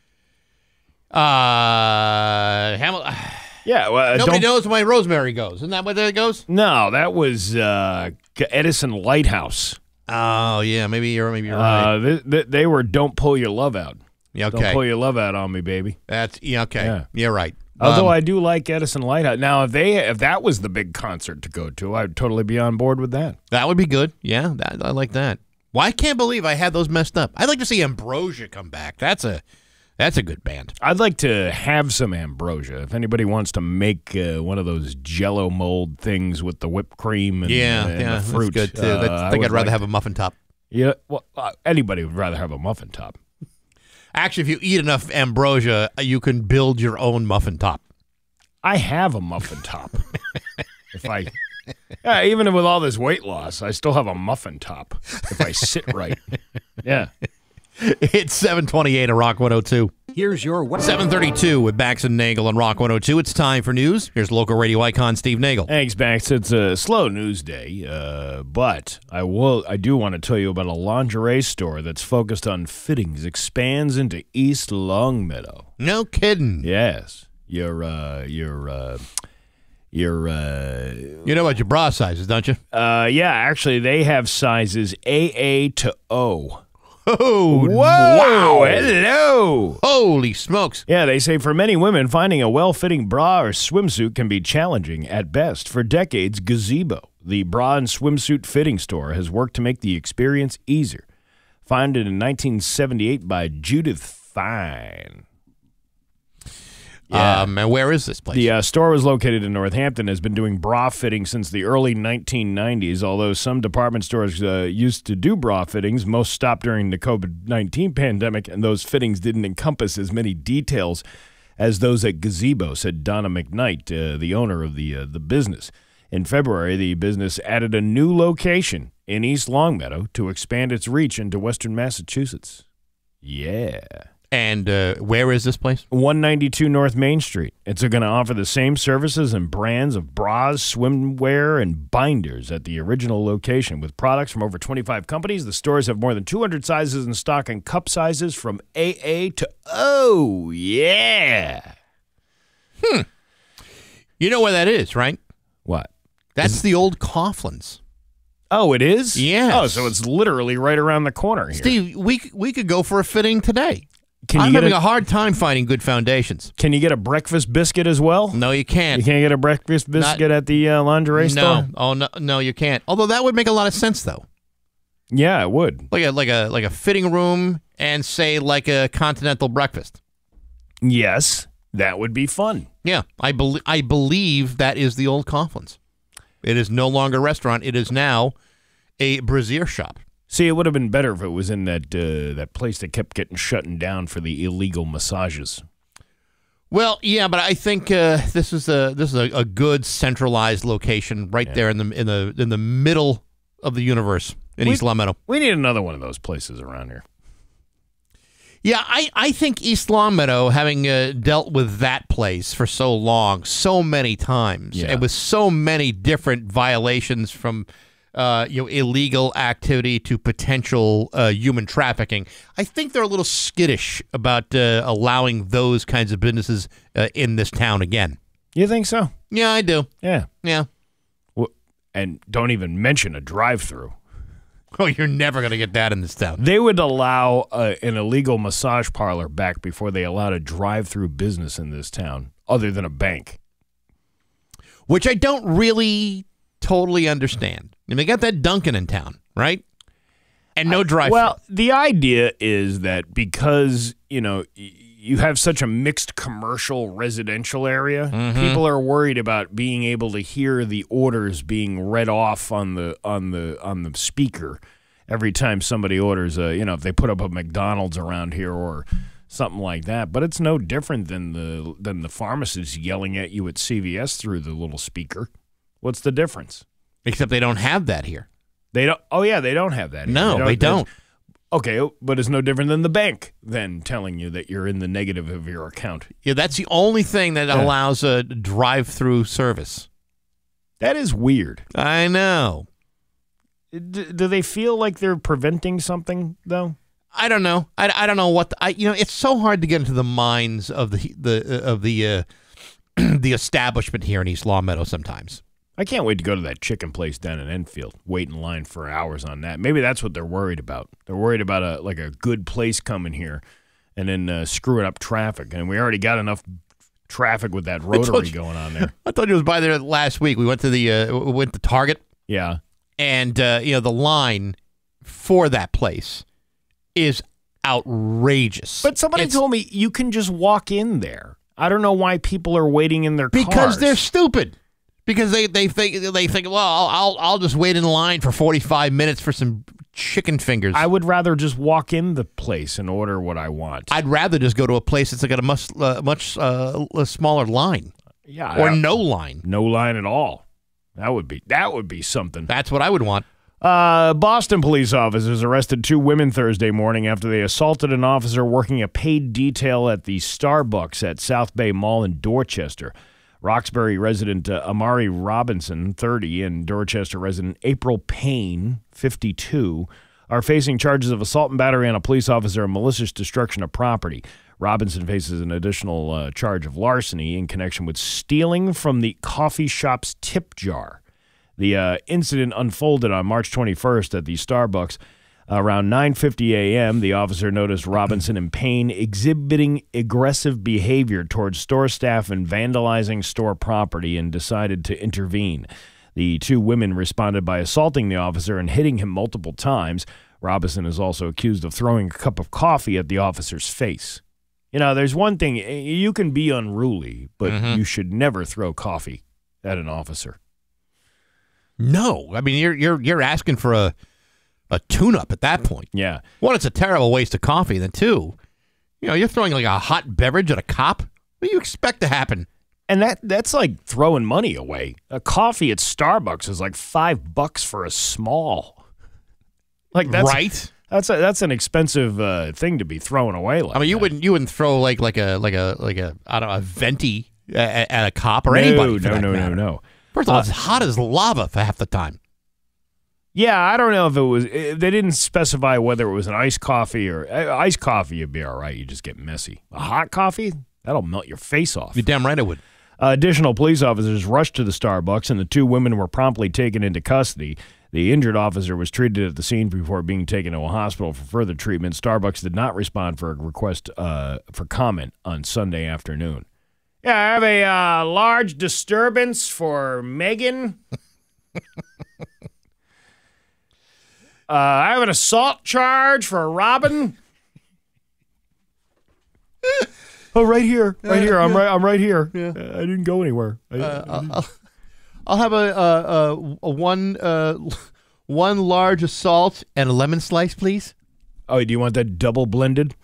S1: Uh, Hamilton.
S4: Yeah, well, uh,
S1: Nobody
S4: don't,
S1: knows why Rosemary goes. Isn't that where that goes?
S4: No, that was uh, Edison Lighthouse.
S1: Oh yeah, maybe you're maybe you're right.
S4: Uh, they, they, they were Don't Pull Your Love Out.
S1: Yeah,
S4: Don't
S1: okay,
S4: Pull Your Love Out on Me, baby.
S1: that's yeah, okay.
S4: Yeah.
S1: You're right.
S4: Although
S1: Um,
S4: I do like Edison Lighthouse. Now, if they if that was the big concert to go to, I'd totally be on board with that.
S1: that would be good. Yeah, that, I like that. Well, I can't believe I had those messed up. I'd like to see Ambrosia come back. That's a that's a good band.
S4: I'd like to have some ambrosia. If anybody wants to make uh, one of those Jello mold things with the whipped cream and,
S1: Yeah,
S4: uh, and
S1: yeah,
S4: the fruit,
S1: that's good too.
S4: uh,
S1: That's, I
S4: I
S1: think
S4: would
S1: I'd rather
S4: like
S1: have
S4: to-
S1: a muffin top.
S4: Yeah, well, uh, anybody would rather have a muffin top.
S1: Actually, if you eat enough ambrosia, you can build your own muffin top.
S4: I have a muffin top. if I, yeah, even with all this weight loss, I still have a muffin top if I sit right. Yeah.
S1: It's seven twenty-eight at Rock one oh two.
S7: Here's your weather.
S1: seven thirty-two with Bax and Nagle on Rock one oh two. It's time for news. Here's local radio icon Steve Nagle.
S4: Thanks, Bax. It's a slow news day, uh, but I will. I do want to tell you about a lingerie store that's focused on fittings. Expands into East Longmeadow.
S1: No kidding.
S4: Yes, your uh, your uh, your. Uh,
S1: You know about your bra sizes, don't you?
S4: uh, yeah, actually, they have sizes A A to O.
S1: Oh,
S4: Whoa!
S1: wow.
S4: Hello.
S1: Holy smokes.
S4: Yeah, they say for many women, finding a well-fitting bra or swimsuit can be challenging at best. For decades, Gazebo, the bra and swimsuit fitting store, has worked to make the experience easier. Founded in nineteen seventy-eight by Judith Fine. Yeah.
S1: Um, and where is this place?
S4: The uh, store was located in Northampton, has been doing bra fitting since the early nineteen nineties. Although some department stores uh, used to do bra fittings, most stopped during the COVID nineteen pandemic, and those fittings didn't encompass as many details as those at Gazebo, said Donna McKnight, uh, the owner of the uh, the business. In February, the business added a new location in East Longmeadow to expand its reach into western Massachusetts. Yeah.
S1: And uh, where is this place?
S4: one ninety-two North Main Street. It's going to offer the same services and brands of bras, swimwear, and binders at the original location. With products from over twenty-five companies, the stores have more than two hundred sizes in stock and cup sizes from A A to O. Yeah.
S1: Hmm. You know where that is, right?
S4: What?
S1: That's the old Coughlin's.
S4: Oh, it is?
S1: Yes.
S4: Oh, so it's literally right around the corner here.
S1: Steve, we we could go for a fitting today.
S4: Can you
S1: I'm
S4: get
S1: having
S4: a,
S1: a hard time finding good foundations.
S4: Can you get a breakfast biscuit as well?
S1: No, you can't.
S4: You can't get a breakfast biscuit
S1: Not,
S4: at the uh, lingerie
S1: no.
S4: store?
S1: Oh no, no, you can't. Although that would make a lot of sense, though.
S4: Yeah, it would.
S1: Like a like a like a fitting room and say like a continental breakfast.
S4: Yes, that would be fun.
S1: Yeah, I believe I believe that is the old Coughlin's. It is no longer a restaurant. It is now a brassiere shop.
S4: See, it would have been better if it was in that uh, that place that kept getting shutting down for the illegal massages.
S1: Well, yeah, but I think uh, this is a this is a, a good centralized location right
S4: Yeah.
S1: there in the in the in the middle of the universe in
S4: We-
S1: East Longmeadow.
S4: We need another one of those places around here.
S1: Yeah, I, I think East Longmeadow, having uh, dealt with that place for so long, so many times,
S4: Yeah.
S1: and with so many different violations from uh, you know illegal activity to potential uh, human trafficking, I think they're a little skittish about uh, allowing those kinds of businesses uh, in this town again.
S4: You think so?
S1: Yeah, I do.
S4: Yeah.
S1: Yeah.
S4: Well, and don't even mention a drive-through.
S1: Oh, you're never going to get that in this town.
S4: They would allow uh, an illegal massage parlor back before they allowed a drive-through business in this town, other than a bank.
S1: Which I don't really totally understand. I mean, they got that Dunkin' in town, right? And no drive-through.
S4: Well, the idea is that because, you know, y- you have such a mixed commercial residential area,
S1: Mm-hmm.
S4: people are worried about being able to hear the orders being read off on the on the on the speaker every time somebody orders a, you know, if they put up a McDonald's around here or something like that. But it's no different than the than the pharmacist yelling at you at C V S through the little speaker. What's the difference?
S1: Except they don't have that here.
S4: They don't. Oh yeah, they don't have that. here.
S1: No, they don't.
S4: Okay, but it's no different than the bank then telling you that you're in the negative of your account.
S1: Yeah, that's the only thing that
S4: Yeah.
S1: allows a drive-through service.
S4: That is weird.
S1: I know.
S4: D- do they feel like they're preventing something though?
S1: I don't know. I, I don't know what the, I you know. It's so hard to get into the minds of the the uh, of the uh, the establishment here in East Longmeadow sometimes.
S4: I can't wait to go to that chicken place down in Enfield. Wait in line for hours on that. Maybe that's what they're worried about. They're worried about a like a good place coming here, and then uh, screwing up traffic. And we already got enough traffic with that rotary
S1: you-
S4: going on there.
S1: I told you it was by there last week. We went to the uh, we went to Target,
S4: Yeah.
S1: and uh, you know the line for that place is outrageous.
S4: But somebody
S1: It's
S4: told me you can just walk in there. I don't know why people are waiting in their cars.
S1: because they're stupid. Because they, they think they think well I'll, I'll I'll just wait in line for forty-five minutes for some chicken fingers.
S4: I would rather just walk in the place and order what I want.
S1: I'd rather just go to a place that's got a much uh, much uh, a smaller line
S4: yeah,
S1: or
S4: I-
S1: no line.
S4: no line at all. That would be that would be something.
S1: That's what I would want.
S4: Uh, Boston police officers arrested two women Thursday morning after they assaulted an officer working a paid detail at the Starbucks at South Bay Mall in Dorchester. Roxbury resident uh, Amari Robinson, thirty, and Dorchester resident April Payne, fifty-two, are facing charges of assault and battery on a police officer and malicious destruction of property. Robinson faces an additional uh, charge of larceny in connection with stealing from the coffee shop's tip jar. The uh, incident unfolded on March twenty-first at the Starbucks. Around nine fifty a.m., the officer noticed Robinson and Payne exhibiting aggressive behavior towards store staff and vandalizing store property and decided to intervene. The two women responded by assaulting the officer and hitting him multiple times. Robinson is also accused of throwing a cup of coffee at the officer's face. You know, there's one thing, you can be unruly, but mm-hmm. you should never throw coffee at an officer.
S1: No, I mean, you're you're you're asking for a a tune-up at that point.
S4: Yeah.
S1: One, it's a terrible waste of coffee. Then two, you know, you're throwing like a hot beverage at a cop. What do you expect to happen?
S4: And that that's like throwing money away. A coffee at Starbucks is like five bucks for a small. Like that's
S1: right.
S4: That's a, that's an expensive uh, thing to be throwing away. Like
S1: I mean, you
S4: that.
S1: wouldn't you wouldn't throw like like a like a like a I don't know a venti at, at a cop or
S4: no,
S1: anybody. For
S4: no,
S1: that
S4: no,
S1: matter.
S4: no, no.
S1: First of all,
S4: uh,
S1: it's hot as lava for half the time.
S4: Yeah, I don't know if it was. They didn't specify whether it was an iced coffee or uh, iced coffee. You'd be all right. You just get messy. A hot coffee that'll melt your face off.
S1: You're damn right it would.
S4: Uh, additional police officers rushed to the Starbucks, and the two women were promptly taken into custody. The injured officer was treated at the scene before being taken to a hospital for further treatment. Starbucks did not respond for a request uh, for comment on Sunday afternoon. Yeah, I have a uh, large disturbance for Megan. uh, I have an assault charge for Robin. Oh, right here, right here. I'm right. I'm right here. Yeah. Uh, I didn't go anywhere. I,
S1: Uh,
S4: I
S1: I'll, I'll have a, a, a, a one uh, one large assault and a lemon slice, please.
S4: Oh, do you want that double blended?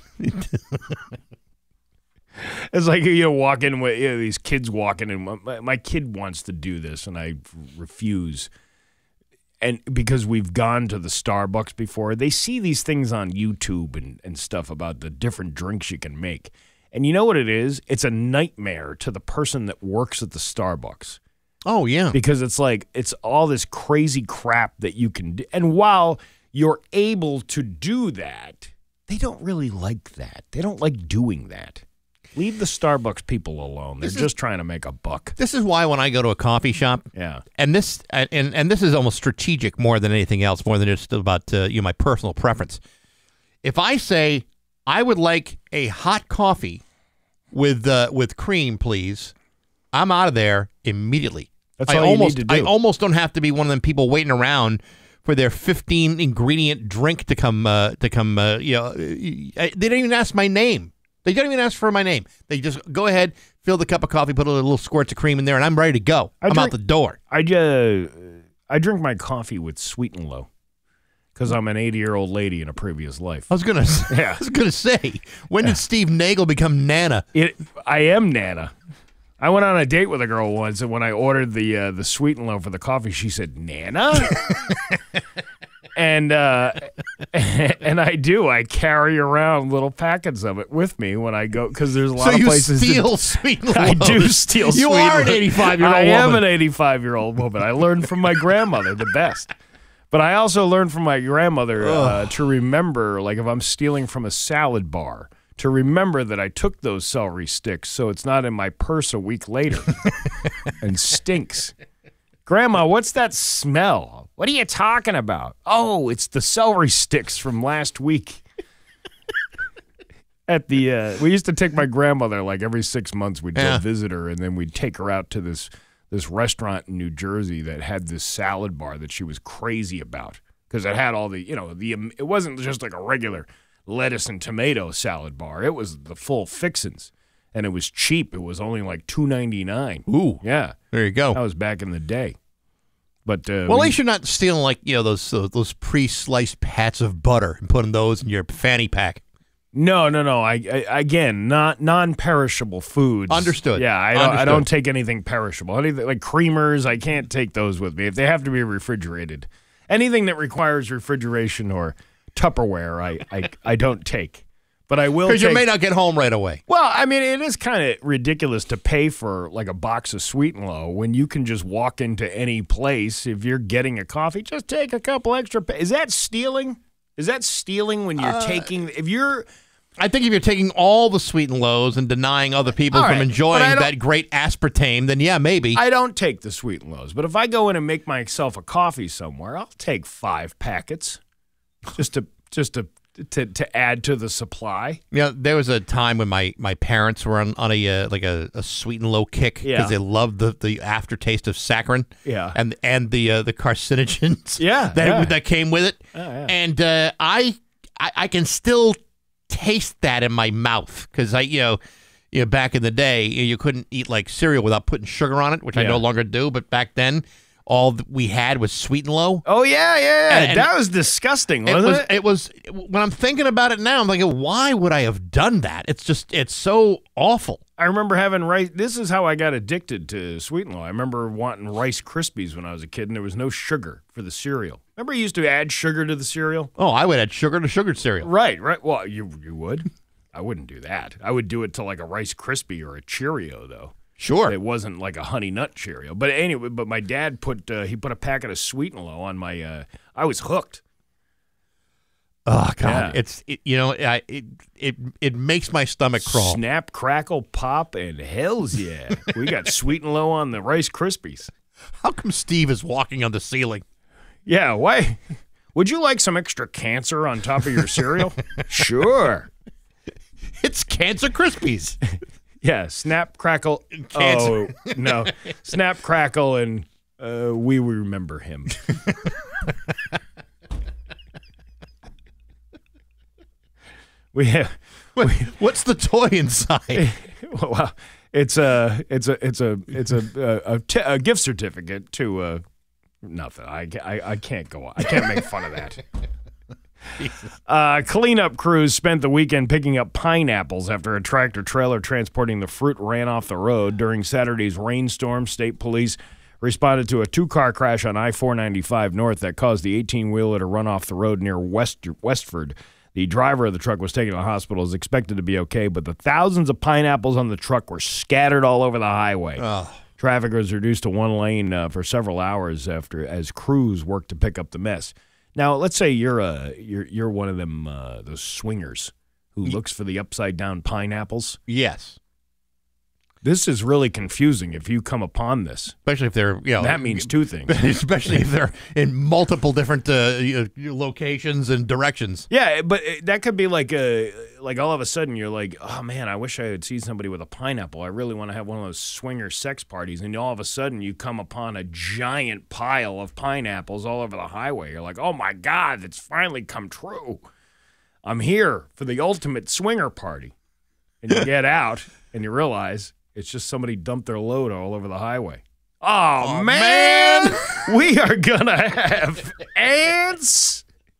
S4: It's like you know, walking with you know, these kids walking, and my, my kid wants to do this, and I refuse. And because we've gone to the Starbucks before, they see these things on YouTube and, and stuff about the different drinks you can make. And you know what it is? It's a nightmare to the person that works at the Starbucks.
S1: Oh, yeah.
S4: Because it's like, it's all this crazy crap that you can do. And while you're able to do that, they don't really like that. They don't like doing that. Leave the Starbucks people alone. They're
S1: This is-
S4: just trying to make a buck.
S1: This is why when I go to a coffee shop,
S4: Yeah.
S1: and this and and this is almost strategic more than anything else, more than just about uh, you know, my personal preference. If I say I would like a hot coffee with uh, with cream, please, I'm out of there immediately.
S4: That's
S1: I
S4: all you
S1: almost
S4: need to
S1: I
S4: do.
S1: almost don't have to be one of them people waiting around for their fifteen ingredient drink to come uh, to come. Uh, you know, they didn't even ask my name. They don't even ask for my name. They just go ahead, fill the cup of coffee, put a little squirts of cream in there, and I'm ready to go.
S4: I
S1: I'm
S4: drink-
S1: out the door.
S4: I just, I drink my coffee with sweet and low because I'm an eighty-year-old lady in a previous life.
S1: I was gonna,
S4: Yeah.
S1: I was gonna say, when did Steve Nagle become Nana?
S4: It, I am Nana. I went on a date with a girl once, and when I ordered the uh, the sweet and low for the coffee, she said, "Nana." And uh, and I do. I carry around little packets of it with me when I go because there's a lot
S1: So
S4: of
S1: you
S4: places.
S1: steal
S4: to,
S1: sweet and
S4: I do
S1: lows.
S4: steal.
S1: You
S4: sweet
S1: are
S4: and
S1: an
S4: low.
S1: eighty-five-year-old
S4: I am
S1: woman.
S4: an eighty-five-year-old woman. I learned from my grandmother the best. But I also learned from my grandmother uh, to remember, like if I'm stealing from a salad bar, to remember that I took those celery sticks so it's not in my purse a week later and stinks. Grandma, what's that smell? What are you talking about? Oh, it's the celery sticks from last week. At the, uh, we used to take my grandmother like every six months. We'd
S1: Yeah.
S4: go visit her, and then we'd take her out to this this restaurant in New Jersey that had this salad bar that she was crazy about because it had all the, you know, the. It wasn't just like a regular lettuce and tomato salad bar. It was the full fixins, and it was cheap. It was only like two ninety-nine.
S1: Ooh,
S4: Yeah,
S1: there you go.
S4: that was back in the day. But uh,
S1: Well, at
S4: we-
S1: least you're not stealing like you know those those, those pre-sliced pats of butter and putting those in your fanny pack.
S4: No, no, no. I, I again, not non-perishable foods.
S1: Understood.
S4: Yeah, I don't, I
S1: Understood.
S4: don't take anything perishable. Anything like creamers, I can't take those with me if they have to be refrigerated. Anything that requires refrigeration or Tupperware, I, I, I don't take. But I will
S1: Because
S4: take...
S1: you may not get home right away.
S4: Well, I mean, it is kind of ridiculous to pay for like a box of Sweet and Low when you can just walk into any place. If you're getting a coffee, just take a couple extra. Pa- is that stealing? Is that stealing when you're
S1: Uh,
S4: taking? If you're,
S1: I think if you're taking all the Sweet and Lows and denying other people
S4: All
S1: from
S4: right,
S1: enjoying
S4: but I don't-
S1: that great aspartame, then yeah, maybe.
S4: I don't take the Sweet and Lows. But if I go in and make myself a coffee somewhere, I'll take five packets, just to just to to, to add to the supply.
S1: You know, there was a time when my, my parents were on, on a uh, like a, a Sweet and Low kick because
S4: Yeah.
S1: they loved the, the aftertaste of saccharin.
S4: Yeah.
S1: and and the uh, the carcinogens.
S4: Yeah,
S1: that
S4: yeah.
S1: that came with it.
S4: Oh, yeah.
S1: And uh, I, I I can still taste that in my mouth because I you know. You know, back in the day, you you couldn't eat like cereal without putting sugar on it, which I
S4: Yeah.
S1: no longer do. But back then, all that we had was Sweet and Low.
S4: Oh yeah, yeah, yeah.
S1: And-
S4: that was disgusting,
S1: It
S4: wasn't
S1: was.
S4: it?
S1: It was. When I'm thinking about it now, I'm like, why would I have done that? It's just. It's so awful.
S4: I remember having rice. This is how I got addicted to Sweet and Low. I remember wanting Rice Krispies when I was a kid, and there was no sugar for the cereal. Remember, you used to add sugar to the cereal.
S1: Oh, I would add sugar to sugared cereal.
S4: Right, right. Well, you you would. I wouldn't do that. I would do it to like a Rice Krispie or a Cheerio, though.
S1: Sure.
S4: It wasn't like a Honey Nut Cheerio. But anyway, but my dad put uh, he put a packet of Sweet and Low on my. Uh, I was hooked.
S1: Oh God,
S4: Yeah.
S1: it's it, you know I, it it it makes my stomach crawl.
S4: Snap, crackle, pop, and hells yeah, we got Sweet and Low on the Rice Krispies.
S1: How come Steve is walking on the ceiling?
S4: Yeah, why? Would you like some extra cancer on top of your cereal? Sure.
S1: It's Cancer Krispies.
S4: Yeah, snap, crackle,
S1: Cancer.
S4: Oh, no. Snap, crackle, and uh, we remember him. we have.
S1: Wait, what's the toy inside?
S4: Well, it's a, it's a, it's a, it's a, a, a, t- a gift certificate to uh, nothing. I, I, I can't go on. I can't make fun of that. Uh, cleanup crews spent the weekend picking up pineapples after a tractor trailer transporting the fruit ran off the road. During Saturday's rainstorm, state police responded to a two-car crash on I four ninety-five North that caused the eighteen-wheeler to run off the road near West Westford. The driver of the truck was taken to the hospital, is expected to be okay, but the thousands of pineapples on the truck were scattered all over the highway.
S1: Oh.
S4: Traffic was reduced to one lane uh, for several hours after as crews worked to pick up the mess. Now, let's say you're a you're you're one of them uh, those swingers who looks for the upside down pineapples.
S1: Yes,
S4: This is really confusing if you come upon this.
S1: especially if they're you know
S4: That means two things.
S1: especially if they're in multiple different uh, you know, locations and directions.
S4: Yeah, but it- that could be like a like all of a sudden you're like, oh man, I wish I had seen somebody with a pineapple. I really want to have one of those swinger sex parties, and all of a sudden you come upon a giant pile of pineapples all over the highway. You're like, oh my God, it's finally come true. I'm here for the ultimate swinger party, and you get out and you realize it's just somebody dumped their load all over the highway. Oh, man, we are gonna have ants.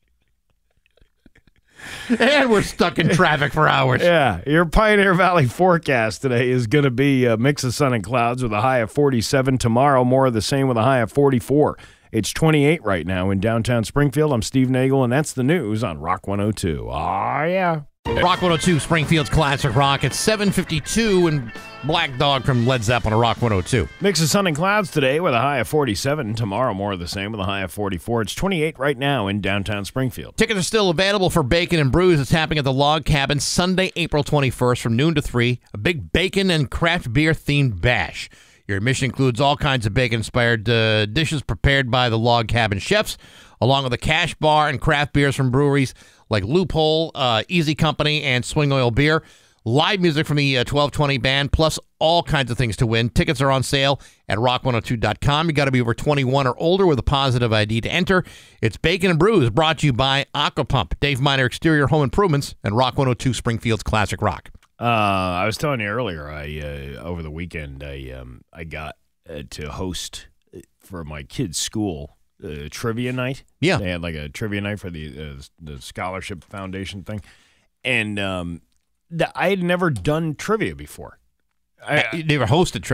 S1: And we're stuck in traffic for hours.
S4: Yeah, your Pioneer Valley forecast today is going to be a mix of sun and clouds with a high of forty-seven. Tomorrow, more of the same with a high of forty-four. It's twenty-eight right now in downtown Springfield. I'm Steve Nagle, and that's the news on Rock one oh two. Ah, yeah.
S1: Rock one oh two, Springfield's classic rock. It's seven fifty-two and Black Dog from Led Zeppelin on Rock one oh two.
S4: Mix of sun and clouds today with a high of forty-seven. Tomorrow, more of the same with a high of forty-four. It's twenty-eight right now in downtown Springfield.
S1: Tickets are still available for Bacon and Brews. It's happening at the Log Cabin Sunday, April twenty-first from noon to three. A big bacon and craft beer themed bash. Your admission includes all kinds of bacon-inspired uh, dishes prepared by the Log Cabin chefs, along with a cash bar and craft beers from breweries like Loophole, uh, Easy Company, and Swing Oil Beer. Live music from the uh, twelve twenty band, plus all kinds of things to win. Tickets are on sale at rock one oh two dot com. You got to be over twenty-one or older with a positive I D to enter. It's Bacon and Brews, brought to you by Aquapump, Dave Miner Exterior Home Improvements, and Rock one oh two Springfield's Classic Rock.
S4: Uh, I was telling you earlier, I uh, over the weekend, I um, I got uh, to host uh, for my kids' school uh, trivia night.
S1: Yeah.
S4: They had like a trivia night for the uh, the scholarship foundation thing, and um, th- I had never done trivia before. I,
S1: You never hosted trivia.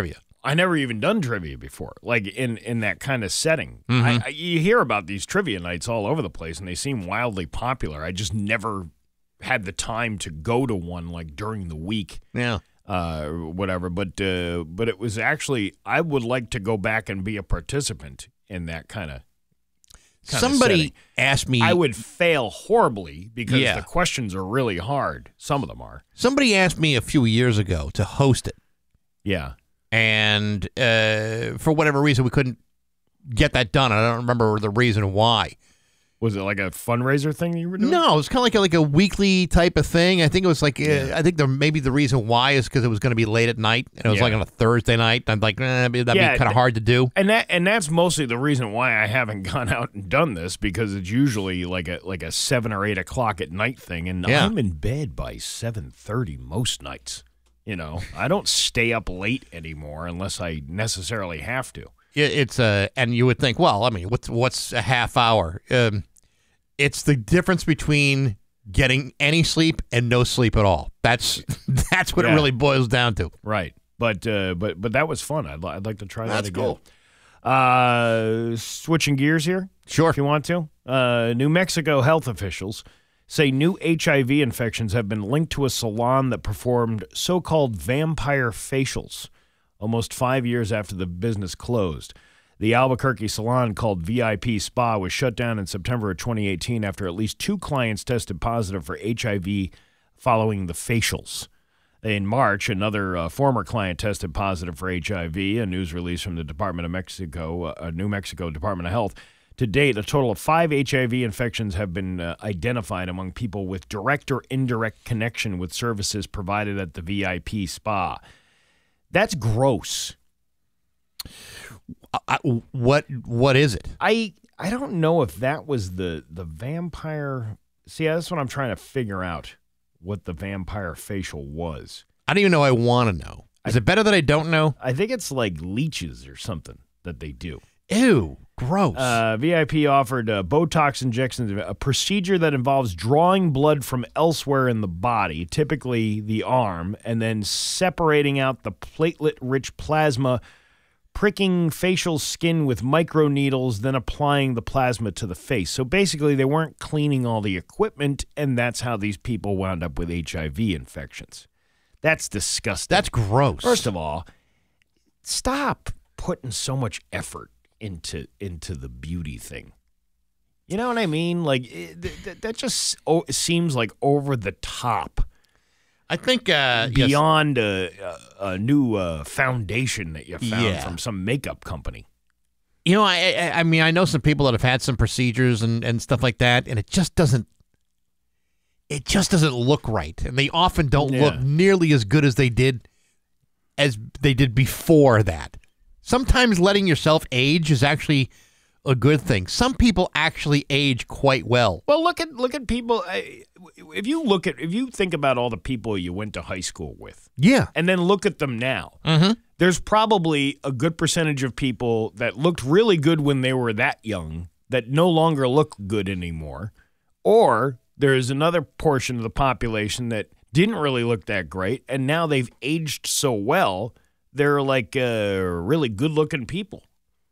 S4: I never even done trivia before, like in, in that kind of setting.
S1: Mm-hmm.
S4: I, I, you hear about these trivia nights all over the place, and they seem wildly popular. I just never had the time to go to one like during the week,
S1: Yeah.
S4: uh, or whatever. But uh, but it was actually, I would like to go back and be a participant in that kind of.
S1: Somebody asked me.
S4: I would fail horribly because
S1: Yeah.
S4: the questions are really hard. Some of them are.
S1: Somebody asked me a few years ago to host it.
S4: Yeah.
S1: And uh, for whatever reason, we couldn't get that done. I don't remember the reason why.
S4: Was it like a fundraiser thing that you were doing?
S1: No, it was kind of like a, like a weekly type of thing. I think it was like, uh,
S4: Yeah.
S1: I think the, maybe the reason why is because it was going to be late at night, and it was
S4: Yeah.
S1: like on a Thursday night. I'm like, eh, that'd be
S4: Yeah,
S1: kind of hard to do.
S4: And that and that's mostly the reason why I haven't gone out and done this, because it's usually like a like a seven or eight o'clock at night thing, and
S1: Yeah.
S4: I'm in bed by seven thirty most nights. You know, I don't stay up late anymore unless I necessarily have to.
S1: It, it's uh, and you would think, well, I mean, what's what's a half hour? Um, it's the difference between getting any sleep and no sleep at all. That's that's what
S4: Yeah.
S1: it really boils down to.
S4: Right. But uh, but but that was fun. I'd, li- I'd like to try that
S1: That's
S4: again.
S1: cool.
S4: Uh, switching gears here,
S1: Sure.
S4: if you want to. Uh, New Mexico health officials say new H I V infections have been linked to a salon that performed so-called vampire facials almost five years after the business closed. The Albuquerque salon called V I P Spa was shut down in September of twenty eighteen after at least two clients tested positive for H I V following the facials. In March, another uh, former client tested positive for H I V, a news release from the Department of Mexico, uh, New Mexico Department of Health. To date, a total of five H I V infections have been uh, identified among people with direct or indirect connection with services provided at the V I P Spa. That's gross.
S1: I, what what is it?
S4: I I don't know if that was the the vampire. See, that's what I'm trying to figure out. What the vampire facial was.
S1: I don't even know. I want to know. Is it better that I don't know?
S4: I think it's like leeches or something that they do.
S1: Ew, gross.
S4: Uh, V I P offered uh, Botox injections, a procedure that involves drawing blood from elsewhere in the body, typically the arm, and then separating out the platelet-rich plasma, pricking facial skin with microneedles, then applying the plasma to the face. So basically, they weren't cleaning all the equipment, and that's how these people wound up with H I V infections. That's disgusting.
S1: That's gross.
S4: First of all, stop putting so much effort into into the beauty thing. You know what I mean? Like it, th- that just oh, seems like over the top.
S1: I think uh,
S4: beyond yes. a, a new uh, foundation that you found
S1: Yeah.
S4: from some makeup company.
S1: You know, I, I I mean, I know some people that have had some procedures and, and stuff like that, and it just doesn't. It just doesn't look right, and they often don't
S4: Yeah.
S1: look nearly as good as they did as they did before that. Sometimes letting yourself age is actually a good thing. Some people actually age quite well.
S4: Well, look at look at people. uh, If you look at if you think about all the people you went to high school with,
S1: Yeah.
S4: and then look at them now.
S1: Mm-hmm.
S4: There's probably a good percentage of people that looked really good when they were that young that no longer look good anymore, or there's another portion of the population that didn't really look that great, and now they've aged so well, they're like uh, really good-looking people.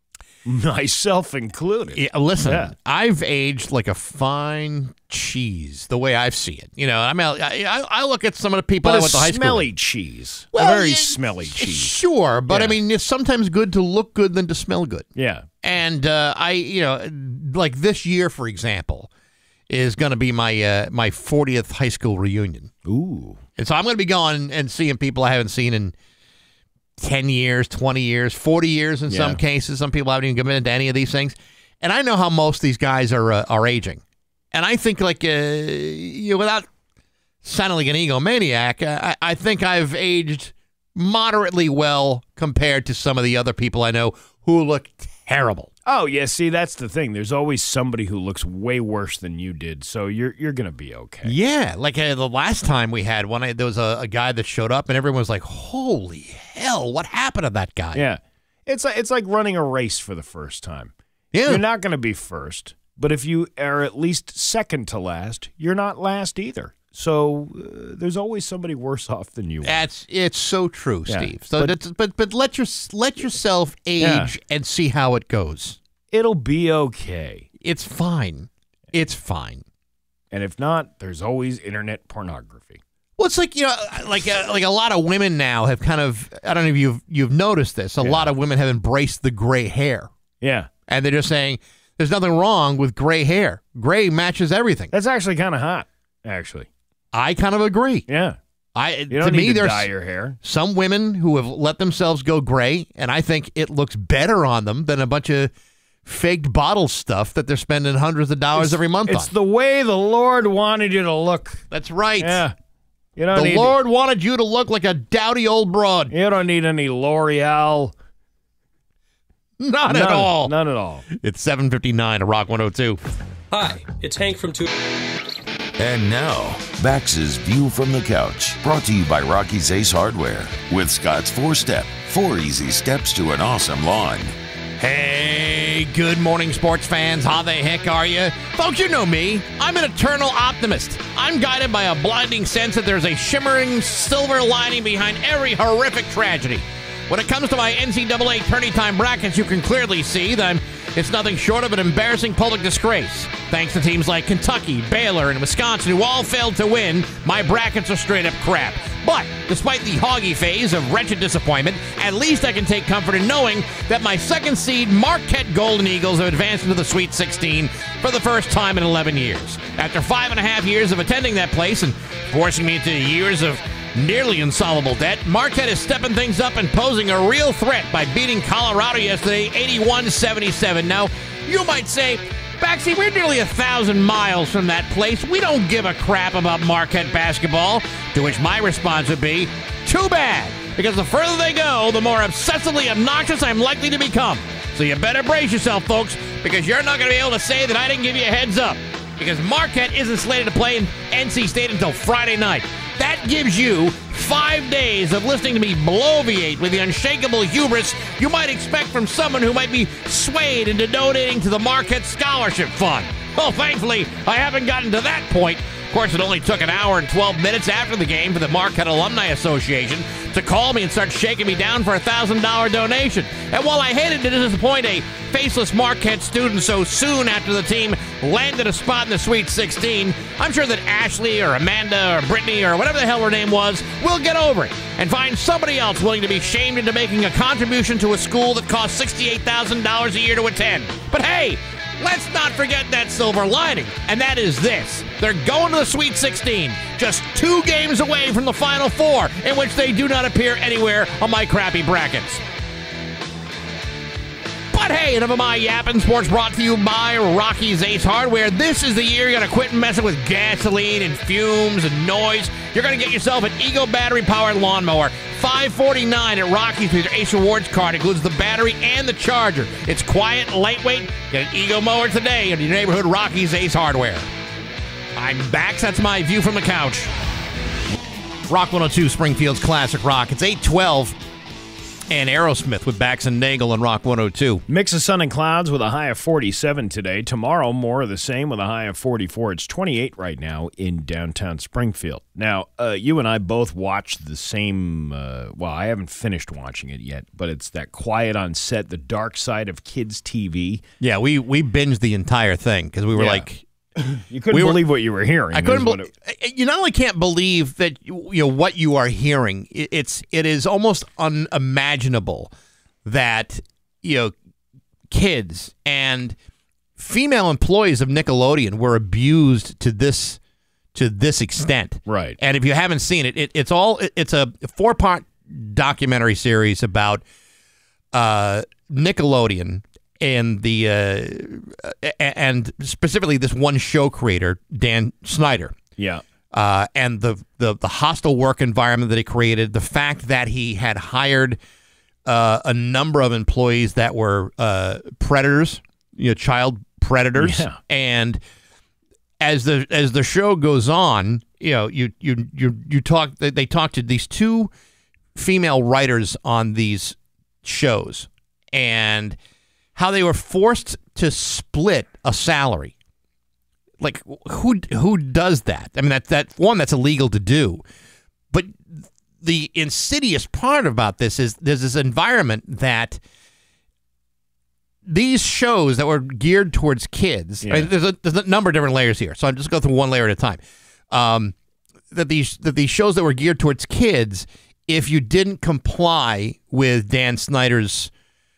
S4: Myself included.
S1: Yeah, listen,
S4: Yeah.
S1: I've aged like a fine cheese, the way I see it. You know, I mean, I, I, I look at some of the people
S4: But
S1: I
S4: a
S1: went to high school
S4: smelly
S1: with.
S4: cheese.
S1: Well,
S4: a very
S1: yeah,
S4: smelly cheese.
S1: Sure, but
S4: Yeah.
S1: I mean, it's sometimes good to look good than to smell good.
S4: Yeah.
S1: And uh, I, you know, like this year, for example, is going to be my uh, my fortieth high school reunion.
S4: Ooh.
S1: And so I'm going to be going and seeing people I haven't seen in ten years, twenty years, forty years in
S4: Yeah.
S1: some cases. Some people haven't even committed to any of these things. And I know how most of these guys are uh, are aging. And I think, like, uh, you know, without sounding like an egomaniac, I, I think I've aged moderately well compared to some of the other people I know who look terrible.
S4: Oh, yeah, see, that's the thing. There's always somebody who looks way worse than you did, so you're you're going to be okay.
S1: Yeah, like uh, the last time we had one, I, there was a, a guy that showed up, and everyone was like, holy hell, what happened to that guy?
S4: Yeah. It's like, it's like running a race for the first time.
S1: Yeah.
S4: You're not going to be first, but if you are at least second to last, you're not last either. So uh, there's always somebody worse off than you.
S1: That's it's so true,
S4: Yeah,
S1: Steve. So
S4: but-
S1: that's, but but let your let yourself age
S4: Yeah.
S1: and see how it goes.
S4: It'll be okay.
S1: It's fine. It's fine.
S4: And if not, there's always internet pornography.
S1: Well, it's like, you know, like uh, like a lot of women now have kind of, I don't know if you've you've noticed this. A
S4: Yeah.
S1: lot of women have embraced the gray hair,
S4: Yeah.
S1: and they're just saying there's nothing wrong with gray hair. Gray matches everything.
S4: That's actually kind of hot, actually.
S1: I kind of agree.
S4: Yeah.
S1: I
S4: You
S1: to
S4: don't
S1: me
S4: need to
S1: there's
S4: dye your hair.
S1: some women who have let themselves go gray, and I think it looks better on them than a bunch of faked bottle stuff that they're spending hundreds of dollars every month
S4: It's
S1: on.
S4: the way the Lord wanted you to look.
S1: That's right.
S4: Yeah. You don't
S1: The
S4: need
S1: Lord wanted you to look like a dowdy old broad.
S4: You don't need any L'Oreal.
S1: Not
S4: None,
S1: at all.
S4: None at all.
S1: It's seven fifty-nine at Rock one oh two.
S10: Hi, it's Hank from Two.
S2: And now, Bax's View from the Couch, brought to you by Rocky's Ace Hardware, with Scott's four-step, four easy steps to an awesome lawn.
S1: Hey, good morning, sports fans. How the heck are you? Folks, you know me. I'm an eternal optimist. I'm guided by a blinding sense that there's a shimmering silver lining behind every horrific tragedy. When it comes to my N C double A tourney time brackets, you can clearly see that I'm, it's nothing short of an embarrassing public disgrace. Thanks to teams like Kentucky, Baylor, and Wisconsin, who all failed to win, my brackets are straight up crap. But despite the hoggy phase of wretched disappointment, at least I can take comfort in knowing that my second seed Marquette Golden Eagles have advanced into the Sweet sixteen for the first time in eleven years. After five and a half years of attending that place and forcing me into years of nearly insolvable debt, Marquette is stepping things up and posing a real threat by beating Colorado yesterday eighty-one seventy-seven. Now, you might say, Baxie, we're nearly a thousand miles from that place. We don't give a crap about Marquette basketball. To which my response would be, too bad, because the further they go, the more obsessively obnoxious I'm likely to become. So you better brace yourself, folks, because you're not going to be able to say that I didn't give you a heads up. Because Marquette isn't slated to play in N C State until Friday night. That gives you five days of listening to me bloviate with the unshakable hubris you might expect from someone who might be swayed into donating to the Marquette Scholarship Fund. Well, thankfully, I haven't gotten to that point. Of course, it only took an hour and twelve minutes after the game for the Marquette Alumni Association to call me and start shaking me down for a one thousand dollars donation. And while I hated to disappoint a faceless Marquette student so soon after the team landed a spot in the Sweet sixteen, I'm sure that Ashley or Amanda or Brittany or whatever the hell her name was will get over it and find somebody else willing to be shamed into making a contribution to a school that costs sixty-eight thousand dollars a year to attend. But hey, let's not forget that silver lining, and that is this. They're going to the Sweet sixteen, just two games away from the Final Four, in which they do not appear anywhere on my crappy brackets. But hey, enough of my yapping. Sports brought to you by Rocky's Ace Hardware. This is the year you're going to quit messing with gasoline and fumes and noise. You're going to get yourself an Ego battery-powered lawnmower. five forty-nine at Rocky's with your Ace Rewards card. Includes the battery and the charger. It's quiet and lightweight. Get an Ego mower today at your neighborhood Rocky's Ace Hardware. I'm Bax. That's my view from the couch. Rock one oh two, Springfield's Classic Rock. It's eight twelve. And Aerosmith with Bax and Nagle on Rock one oh two.
S4: Mix of sun and clouds with a high of forty-seven today. Tomorrow, more of the same with a high of forty-four. It's twenty-eight right now in downtown Springfield. Now, uh, you and I both watched the same, uh, well, I haven't finished watching it yet, but it's that Quiet on Set, the dark side of kids' T V.
S1: Yeah, we, we binged the entire thing because we were
S4: Yeah.
S1: like...
S4: You couldn't
S1: we were,
S4: believe what you were hearing.
S1: I couldn't.
S4: Be-
S1: Be- you not only can't believe that you know what you are hearing. It, it's it is almost unimaginable that you know kids and female employees of Nickelodeon were abused to this to this extent.
S4: Right.
S1: And if you haven't seen it, it it's all it, it's a four part documentary series about uh, Nickelodeon. And the uh, and specifically this one show creator, Dan Snyder.
S4: Yeah.
S1: Uh, and the, the the hostile work environment that he created, the fact that he had hired uh, a number of employees that were uh, predators, you know, child predators,
S4: yeah.
S1: and as the as the show goes on, you know, you you you you talk. They talk to these two female writers on these shows, and how they were forced to split a salary. Like, who who does that? I mean, that that one, that's illegal to do. But the insidious part about this is there's this environment that these shows that were geared towards kids.
S4: Yeah.
S1: I mean, there's a there's a number of different layers here, so I'm just going through one layer at a time. Um, that these that these shows that were geared towards kids, if you didn't comply with Dan Snyder's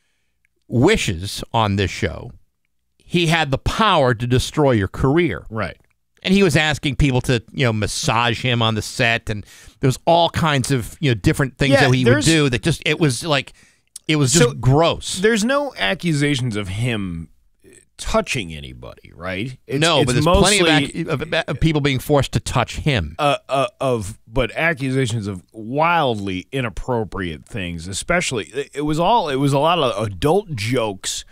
S1: wishes on this show, he had the power to destroy your career.
S4: Right.
S1: And he was asking people to, you know, massage him on the set, and there was all kinds of, you know, different things
S4: Yeah,
S1: that he would
S4: there's-
S1: do that just, it was like, it was just
S4: So,
S1: gross.
S4: There's no accusations of him touching anybody, right? It's,
S1: no,
S4: it's
S1: but there's
S4: mostly,
S1: plenty of, ac- of, of people being forced to touch him.
S4: Uh, uh, of but accusations of wildly inappropriate things, especially it, it was all it was a lot of adult jokes,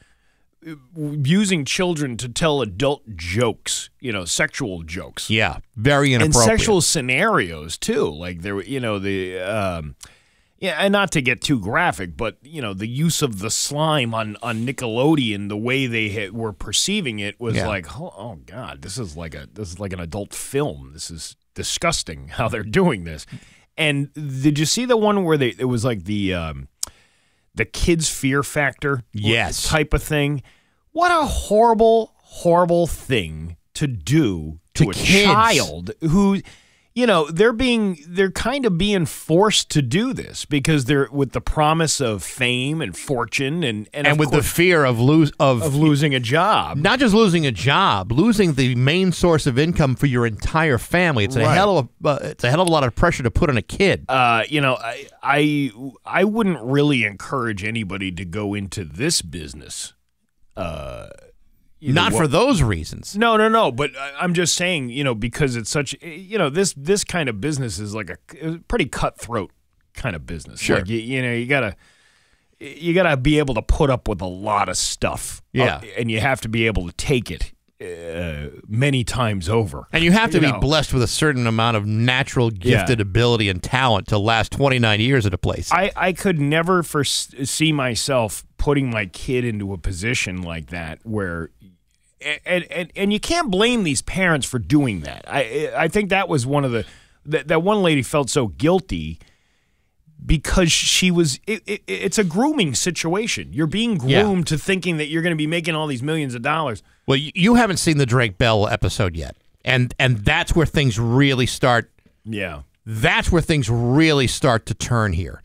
S4: using children to tell adult jokes, you know, sexual jokes.
S1: Yeah, very
S4: And
S1: inappropriate.
S4: sexual scenarios too. Like there were, you know, the um yeah, and not to get too graphic, but you know, the use of the slime on, on Nickelodeon, the way they had, were perceiving it was
S1: Yeah.
S4: like, oh, oh god, this is like a this is like an adult film. This is disgusting how they're doing this. And did you see the one where they it was like the um, the kids' fear factor
S1: Yes.
S4: type of thing? What a horrible, horrible thing to do to,
S1: To
S4: a
S1: kids.
S4: child who, you know, they're being they're kind of being forced to do this because they're with the promise of fame and fortune and and,
S1: and
S4: of
S1: with the
S4: course,
S1: fear of lose of,
S4: of losing a job.
S1: not just losing a job, losing the main source of income for your entire family. It's a
S4: Right.
S1: hell of a, uh, it's a hell of a lot of pressure to put on a kid.
S4: Uh, you know, I, I I wouldn't really encourage anybody to go into this business. Uh, you know,
S1: Not
S4: what-
S1: for those reasons.
S4: No, no, no. But I- I'm just saying, you know, because it's such, you know, this this kind of business is like a, a pretty cutthroat kind of business.
S1: Sure.
S4: Like, you, you know, you gotta you gotta be able to put up with a lot of stuff.
S1: Yeah.
S4: Uh, and you have to be able to take it uh, many times over.
S1: And you have to be
S4: know.
S1: blessed with a certain amount of natural gifted
S4: Yeah.
S1: ability and talent to last twenty-nine years at a place.
S4: I, I could never foresee myself putting my kid into a position like that where and, and and you can't blame these parents for doing that. I I think that was one of the that, that one lady felt so guilty because she was it, it, it's a grooming situation. You're being groomed
S1: Yeah.
S4: to thinking that you're going to be making all these millions of dollars.
S1: Well, you, you haven't seen the Drake Bell episode yet. And and that's where things really start
S4: Yeah.
S1: that's where things really start to turn here.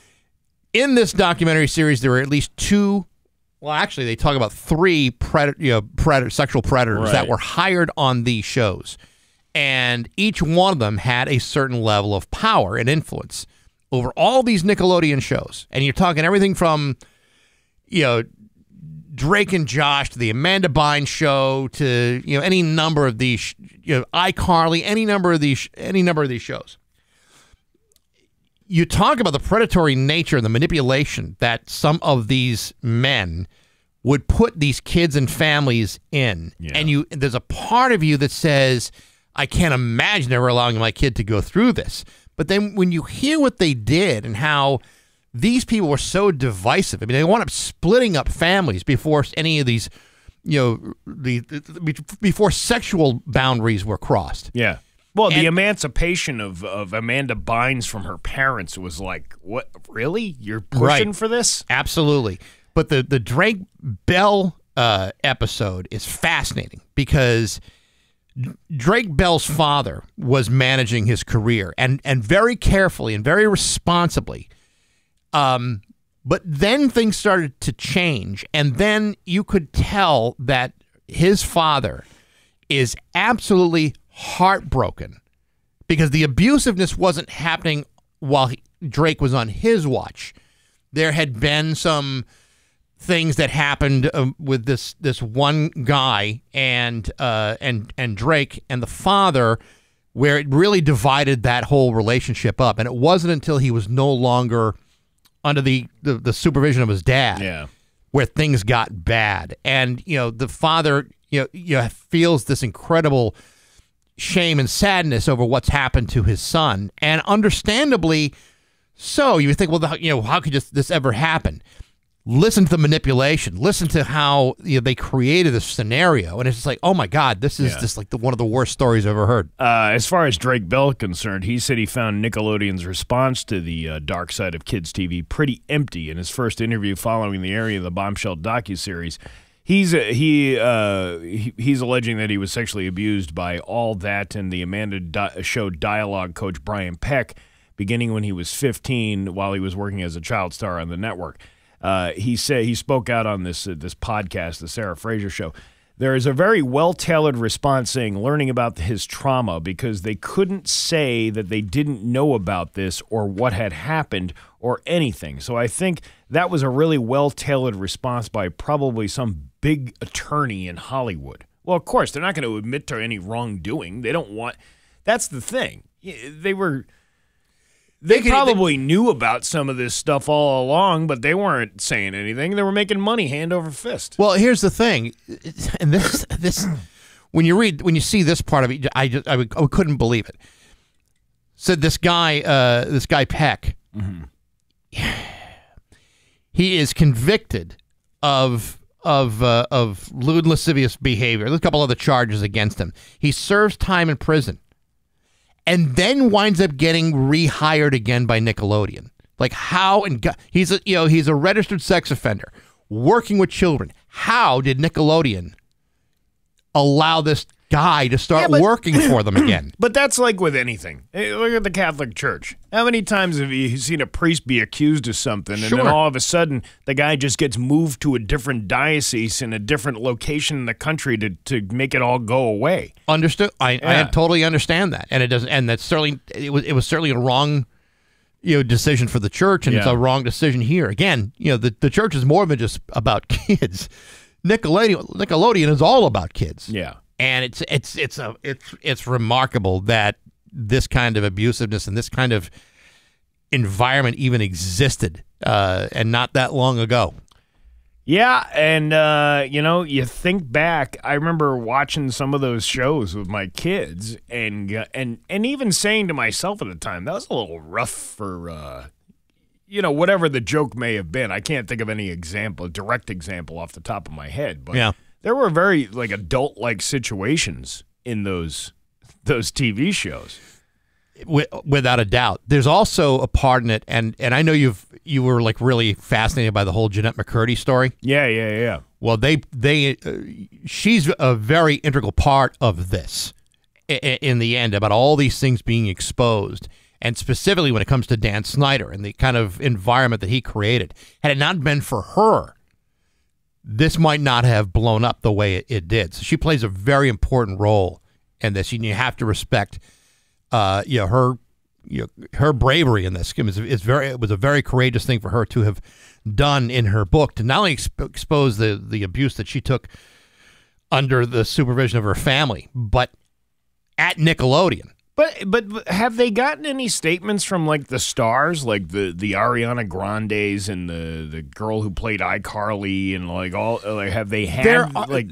S1: In this documentary series, there are at least two, well, actually, they talk about three predator, you know, predator, sexual predators that
S4: Right.
S1: were hired on these shows. And each one of them had a certain level of power and influence over all these Nickelodeon shows. And you're talking everything from, you know, Drake and Josh to the Amanda Bynes show to, you know, any number of these, you know, iCarly, any number of these, any number of these shows. You talk about the predatory nature and the manipulation that some of these men would put these kids and families in.
S4: Yeah.
S1: And you there's a part of you that says, I can't imagine ever allowing my kid to go through this. But then when you hear what they did and how these people were so divisive, I mean, they wound up splitting up families before any of these, you know, the, the before sexual boundaries were crossed.
S4: Yeah. Well, the
S1: And-
S4: emancipation of, of Amanda Bynes from her parents was like, what? Really? You're pushing
S1: Right.
S4: for this?
S1: Absolutely. But the, the Drake Bell uh, episode is fascinating because Drake Bell's father was managing his career and, and very carefully and very responsibly. Um, but then things started to change. And then you could tell that his father is absolutely heartbroken because the abusiveness wasn't happening while he, Drake was on his watch. There had been some things that happened um, with this this one guy and uh, and and Drake and the father, where it really divided that whole relationship up. And it wasn't until he was no longer under the the, the supervision of his dad,
S4: Yeah.
S1: where things got bad. And you know, the father, you know, you know, feels this incredible shame and sadness over what's happened to his son, and understandably so. You would think, well, the, you know, how could this, this ever happen? listen to the manipulation. Listen to how you know, they created this scenario, and it's just like, oh my God, this is
S4: Yeah.
S1: just like the, one of the worst stories I've ever heard.
S4: Uh, as far as Drake Bell is concerned, he said he found Nickelodeon's response to the uh, dark side of kids' T V pretty empty in his first interview following the airing of the Bombshell docuseries. He's uh, he, uh, he he's alleging that he was sexually abused by All That and the Amanda Di- Show dialogue coach Brian Peck, beginning when he was fifteen, while he was working as a child star on the network. Uh, he said he spoke out on this uh, this podcast, the Sarah Fraser Show. There is a very well-tailored response saying learning about his trauma because they couldn't say that they didn't know about this or what had happened or anything. So I think that was a really well-tailored response by probably some big attorney in Hollywood. Well, of course, they're not going to admit to any wrongdoing. They don't want – that's the thing. They were – They, they probably they, knew about some of this stuff all along, but they weren't saying anything. They were making money hand over fist.
S1: Well, here's the thing, and this this when you read when you see this part of it, I just I, I couldn't believe it. Said this guy, uh, this guy Peck, mm-hmm. he is convicted of of uh, of lewd and lascivious behavior. There's a couple other charges against him. He serves time in prison. And then winds up getting rehired again by Nickelodeon. Like how and God, he's a you know he's a registered sex offender working with children. How did Nickelodeon allow this guy to start yeah, but, working for them again?
S4: But that's like with anything. Hey, look at the Catholic Church. How many times have you seen a priest be accused of something,
S1: sure.
S4: and then all of a sudden the guy just gets moved to a different diocese in a different location in the country to, to make it all go away?
S1: Understood. I,
S4: yeah.
S1: I totally understand that, and it doesn't. And that's certainly it was. It was certainly a wrong, you know, decision for the church, and yeah. it's a wrong decision here. Again, you know, the the church is more than just about kids. Nickelodeon, Nickelodeon is all about kids.
S4: Yeah.
S1: And it's it's it's a it's it's remarkable that this kind of abusiveness and this kind of environment even existed, uh, and not that long ago.
S4: Yeah, and uh, you know, you think back. I remember watching some of those shows with my kids, and uh, and and even saying to myself at the time, that was a little rough for uh, you know, whatever the joke may have been. I can't think of any example, direct example off the top of my head, but
S1: yeah.
S4: There were very like adult-like situations in those those T V shows,
S1: without a doubt. There's also a part in it, and and I know you've you were like really fascinated by the whole Jeanette McCurdy story.
S4: Yeah, yeah, yeah.
S1: Well, they they uh, she's a very integral part of this in the end about all these things being exposed, and specifically when it comes to Dan Snyder and the kind of environment that he created. Had it not been for her, this might not have blown up the way it, it did. So she plays a very important role in this, and you have to respect, uh, you know, her, you know, her bravery in this. It's, it's very, it was a very courageous thing for her to have done in her book to not only exp- expose the the abuse that she took under the supervision of her family, but at Nickelodeon.
S4: But but have they gotten any statements from like the stars, like the, the Ariana Grandes and the, the girl who played iCarly and like all? Like, have they had
S1: there,
S4: like?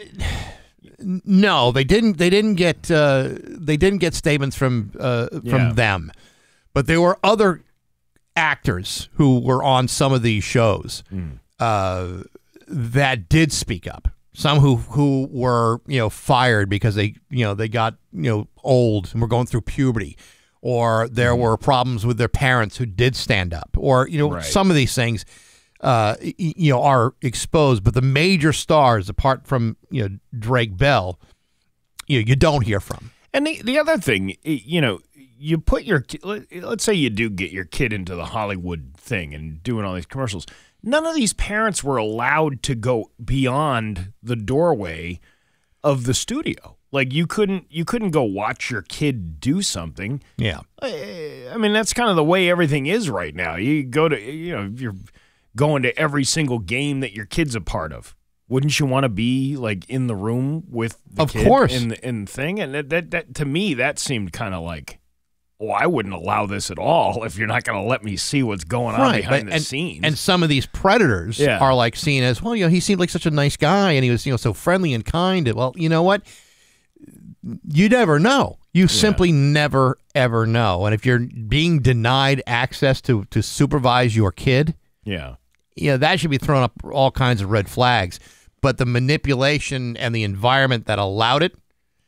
S1: No, they didn't. They didn't get. Uh, they didn't get statements from uh, from
S4: yeah.
S1: them, but there were other actors who were on some of these shows mm. uh, that did speak up. Some who, who were, you know, fired because they, you know, they got, you know, old and were going through puberty, or there were problems with their parents who did stand up, or, you know,
S4: right.
S1: some of these things, uh, you know, are exposed. But the major stars, apart from, you know, Drake Bell, you know, you don't hear from.
S4: And the, the other thing, you know, you put your, let's say you do get your kid into the Hollywood thing and doing all these commercials. None of these parents were allowed to go beyond the doorway of the studio. Like you couldn't, you couldn't go watch your kid do something.
S1: Yeah,
S4: I mean that's kind of the way everything is right now. You go to, you know, you're going to every single game that your kid's a part of. Wouldn't you want to be like in the room with the
S1: of
S4: kid
S1: course
S4: in the in the thing? And that, that that to me that seemed kind of like, oh, I wouldn't allow this at all if you're not going to let me see what's going on
S1: right,
S4: behind
S1: but,
S4: the
S1: and,
S4: scenes.
S1: And some of these predators
S4: yeah.
S1: are like seen as, well, you know, he seemed like such a nice guy, and he was, you know, so friendly and kind. And, well, you know what? You never know. You simply yeah. never, ever know. And if you're being denied access to, to supervise your kid,
S4: yeah,
S1: you know, that should be throwing up all kinds of red flags. But the manipulation and the environment that allowed it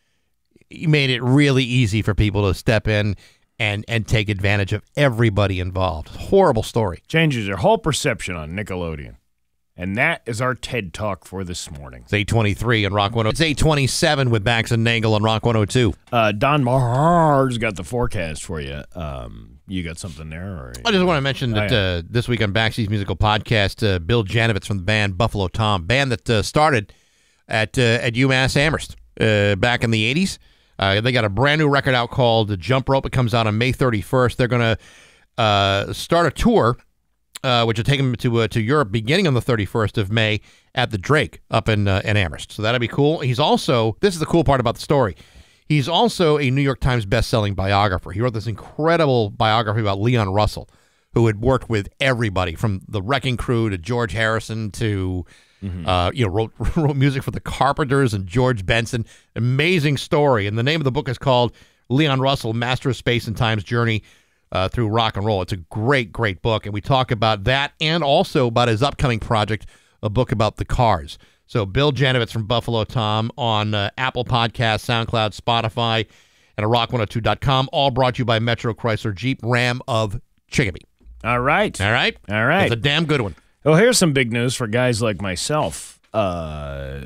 S1: made it really easy for people to step in and and take advantage of everybody involved. Horrible story.
S4: Changes your whole perception on Nickelodeon. And that is our TED Talk for this morning.
S1: It's eight twenty-three on Rock one oh two. It's eight twenty-seven with Bax and Nagle on Rock one oh two.
S4: Uh, Don Mahar's got the forecast for you. Um, you got something there? Or?
S1: I just want to mention that
S4: oh, yeah.
S1: uh, this week on Baxi's Musical Podcast, uh, Bill Janovitz from the band Buffalo Tom, band that uh, started at uh, at UMass Amherst uh, back in the eighties. Uh, they got a brand new record out called Jump Rope. It comes out on May thirty-first. They're going to uh, start a tour, uh, which will take them to uh, to Europe beginning on the thirty-first of May at the Drake up in, uh, in Amherst. So that'll be cool. He's also, this is the cool part about the story, he's also a New York Times best-selling biographer. He wrote this incredible biography about Leon Russell, who had worked with everybody from the Wrecking Crew to George Harrison to... Mm-hmm. Uh, you know, wrote, wrote music for the Carpenters and George Benson. Amazing story. And the name of the book is called Leon Russell, Master of Space and Time's Journey uh, Through Rock and Roll. It's a great, great book. And we talk about that and also about his upcoming project, a book about the Cars. So Bill Janovitz from Buffalo Tom on uh, Apple Podcasts, SoundCloud, Spotify, and at rock one oh two dot com. All brought to you by Metro Chrysler Jeep Ram of Chicopee.
S4: All right.
S1: All right?
S4: All right.
S1: It's a damn good one.
S4: Well, here's some big news for guys like myself. Uh,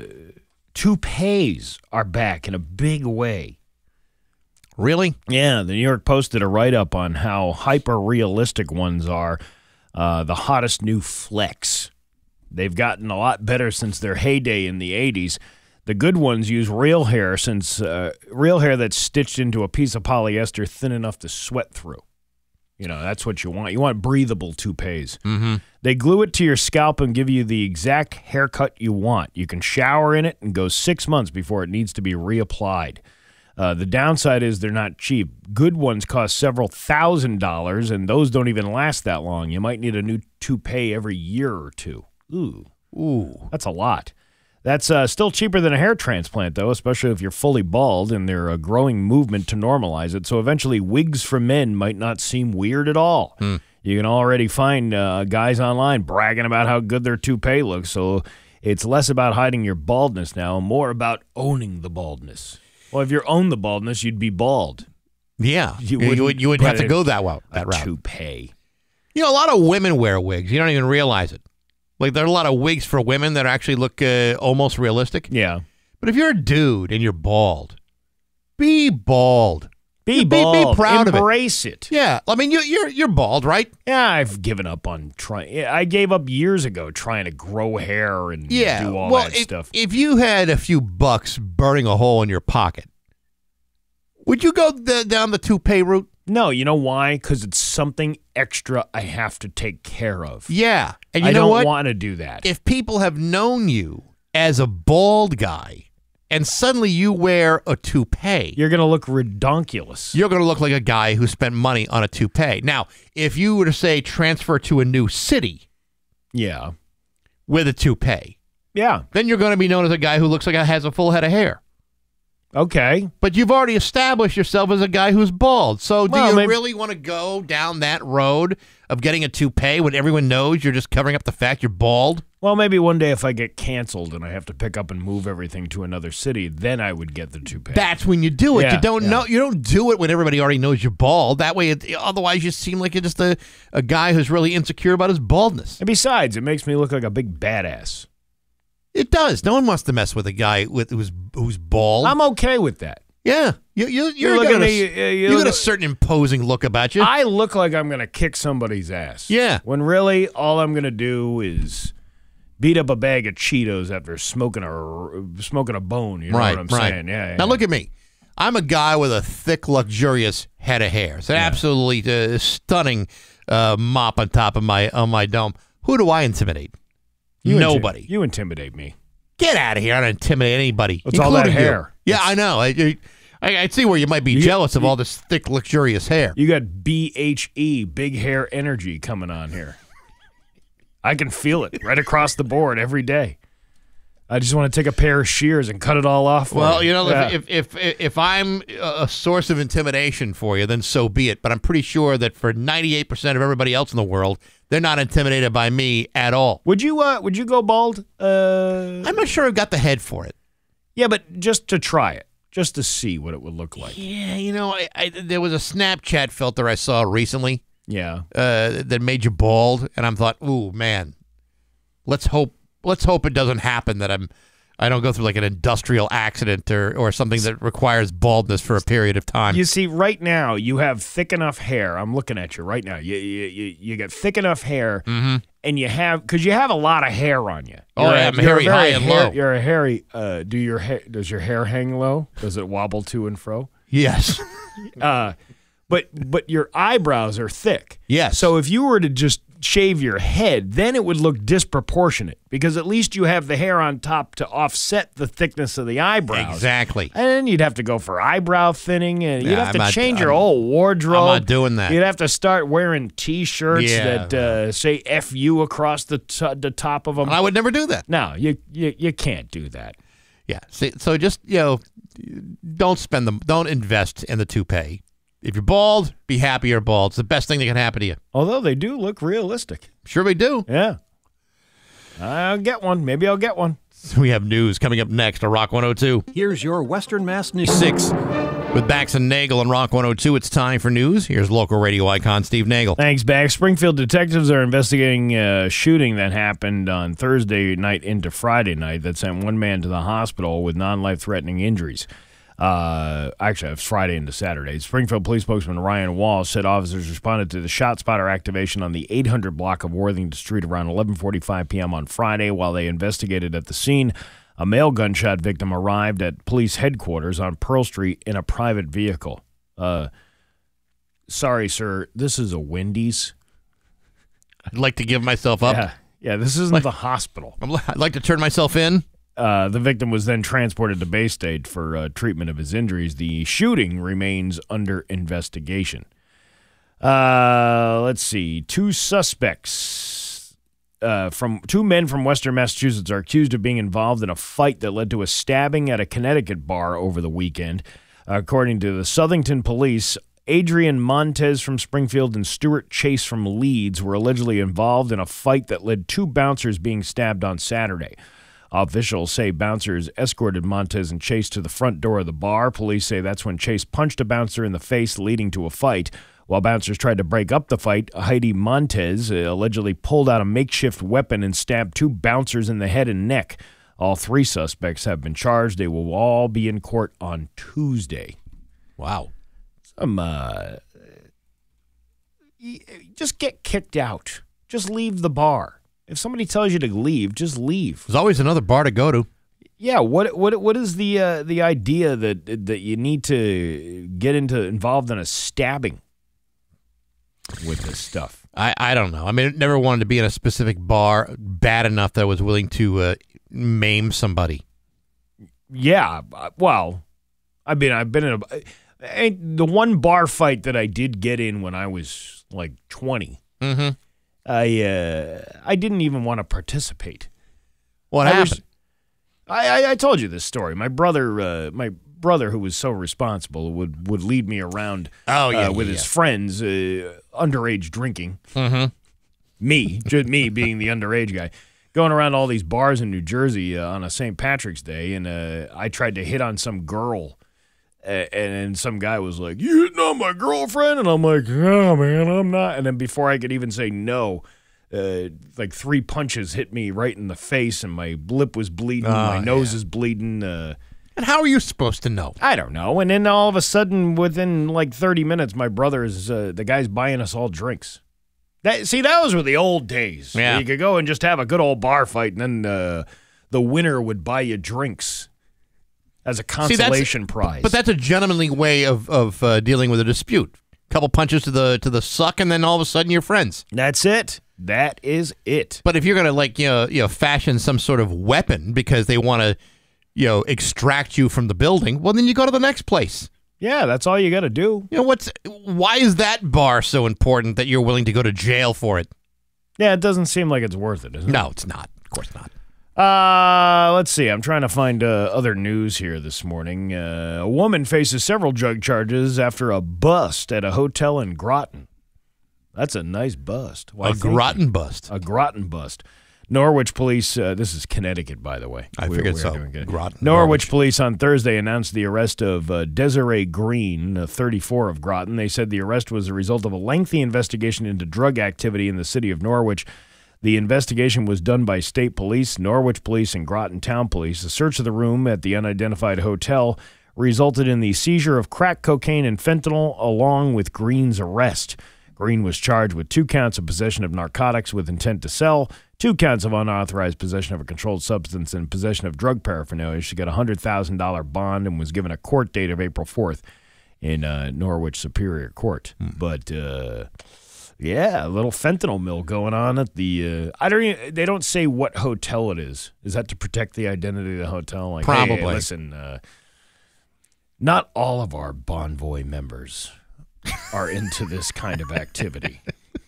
S4: toupees are back in a big way.
S1: Really?
S4: Yeah, the New York Post did a write-up on how hyper-realistic ones are, uh, the hottest new flex. They've gotten a lot better since their heyday in the eighties. The good ones use real hair, since uh, real hair that's stitched into a piece of polyester thin enough to sweat through. You know, that's what you want. You want breathable toupees.
S1: Mm-hmm.
S4: They glue it to your scalp and give you the exact haircut you want. You can shower in it and go six months before it needs to be reapplied. Uh, the downside is they're not cheap. Good ones cost several thousand dollars, and those don't even last that long. You might need a new toupee every year or two. Ooh.
S1: Ooh.
S4: That's a lot. That's uh, still cheaper than a hair transplant, though, especially if you're fully bald, and they're a growing movement to normalize it. So eventually wigs for men might not seem weird at all.
S1: Hmm.
S4: You can already find uh, guys online bragging about how good their toupee looks. So it's less about hiding your baldness now, more about owning the baldness. Well, if you own the baldness, you'd be bald.
S1: Yeah. You, you would, you would have to go that, way, that
S4: a
S1: route.
S4: Toupee.
S1: You know, a lot of women wear wigs. You don't even realize it. Like, there are a lot of wigs for women that actually look uh, almost realistic.
S4: Yeah.
S1: But if you're a dude and you're bald, be bald.
S4: Be
S1: be,
S4: bald.
S1: Be proud
S4: Embrace
S1: of it.
S4: it.
S1: Yeah. I mean, you, you're you're bald, right?
S4: Yeah, I've given up on trying. I gave up years ago trying to grow hair and
S1: yeah.
S4: do all
S1: well,
S4: that
S1: if,
S4: stuff.
S1: If you had a few bucks burning a hole in your pocket, would you go the, down the toupee route?
S4: No, you know why? Because it's something extra I have to take care of.
S1: Yeah. And you
S4: I
S1: know
S4: don't
S1: what?
S4: want to do that.
S1: If people have known you as a bald guy and suddenly you wear a toupee,
S4: you're going to look redonkulous.
S1: You're going to look like a guy who spent money on a toupee. Now, if you were to say transfer to a new city,
S4: yeah,
S1: with a toupee,
S4: yeah,
S1: then you're going to be known as a guy who looks like he has a full head of hair.
S4: Okay.
S1: But you've already established yourself as a guy who's bald. So do
S4: well,
S1: you
S4: maybe-
S1: really want to go down that road of getting a toupee when everyone knows you're just covering up the fact you're bald?
S4: Well, maybe one day if I get canceled and I have to pick up and move everything to another city, then I would get the toupee.
S1: That's when you do it.
S4: Yeah,
S1: you don't
S4: yeah.
S1: know. You don't do it when everybody already knows you're bald. That way, it, otherwise, you seem like you're just a, a guy who's really insecure about his baldness.
S4: And besides, it makes me look like a big badass.
S1: It does. No one wants to mess with a guy with who's who's bald.
S4: I'm okay with that.
S1: Yeah, you you you're,
S4: You look
S1: got
S4: at
S1: a,
S4: me, uh, you
S1: you
S4: look
S1: got a
S4: at-
S1: certain imposing look about you.
S4: I look like I'm going to kick somebody's ass.
S1: Yeah.
S4: When really all I'm going to do is beat up a bag of Cheetos after smoking a smoking a bone. You know
S1: right,
S4: what I'm
S1: right.
S4: saying? Yeah, yeah.
S1: Now look at me. I'm a guy with a thick, luxurious head of hair. It's an
S4: Yeah.
S1: absolutely uh, stunning uh, mop on top of my on my dome. Who do I intimidate?
S4: You inti-
S1: Nobody.
S4: you intimidate me.
S1: Get out of here! I don't intimidate anybody.
S4: It's all that
S1: including you.
S4: hair.
S1: Yeah, I know. I, I I see where you might be
S4: You-
S1: jealous of
S4: you-
S1: all this thick, luxurious hair.
S4: You got B H E, big hair energy coming on here. I can feel it right across the board every day. I just want to take a pair of shears and cut it all off. for
S1: Well, you know,
S4: Yeah.
S1: if, if if if I'm a source of intimidation for you, then so be it. But I'm pretty sure that for ninety-eight percent of everybody else in the world, They're not intimidated by me at all.
S4: Would you uh, Would you go bald? Uh,
S1: I'm not sure I've got the head for it.
S4: Yeah, but just to try it, just to see what it would look like.
S1: Yeah, you know, I, I, there was a Snapchat filter I saw recently.
S4: Yeah,
S1: uh, that made you bald, and I thought, ooh, man, let's hope, let's hope it doesn't happen that I'm, I don't go through like an industrial accident or or something that requires baldness for a period of time.
S4: You see, right now you have thick enough hair. I'm looking at you right now. You you you, you got thick enough hair,
S1: mm-hmm.
S4: and you have because you have a lot of hair on you.
S1: Oh,
S4: you're
S1: yeah,
S4: a,
S1: I'm hairy
S4: very
S1: high and
S4: hair,
S1: low.
S4: You're a hairy. Uh, do your hair? Does your hair hang low? Does it wobble to and fro?
S1: Yes.
S4: uh, but but your eyebrows are thick.
S1: Yes.
S4: So if you were to just shave your head, then it would look disproportionate because at least you have the hair on top to offset the thickness of the eyebrows.
S1: Exactly.
S4: And then you'd have to go for eyebrow thinning, and you'd
S1: Yeah,
S4: have
S1: I'm
S4: to
S1: not-
S4: change your
S1: I'm-
S4: whole wardrobe.
S1: I'm not doing that.
S4: You'd have to start wearing T-shirts
S1: Yeah,
S4: that uh, say F you across the, t- the top of them.
S1: I would never do that.
S4: No, you, you you can't do that.
S1: Yeah. See, so just, you know, don't spend them, don't invest in the toupee. If you're bald, be happy you're bald. It's the best thing that can happen to you.
S4: Although they do look realistic.
S1: Sure we do.
S4: Yeah. I'll get one. Maybe I'll get one.
S1: So we have news coming up next on Rock one oh two.
S7: Here's your Western Mass News.
S1: Six. With Bax and Nagle on Rock one oh two, it's time for news. Here's local radio icon Steve Nagle.
S4: Thanks, Bax. Springfield detectives are investigating a shooting that happened on Thursday night into Friday night that sent one man to the hospital with non-life-threatening injuries. Uh, actually, it was Friday into Saturday. Springfield Police spokesman Ryan Walsh said officers responded to the shot spotter activation on the eight hundred block of Worthington Street around eleven forty-five p.m. on Friday. While they investigated at the scene, a male gunshot victim arrived at police headquarters on Pearl Street in a private vehicle. Uh, sorry, sir, this is a Wendy's.
S1: I'd like to give myself up.
S4: Yeah, yeah this isn't
S1: Like-
S4: the hospital.
S1: I'd like to turn myself in.
S4: Uh, the victim was then transported to Baystage for uh, treatment of his injuries. The shooting remains under investigation. Uh, let's see. Two suspects uh, from two men from Western Massachusetts are accused of being involved in a fight that led to a stabbing at a Connecticut bar over the weekend. According to the Southington police, Adrian Montez from Springfield and Stuart Chase from Leeds were allegedly involved in a fight that led two bouncers being stabbed on Saturday. Officials say bouncers escorted Montez and Chase to the front door of the bar. Police say that's when Chase punched a bouncer in the face, leading to a fight. While bouncers tried to break up the fight, Heidi Montez uh, allegedly pulled out a makeshift weapon and stabbed two bouncers in the head and neck. All three suspects have been charged. They will all be in court on Tuesday.
S1: Wow.
S4: Some, uh, just get kicked out. Just leave the bar. If somebody tells you to leave, just leave.
S1: There's always another bar to go to.
S4: Yeah, what what what is the uh, the idea that that you need to get into involved in a stabbing with this stuff?
S1: I, I don't know. I mean, I never wanted to be in a specific bar bad enough that I was willing to uh, maim somebody.
S4: Yeah, uh, well, I mean, I've been in a I, the one bar fight that I did get in when I was like twenty.
S1: Mm-hmm.
S4: I uh, I didn't even want to participate.
S1: What
S4: I
S1: happened?
S4: was- I, I I told you this story. My brother, uh, my brother, who was so responsible, would would lead me around.
S1: Oh, yeah,
S4: uh, with
S1: yeah,
S4: his
S1: yeah.
S4: friends, uh, underage drinking.
S1: Mm-hmm.
S4: Me, just me being the underage guy, going around all these bars in New Jersey uh, on a Saint Patrick's Day, and uh, I tried to hit on some girl. Uh, and then some guy was like, "You hitting on my girlfriend?" And I'm like, "Oh, man, I'm not." And then before I could even say no, uh, like three punches hit me right in the face, and my lip was bleeding,
S1: Oh,
S4: my nose
S1: yeah.
S4: is bleeding. Uh,
S1: And how are you supposed to know?
S4: I don't know. And then all of a sudden, within like thirty minutes, my brother is uh, the guy's buying us all drinks. That see, those were the old days.
S1: Yeah.
S4: You could go and just have a good old bar fight, and then uh, the winner would buy you drinks as a
S1: See, that's-
S4: consolation prize.
S1: But that's a gentlemanly way of of uh, dealing with a dispute. Couple punches to the to the suck, and then all of a sudden you're friends.
S4: That's it. That is it.
S1: But if you're gonna like you know you know fashion some sort of weapon because they want to you know extract you from the building, well then you go to the next place.
S4: Yeah, that's all you got to do.
S1: You know what's why is that bar so important that you're willing to go to jail for it?
S4: Yeah, it doesn't seem like it's worth it, isn't it?
S1: No, it's not. Of course not.
S4: Uh, let's see. I'm trying to find uh, other news here this morning. Uh, a woman faces several drug charges after a bust at a hotel in Groton. That's a nice bust.
S1: Why, a gratin bust.
S4: A gratin bust. Norwich police, uh, this is Connecticut, by the way.
S1: I
S4: we,
S1: figured
S4: we
S1: so.
S4: Doing good.
S1: Gratin,
S4: Norwich
S1: Norwich
S4: police on Thursday announced the arrest of uh, Desiree Green, uh, thirty-four, of Groton. They said the arrest was a result of a lengthy investigation into drug activity in the city of Norwich. The investigation was done by state police, Norwich police, and Groton Town Police. A search of the room at the unidentified hotel resulted in the seizure of crack cocaine and fentanyl, along with Green's arrest. Green was charged with two counts of possession of narcotics with intent to sell, two counts of unauthorized possession of a controlled substance, and possession of drug paraphernalia. She got a one hundred thousand dollars bond and was given a court date of April fourth in uh, Norwich Superior Court. Hmm. But, uh, yeah, a little fentanyl mill going on at the uh, – I don't even, they don't say what hotel it is. Is that to protect the identity of the hotel? Like,
S1: Probably.
S4: Hey, listen, uh, not all of our Bonvoy members – are into this kind of activity.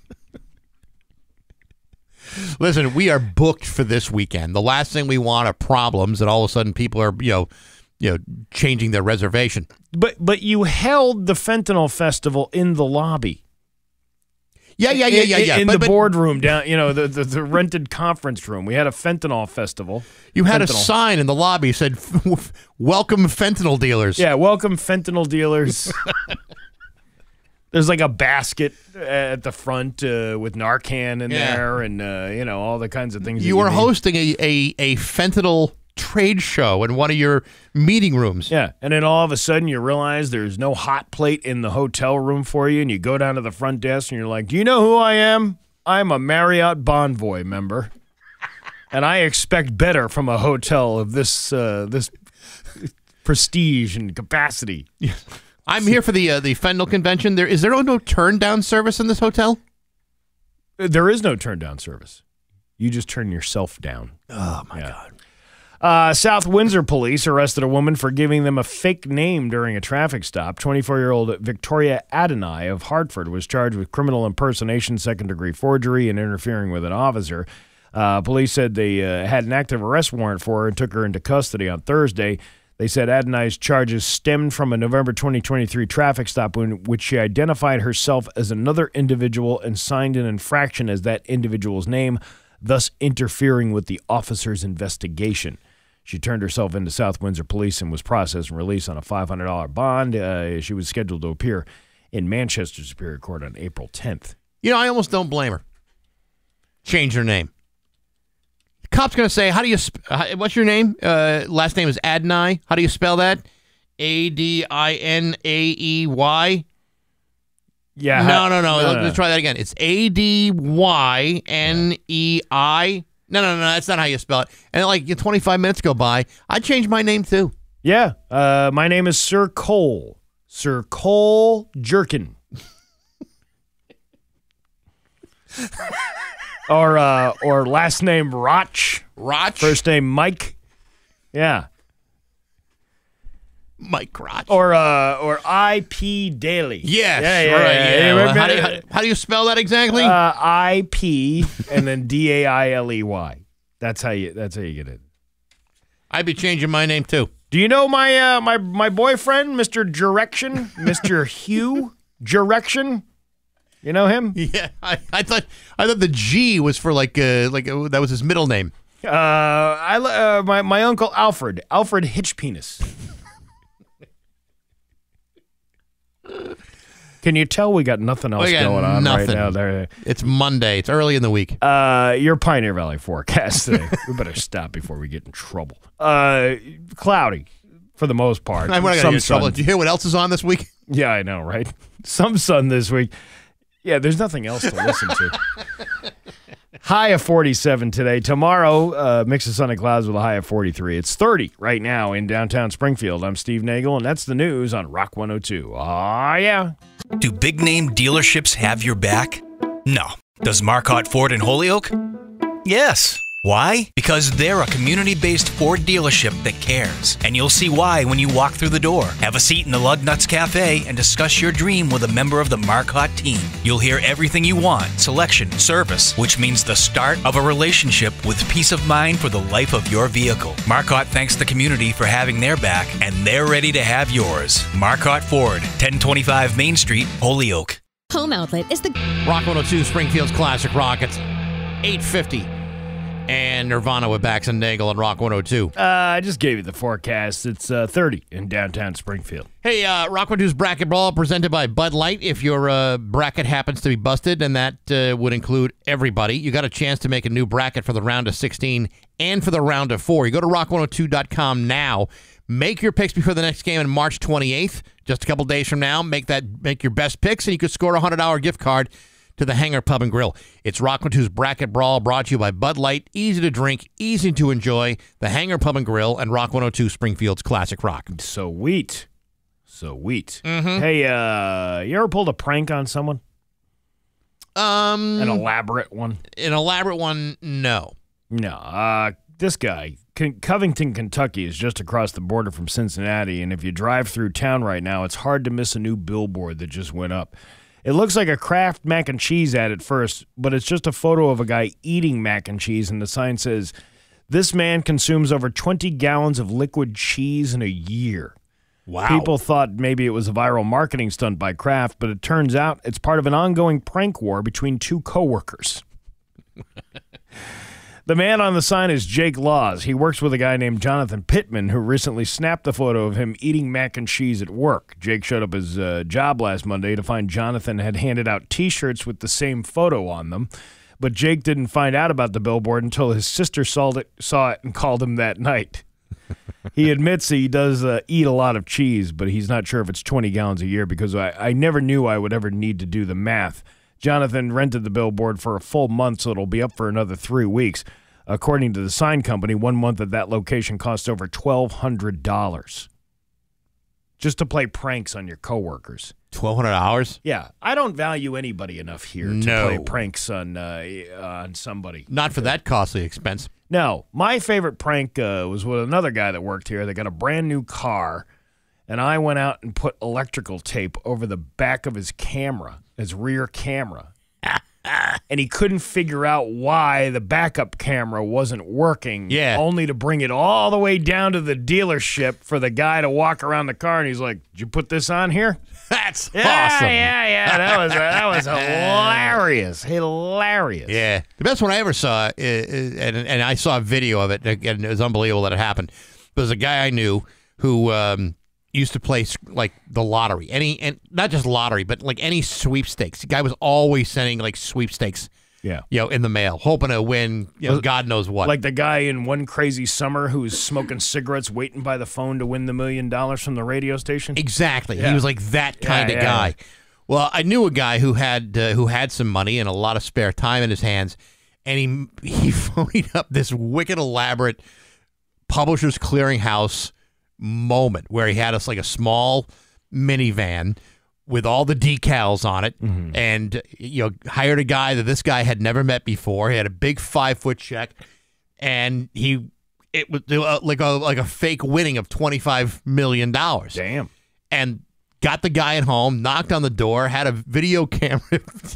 S1: Listen, we are booked for this weekend. The last thing we want are problems, and all of a sudden people are, you know, you know, changing their reservation.
S4: But but you held the fentanyl festival in the lobby.
S1: Yeah, yeah, yeah, yeah, yeah.
S4: In
S1: but,
S4: the
S1: but,
S4: boardroom down, you know, the, the the rented conference room. We had a fentanyl festival.
S1: You had
S4: fentanyl.
S1: a sign in the lobby that said, "Welcome fentanyl dealers."
S4: Yeah, welcome fentanyl dealers. There's like a basket at the front uh, with Narcan in
S1: yeah.
S4: there, and uh, you know, all the kinds of things.
S1: You
S4: that
S1: were
S4: you
S1: hosting a, a a fentanyl trade show in one of your meeting rooms.
S4: Yeah, and then all of a sudden you realize there's no hot plate in the hotel room for you, and you go down to the front desk and you're like, "Do you know who I am? I'm a Marriott Bonvoy member, and I expect better from a hotel of this uh, this prestige and capacity."
S1: I'm here for the uh, the fentanyl convention. There is there no, no turn down service in this hotel?
S4: There is no turn down service. You just turn yourself down.
S1: Oh my
S4: yeah.
S1: God.
S4: Uh, South Windsor police arrested a woman for giving them a fake name during a traffic stop. twenty-four-year-old Victoria Adonai of Hartford was charged with criminal impersonation, second-degree forgery, and interfering with an officer. Uh, police said they uh, had an active arrest warrant for her and took her into custody on Thursday. They said Adonai's charges stemmed from a November twenty twenty-three traffic stop in which she identified herself as another individual and signed an infraction as that individual's name, thus interfering with the officer's investigation. She turned herself into South Windsor Police and was processed and released on a five hundred dollars bond. Uh, she was scheduled to appear in Manchester Superior Court on April tenth.
S1: You know, I almost don't blame her. Change her name. Cop's going to say, how do you, sp- what's your name? Uh, last name is Adonai. How do you spell that? A D I N A E Y?
S4: Yeah.
S1: No, no, no.
S4: no, no.
S1: Let's try that again. It's A D Y N E I. No, no, no. That's not how you spell it. And like twenty-five minutes go by, I changed my name too.
S4: Yeah. Uh, my name is Sir Cole. Sir Cole Jerkin. Or uh, or last name Roch.
S1: Roch?
S4: First name Mike. Yeah.
S1: Mike Roch.
S4: Or uh, or I P Daly.
S1: Yes.
S4: Yeah, yeah,
S1: right,
S4: yeah.
S1: yeah.
S4: yeah.
S1: Well, how, do you, how, how do you spell that exactly?
S4: Uh, I P and then D A I L E Y. That's how you. That's how you get it.
S1: I'd be changing my name too.
S4: Do you know my uh, my my boyfriend, Mister Direction, Mister Hugh Direction? You know him?
S1: Yeah, I, I thought I thought the G was for like uh, like uh, that was his middle name.
S4: Uh, I uh, my my uncle Alfred, Alfred Hitchpenis. Can you tell we got nothing else
S1: We got
S4: going on
S1: nothing.
S4: right now? There,
S1: It's Monday. It's early in the week.
S4: uh, your Pioneer Valley forecast today. We better stop before we get in trouble. Uh, cloudy for the most part.
S1: I'm not
S4: Some
S1: gonna get in trouble.
S4: sun.
S1: Did you hear what else is on this week?
S4: Yeah, I know, right? Some sun this week. Yeah, there's nothing else to listen to. High of forty-seven today. Tomorrow, uh, mix of sun and clouds with a high of forty-three. It's thirty right now in downtown Springfield. I'm Steve Nagle, and that's the news on Rock one oh two. Aw, yeah.
S11: Do big-name dealerships have your back? No. Does Marcotte Ford in Holyoke? Yes. Why? Because they're a community-based Ford dealership that cares. And you'll see why when you walk through the door. Have a seat in the Lug Nuts Cafe and discuss your dream with a member of the Marcotte team. You'll hear everything you want, selection, service, which means the start of a relationship with peace of mind for the life of your vehicle. Marcotte thanks the community for having their back, and they're ready to have yours. Marcotte Ford, ten twenty-five Main Street, Holyoke.
S12: Home Outlet is the
S1: Rock one oh two, Springfield's Classic Rock. It's eight fifty. And Nirvana with Bax and Nagle on Rock one oh two.
S4: Uh, I just gave you the forecast. It's uh, thirty in downtown Springfield.
S1: Hey, uh, Rock one oh two's Bracket Brawl presented by Bud Light. If your uh, bracket happens to be busted, and that uh, would include everybody, you got a chance to make a new bracket for the round of sixteen and for the round of four. You go to rock one oh two dot com now. Make your picks before the next game on March twenty-eighth, just a couple days from now. Make that make your best picks, and you could score a one hundred dollars gift card to the Hangar Pub and Grill. It's Rock one oh two's Bracket Brawl, brought to you by Bud Light. Easy to drink, easy to enjoy. The Hangar Pub and Grill and Rock one oh two, Springfield's Classic Rock.
S4: So wheat. So wheat.
S1: Mm-hmm.
S4: Hey, uh, you ever pulled a prank on someone?
S1: Um,
S4: An elaborate one?
S1: An elaborate one, no.
S4: No. Uh, this guy, Con- Covington, Kentucky is just across the border from Cincinnati, and if you drive through town right now, it's hard to miss a new billboard that just went up. It looks like a Kraft mac and cheese ad at first, but it's just a photo of a guy eating mac and cheese, and the sign says, "This man consumes over twenty gallons of liquid cheese in a year."
S1: Wow.
S4: People thought maybe it was a viral marketing stunt by Kraft, but it turns out it's part of an ongoing prank war between two coworkers. The man on the sign is Jake Laws. He works with a guy named Jonathan Pittman, who recently snapped a photo of him eating mac and cheese at work. Jake showed up his uh, job last Monday to find Jonathan had handed out T-shirts with the same photo on them, but Jake didn't find out about the billboard until his sister saw it, saw it and called him that night. He admits he does uh, eat a lot of cheese, but he's not sure if it's twenty gallons a year because I, I never knew I would ever need to do the math. Jonathan rented the billboard for a full month, so it'll be up for another three weeks. According to the sign company, one month at that location cost over twelve hundred dollars just to play pranks on your coworkers.
S1: twelve hundred dollars?
S4: Yeah. I don't value anybody enough here to
S1: No.
S4: play pranks on uh, on somebody.
S1: Not for that costly expense.
S4: No. My favorite prank uh, was with another guy that worked here. They got a brand new car, and I went out and put electrical tape over the back of his camera, his rear camera. And he couldn't figure out why the backup camera wasn't working.
S1: Yeah.
S4: Only to bring it all the way down to the dealership for the guy to walk around the car. And he's like, "Did you put this on here?"
S1: That's
S4: yeah,
S1: awesome.
S4: Yeah, yeah, that was that was hilarious, hilarious.
S1: Yeah, the best one I ever saw, is, and and I saw a video of it, and it was unbelievable that it happened. There was a guy I knew who um, used to play like the lottery, any and not just lottery, but like any sweepstakes. The guy was always sending like sweepstakes,
S4: yeah,
S1: you know, in the mail, hoping to win, you know, God knows what.
S4: Like the guy in One Crazy Summer who was smoking cigarettes, waiting by the phone to win the million dollars from the radio station.
S1: Exactly,
S4: Yeah.
S1: he was like that kind
S4: Yeah,
S1: of
S4: yeah,
S1: guy.
S4: yeah.
S1: Well, I knew a guy who had uh, who had some money and a lot of spare time in his hands, and he he phoned up this wicked elaborate Publishers Clearinghouse moment where he had us like a small minivan with all the decals on it,
S4: Mm-hmm.
S1: and you know, hired a guy that this guy had never met before. He had a big five foot check, and he it was uh, like a like a fake winning of twenty five million dollars.
S4: Damn.
S1: And got the guy at home, knocked on the door, had a video camera,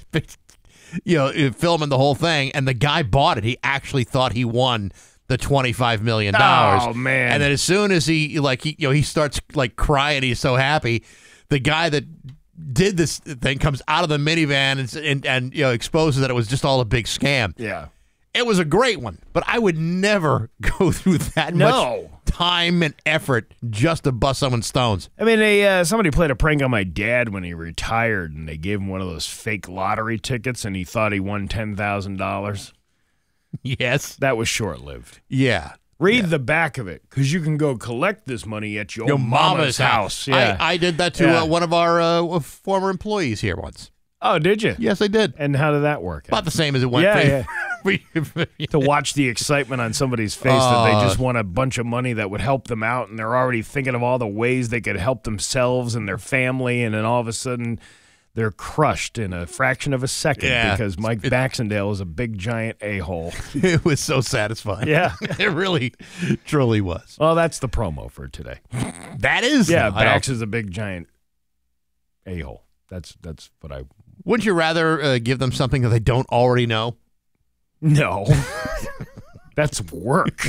S1: you know, filming the whole thing, and the guy bought it. He actually thought he won the twenty-five million dollars.
S4: Oh, man.
S1: And then as soon as he, like, he, you know, he starts, like, crying, he's so happy, the guy that did this thing comes out of the minivan and, and, and you know, exposes that it was just all a big scam.
S4: Yeah.
S1: It was a great one, but I would never go through that
S4: No.
S1: much time and effort just to bust someone's stones.
S4: I mean, they, uh, somebody played a prank on my dad when he retired, and they gave him one of those fake lottery tickets, and he thought he won ten thousand dollars.
S1: Yes.
S4: That was short-lived.
S1: Yeah.
S4: Read
S1: yeah.
S4: the back of it, because you can go collect this money at your,
S1: Your
S4: mama's,
S1: mama's
S4: house.
S1: house.
S4: Yeah.
S1: I, I did that to
S4: Yeah.
S1: uh, one of our uh, former employees here once.
S4: Oh, did you?
S1: Yes, I did.
S4: And how did that work?
S1: About the same as it went
S4: Yeah,
S1: for you.
S4: To watch the excitement on somebody's face that they just won a bunch of money that would help them out, and they're already thinking of all the ways they could help themselves and their family, and then all of a sudden they're crushed in a fraction of a second
S1: Yeah.
S4: because Mike Baxendale is a big giant a-hole.
S1: It was so satisfying.
S4: Yeah.
S1: It really, truly was.
S4: Well, that's the promo for today.
S1: That is?
S4: Yeah,
S1: I
S4: Bax
S1: don't-
S4: is a big giant a-hole. That's that's what I...
S1: Wouldn't you rather uh, give them something that they don't already know?
S4: No. That's work.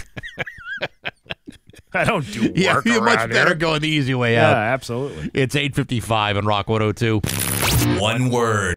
S4: I don't do work
S1: Yeah, you're much
S4: around
S1: better
S4: here.
S1: going the easy way
S4: Yeah,
S1: out.
S4: absolutely.
S1: It's eight fifty-five on Rock one oh two.
S11: One word.